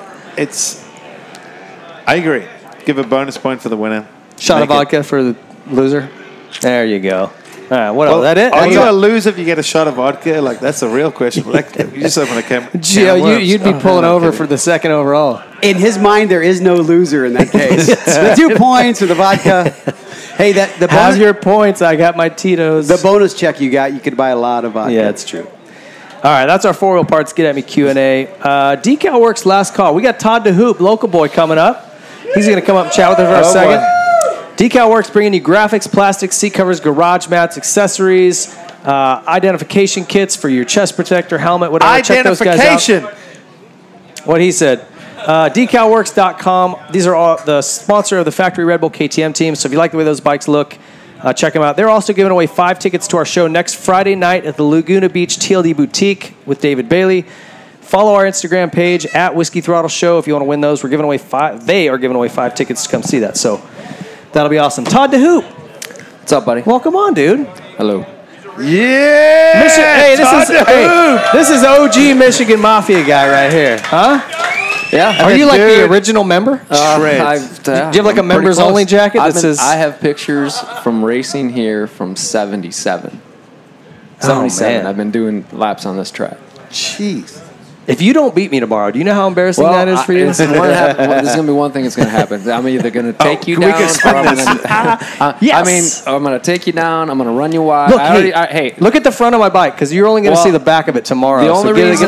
I agree. Give a bonus point for the winner. Shot of vodka for the loser. There you go. All right, what else? Is that it? Are you a loser if you get a shot of vodka? Like, that's the real question. Like, you just open a camera. Gio, you'd be pulling over for the second overall. In his mind, there is no loser in that case. The 2 points or the vodka. Hey, the bonus, Have your points. I got my Tito's. the bonus check you got, you could buy a lot of vodka. Yeah, it's true. All right, that's our 4-wheel parts. Get at me Q&A. Decal Works last call. We got Todd DeHoop, local boy, coming up. He's going to come up and chat with us for a second. Decal Works bringing you graphics, plastics, seat covers, garage mats, accessories, identification kits for your chest protector, helmet, whatever. Check those guys out. What he said. Decalworks.com. These are all the sponsor of the Factory Red Bull KTM team. So if you like the way those bikes look, check them out. They're also giving away 5 tickets to our show next Friday night at the Laguna Beach TLD Boutique with David Bailey. Follow our Instagram page at Whiskey Throttle Show if you want to win those. We're giving away 5. They are giving away 5 tickets to come see that. So that'll be awesome. Todd DeHoop. What's up, buddy? Welcome on, dude. Hello. Yeah! This is OG Michigan Mafia guy right here. Huh? Yeah. Are you like the original member? Do you have like a members only jacket that says? I have pictures from racing here from 77. 77. man. I've been doing laps on this track. Jeez. If you don't beat me tomorrow, do you know how embarrassing that is for you? There's going to be one thing that's going to happen. I'm either going to take you down, or I'm going to. Yes. I'm going to take you down. I'm going to run you wide. Look, hey, look at the front of my bike because you're only going to see the back of it tomorrow. The only reason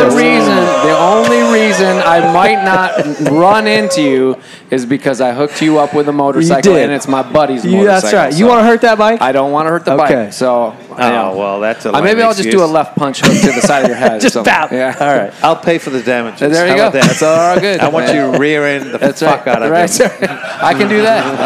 I might not run into you is because I hooked you up with a motorcycle, and it's my buddy's motorcycle. That's right. You want to hurt that bike? I don't want to hurt the bike. So, well, that's a maybe I'll just do a left punch hook to the side of your head. Just bap. Yeah. All right. I'll pay for the damage. There you go. That's all good. I want you rear end the fuck out of him. I can do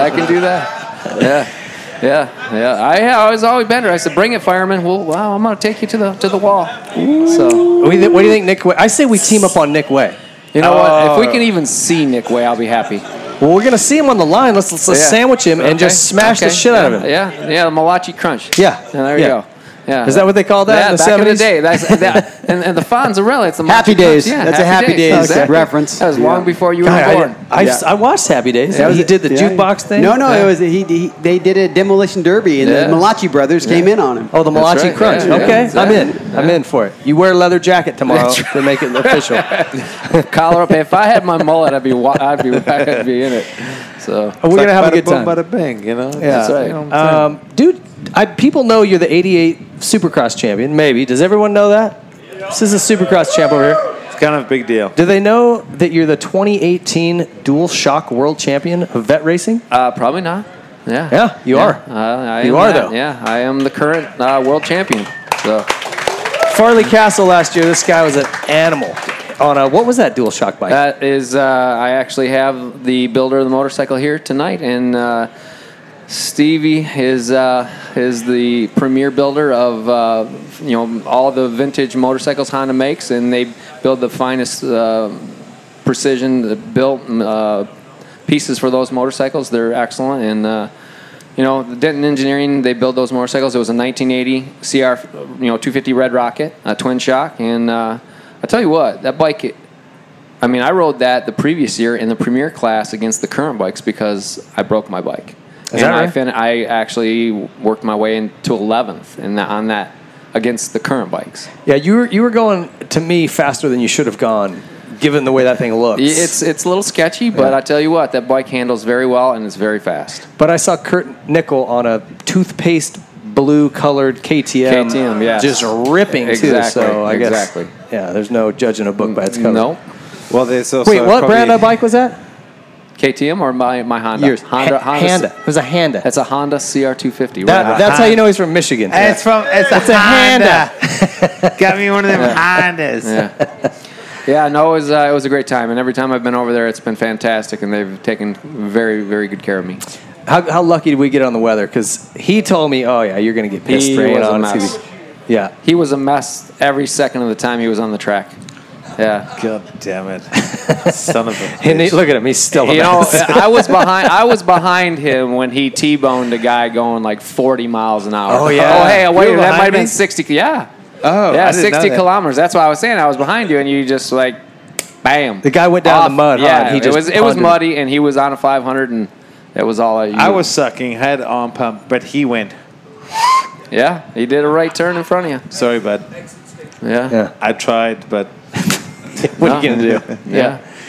that. Yeah. I was always bender. I said, "Bring it, fireman." Well, I'm going to take you to the wall. So, what do you think, Nick Way? I say we team up on Nick Way. You know what? If we can even see Nick Way, I'll be happy. Well, we're gonna see him on the line. Let's sandwich him and just smash the shit out of him. Yeah, the Malachi Crunch. Yeah, there you go. Yeah. Is that what they called that in the 70s? Back in the day. and the Fonzarelli, it's the Happy Days. Yeah, that's a Happy Days exactly. reference. That was long before you were born. I watched Happy Days. He did the jukebox thing. No, it was they did a demolition derby, and the Malachi brothers came in on him. Oh, the Malachi Crunch. Okay, exactly. I'm in for it. You wear a leather jacket tomorrow to make it official. Collar up. If I had my mullet, I'd be in it. So we're gonna have a good time. Bada bing, you know. Yeah, that's right. Dude. People know you're the '88 Supercross champion. Maybe. Does everyone know that? This is a Supercross champ over here. It's kind of a big deal. Do they know that you're the 2018 Dual Shock World Champion of vet racing? Probably not. Yeah. Yeah, you are. You are, that. though. Yeah, I am the current world champion. So, Farley Castle last year, this guy was an animal on a, what was that Dual Shock bike? That is, I actually have the builder of the motorcycle here tonight, and Stevie is the premier builder of all the vintage motorcycles Honda makes, and they build the finest precision built pieces for those motorcycles. They're excellent, and the Denton Engineering, they build those motorcycles. It was a 1980 CR 250 Red Rocket, a twin shock, and I tell you what, that bike. I rode that the previous year in the premier class against the current bikes because I broke my bike. Is that right? I actually worked my way into 11th on that against the current bikes. Yeah, you were going, to me, faster than you should have gone, given the way that thing looks. It's a little sketchy, but I tell you what, that bike handles very well and it's very fast. But I saw Kurt Nickel on a toothpaste blue-colored KTM, yes. just ripping, exactly, too. So I guess, exactly. Yeah, there's no judging a book by its cover. No. Well, there's also Wait, what brand of bike was that? KTM or my Honda? Yours. Honda. It was a Honda. It's a Honda CR250. That's how you know he's from Michigan. It's a Honda. Got me one of them Hondas. Yeah, no, it was a great time, and every time I've been over there, it's been fantastic, and they've taken very, very good care of me. How lucky did we get on the weather? Because he told me, oh, yeah, you're going to get pissed rain on TV. Yeah. He was a mess every second of the time he was on the track. Yeah. God damn it. Son of a bitch. Look at him. He's still a mess. I was behind him when he T-boned a guy going like 40 miles an hour. Oh, yeah. Oh, hey, wait, that might have been 60. Yeah. Oh, yeah, 60 kilometers. That's why I was saying I was behind you, and you just like, bam. The guy went down the mud. Yeah, it was muddy, and he was on a 500, and that was all I was sucking, had arm pump, but he went. Yeah, he did a right turn in front of you. Sorry, bud. Yeah. I tried, but what are you going to do? Yeah.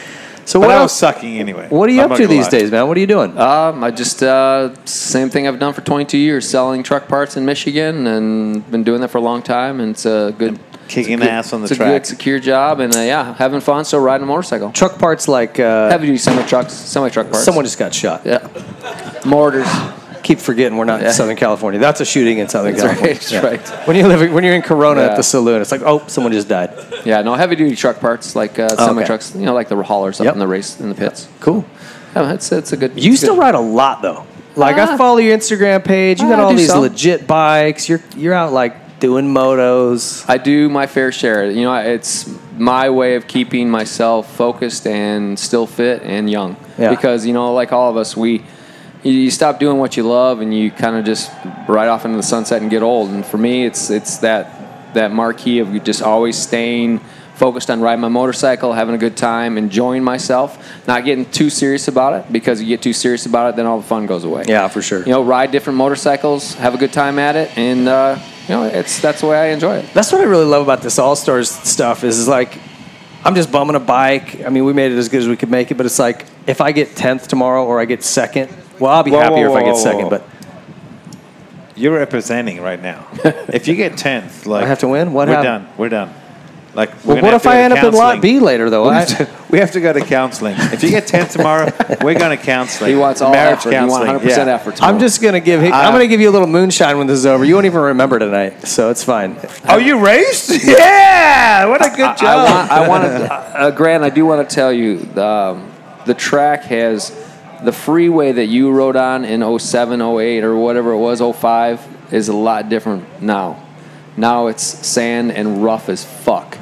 So But what I else? was sucking anyway. What are you I'm up not to gonna these lie. days, man? What are you doing? I just same thing I've done for 22 years, selling truck parts in Michigan, and been doing that for a long time. And it's a good Kicking it's a good- ass on the it's track. a good, secure job, and yeah, having fun. So riding a motorcycle, Truck parts like heavy duty semi truck parts. someone just got shot. yeah, mortars. Keep forgetting we're not in Southern California. That's a shooting in Southern That's California. right, that's right. When you're in Corona at Yeah. the saloon, it's like, oh, someone just died. Yeah, no heavy duty truck parts like semi trucks. You know, like the haulers up Yep. in the race in the pits. Cool. Yeah, it's a good. You it's still good. ride a lot though. Like I Ah. follow your Instagram page. You got I all do these some. legit bikes. You're out like doing motos. I do my fair share. You know, it's my way of keeping myself focused and still fit and young. Yeah. Because, you know, like all of us, you stop doing what you love and you kind of just ride off into the sunset and get old. And for me, it's that marquee of just always staying focused on riding my motorcycle, having a good time, enjoying myself, not getting too serious about it, because you get too serious about it, then all the fun goes away. Yeah, for sure. You know, ride different motorcycles, have a good time at it, and you know, that's the way I enjoy it. That's what I really love about this All Stars stuff is like, I'm just bumming a bike. I mean, we made it as good as we could make it, but it's like, if I get 10th tomorrow or I get second, well, I'll be happier if I get second, but You're representing right now. If you get 10th, like I have to win? What we're happened? done. We're done. Like, well, what if I end up in lot B later, though? We have to go to counseling. If you get 10th tomorrow, we're going to counseling. He wants all Marriage effort. He wants counseling. 100% Yeah. effort tomorrow. I'm just gonna give. I'm gonna give you a little moonshine when this is over. You won't even remember tonight, so it's fine. Oh, you raced? Yeah! What a good job. I want Grant, I do want to tell you, the track has the freeway that you rode on in 07, 08, or whatever it was, 05, is a lot different now. Now it's sand and rough as fuck.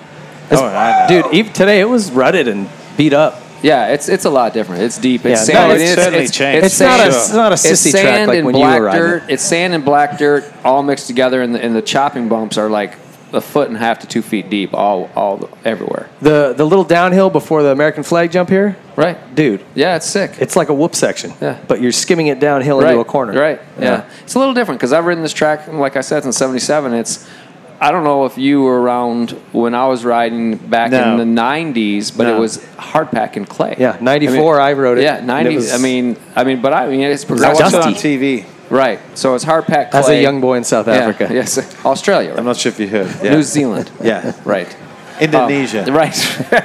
I know. Dude, even today it was rutted and beat up. Yeah, it's a lot different. It's deep. It's Yeah, sand. no, it's certainly changed. It's not a It's sissy track sand like and when you black were riding dirt. it. It's sand and black dirt all mixed together, and the chopping bumps are like a foot and a half to 2 feet deep, all everywhere. The little downhill before the American flag jump here, Right. dude. Yeah, it's sick. It's like a whoop section. Yeah. But you're skimming it downhill into a corner. Right. Yeah. It's a little different because I've ridden this track, like I said, since '77. I don't know if you were around when I was riding back No. in the '90s, but No. it was hard pack and clay. Yeah, 94 I rode it. Yeah, and it '90s. was- I mean, it's I progressive. watched it on dusty. TV. Right. So it's hard pack clay. As a young boy in South Africa. Yes. Australia. I'm not sure if you heard. Yeah. New Zealand. Yeah. Right. Indonesia. Right.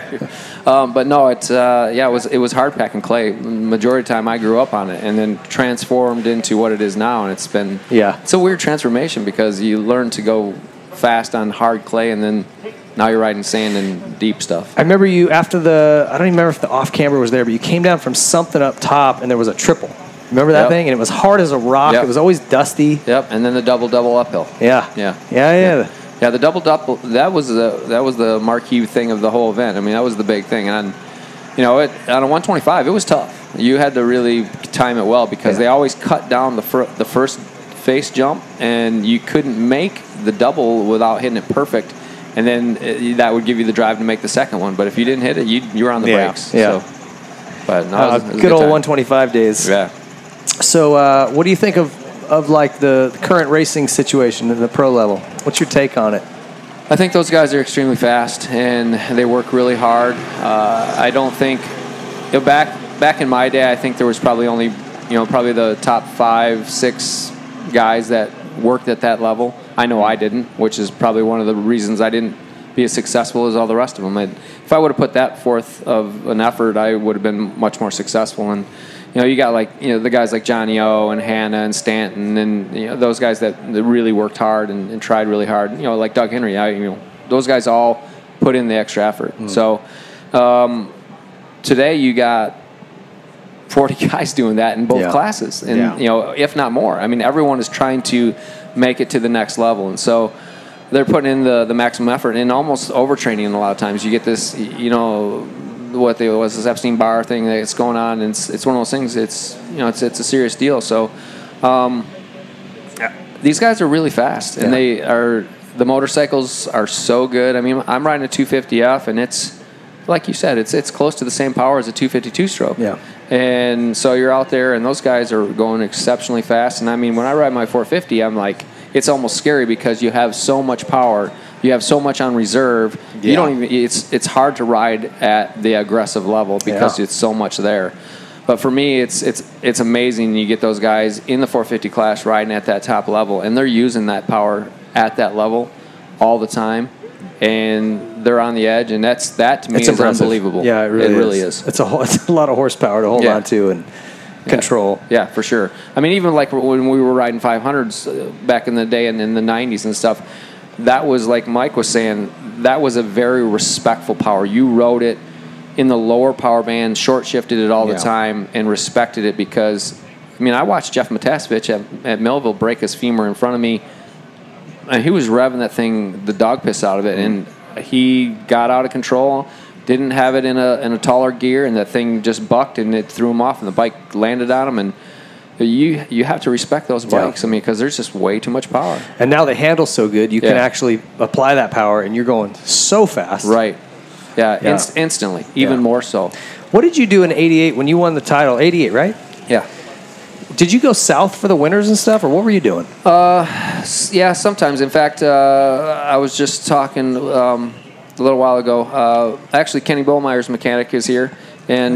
But no, it was hard pack and clay. Majority of the time I grew up on it, and then transformed into what it is now, and it's a weird transformation because you learn to go fast on hard clay, and then now you're riding sand and deep stuff. I remember you after I don't even remember if the off camera was there, but you came down from something up top and there was a triple. Remember that Yep. thing? And it was hard as a rock. Yep. It was always dusty. Yep, and then the double uphill. Yeah. Yeah. Yeah. Yeah, the double that was the marquee thing of the whole event. I mean, that was the big thing. And on a 125, it was tough. You had to really time it well because they always cut down the first face jump, and you couldn't make the double without hitting it perfect. And then that would give you the drive to make the second one. But if you didn't hit it, you were on the brakes. Yeah. So, but no, it was a good old time. 125 days. Yeah. So, what do you think of like the current racing situation at the pro level? What's your take on it? I think those guys are extremely fast and they work really hard. I don't think back in my day, I think there was probably only probably the top 5, 6 guys that worked at that level. I know I didn't, which is probably one of the reasons I didn't be as successful as all the rest of them. If I would have put that forth of an effort, I would have been much more successful. And you got the guys like Johnny O and Hannah and Stanton and those guys that really worked hard and tried really hard. Like Doug Henry. Those guys all put in the extra effort. So today you got 40 guys doing that in both classes, and if not more. I mean, everyone is trying to make it to the next level, and so they're putting in the maximum effort and almost overtraining. A lot of times, you get this, this Epstein-Barr thing that's going on, and it's one of those things. It's a serious deal. So these guys are really fast, and the motorcycles are so good. I mean, I'm riding a 250F, and it's like you said, it's close to the same power as a 252 stroke. Yeah. And so you're out there, and those guys are going exceptionally fast. And I mean, when I ride my 450, I'm like, it's almost scary because you have so much power you have so much on reserve. Yeah. You don't even. It's hard to ride at the aggressive level because it's so much there. But for me, it's amazing. You get those guys in the 450 class riding at that top level, and they're using that power at that level all the time, and they're on the edge, and that to me is unbelievable. Yeah, it really is. It's a lot of horsepower to hold on to and control. Yeah, for sure. I mean, even like when we were riding 500s back in the day and in the 90s and stuff, that was, like Mike was saying, that was a very respectful power. You rode it in the lower power band, short shifted it all the time, and respected it because, I mean, I watched Jeff Matasevich at Millville break his femur in front of me, and he was revving that thing, the dog piss out of it, and he got out of control, didn't have it in a taller gear, and that thing just bucked, and it threw him off, and the bike landed on him, and you have to respect those bikes, I mean, because there's just way too much power. And now the handle's so good, you can actually apply that power, and you're going so fast. Right. Yeah. Instantly, even more so. What did you do in '88 when you won the title? '88, right? Yeah. Did you go south for the winters and stuff, or what were you doing? Yeah, sometimes. In fact, I was just talking a little while ago. Actually, Kenny Bollmeyer's mechanic is here, and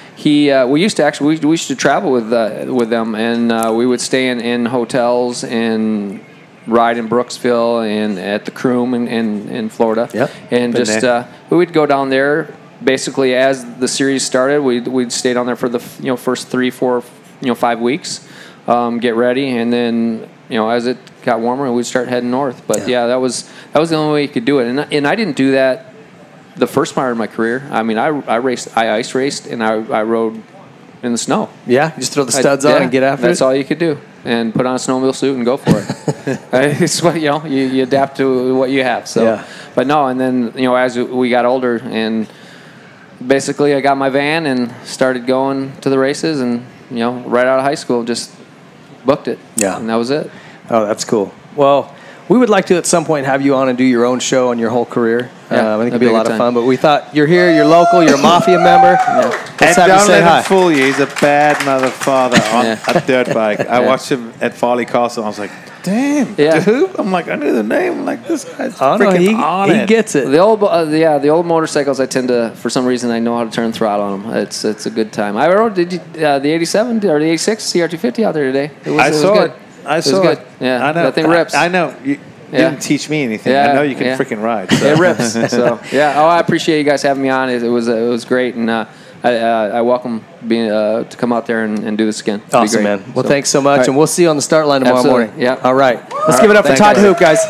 we used to travel with them, and we would stay in hotels and ride in Brooksville and at the Croom in Florida. Yep. And just we would go down there. Basically, as the series started, we'd stay down there for the first 3, 4, 5 weeks, get ready, and then as it got warmer, we'd start heading north. But that was the only way you could do it, and I didn't do that the first part of my career. I mean, I ice raced, and I rode in the snow. Yeah, just throw the studs on and get after it. That's all you could do, and put on a snowmobile suit and go for it. It's what you adapt to what you have. So, but no, and then as we got older, and basically I got my van and started going to the races, and right out of high school just booked it. Yeah, and that was it. Oh, that's cool. Well, we would like to at some point have you on and do your own show on your whole career. I think it'd be a lot of fun. But we thought you're here, you're local, you're a Mafia member. Let's have you say hi. Don't let him fool you. He's a bad mother father on a dirt bike. I watched him at Farley Castle. I was like, damn, dude. I'm like, I knew the name. I'm like, this guy's freaking on it. He gets it. The old motorcycles, I tend to, for some reason, I know how to turn the throttle on them. It's a good time. I rode the 87 or the 86 CR250 out there today. I saw it. I saw it. Yeah, I know. that thing rips. I know. You didn't teach me anything. I know you can freaking ride. So. It rips. So I appreciate you guys having me on. It was great, and I welcome being to come out there and do this again. Awesome, man. Well, thanks so much, and we'll see you on the start line tomorrow morning. Yeah. All right. Let's give it up for Todd Hoop, guys.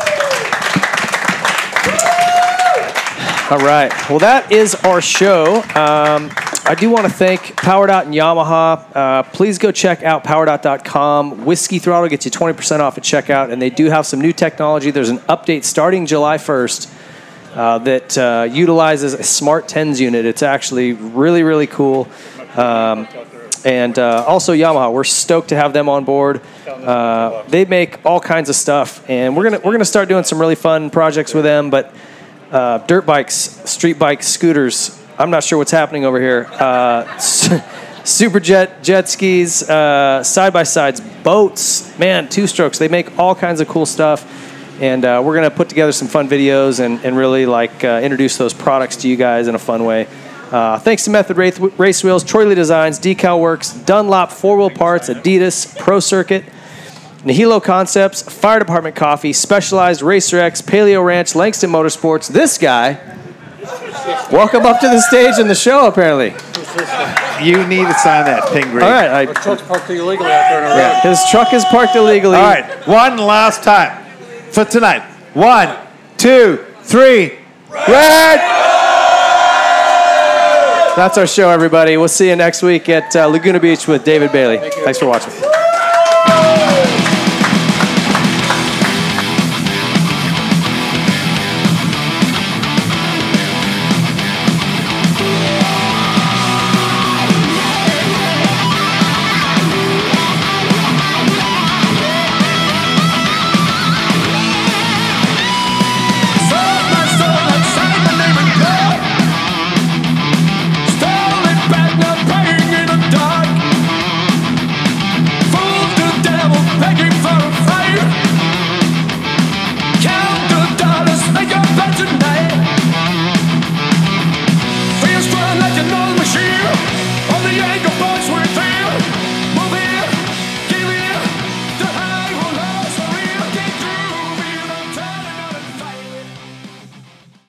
All right. Well, that is our show. I do want to thank PowerDot and Yamaha. Please go check out PowerDot.com. Whiskey Throttle gets you 20% off at checkout, and they do have some new technology. There's an update starting July 1st that utilizes a Smart 10s unit. It's actually really, really cool. And also Yamaha, we're stoked to have them on board. They make all kinds of stuff, and we're gonna start doing some really fun projects with them. But dirt bikes, street bikes, scooters. I'm not sure what's happening over here. Super jet skis, side-by-sides, boats, man, two-strokes. They make all kinds of cool stuff. And we're going to put together some fun videos and really introduce those products to you guys in a fun way. Thanks to Method Race Wheels, Troy Lee Designs, Decal Works, Dunlop 4-Wheel Parts, Adidas, Pro Circuit, Nihilo Concepts, Fire Department Coffee, Specialized, Racer X, Paleo Ranch, Langston Motorsports. This guy, welcome up to the stage in the show, apparently. You need to sign that, Pingree. All right. His truck's parked illegally out there in the road. His truck is parked illegally. All right. One last time for tonight. 1, 2, 3. Red! That's our show, everybody. We'll see you next week at Laguna Beach with David Bailey. Thanks for watching.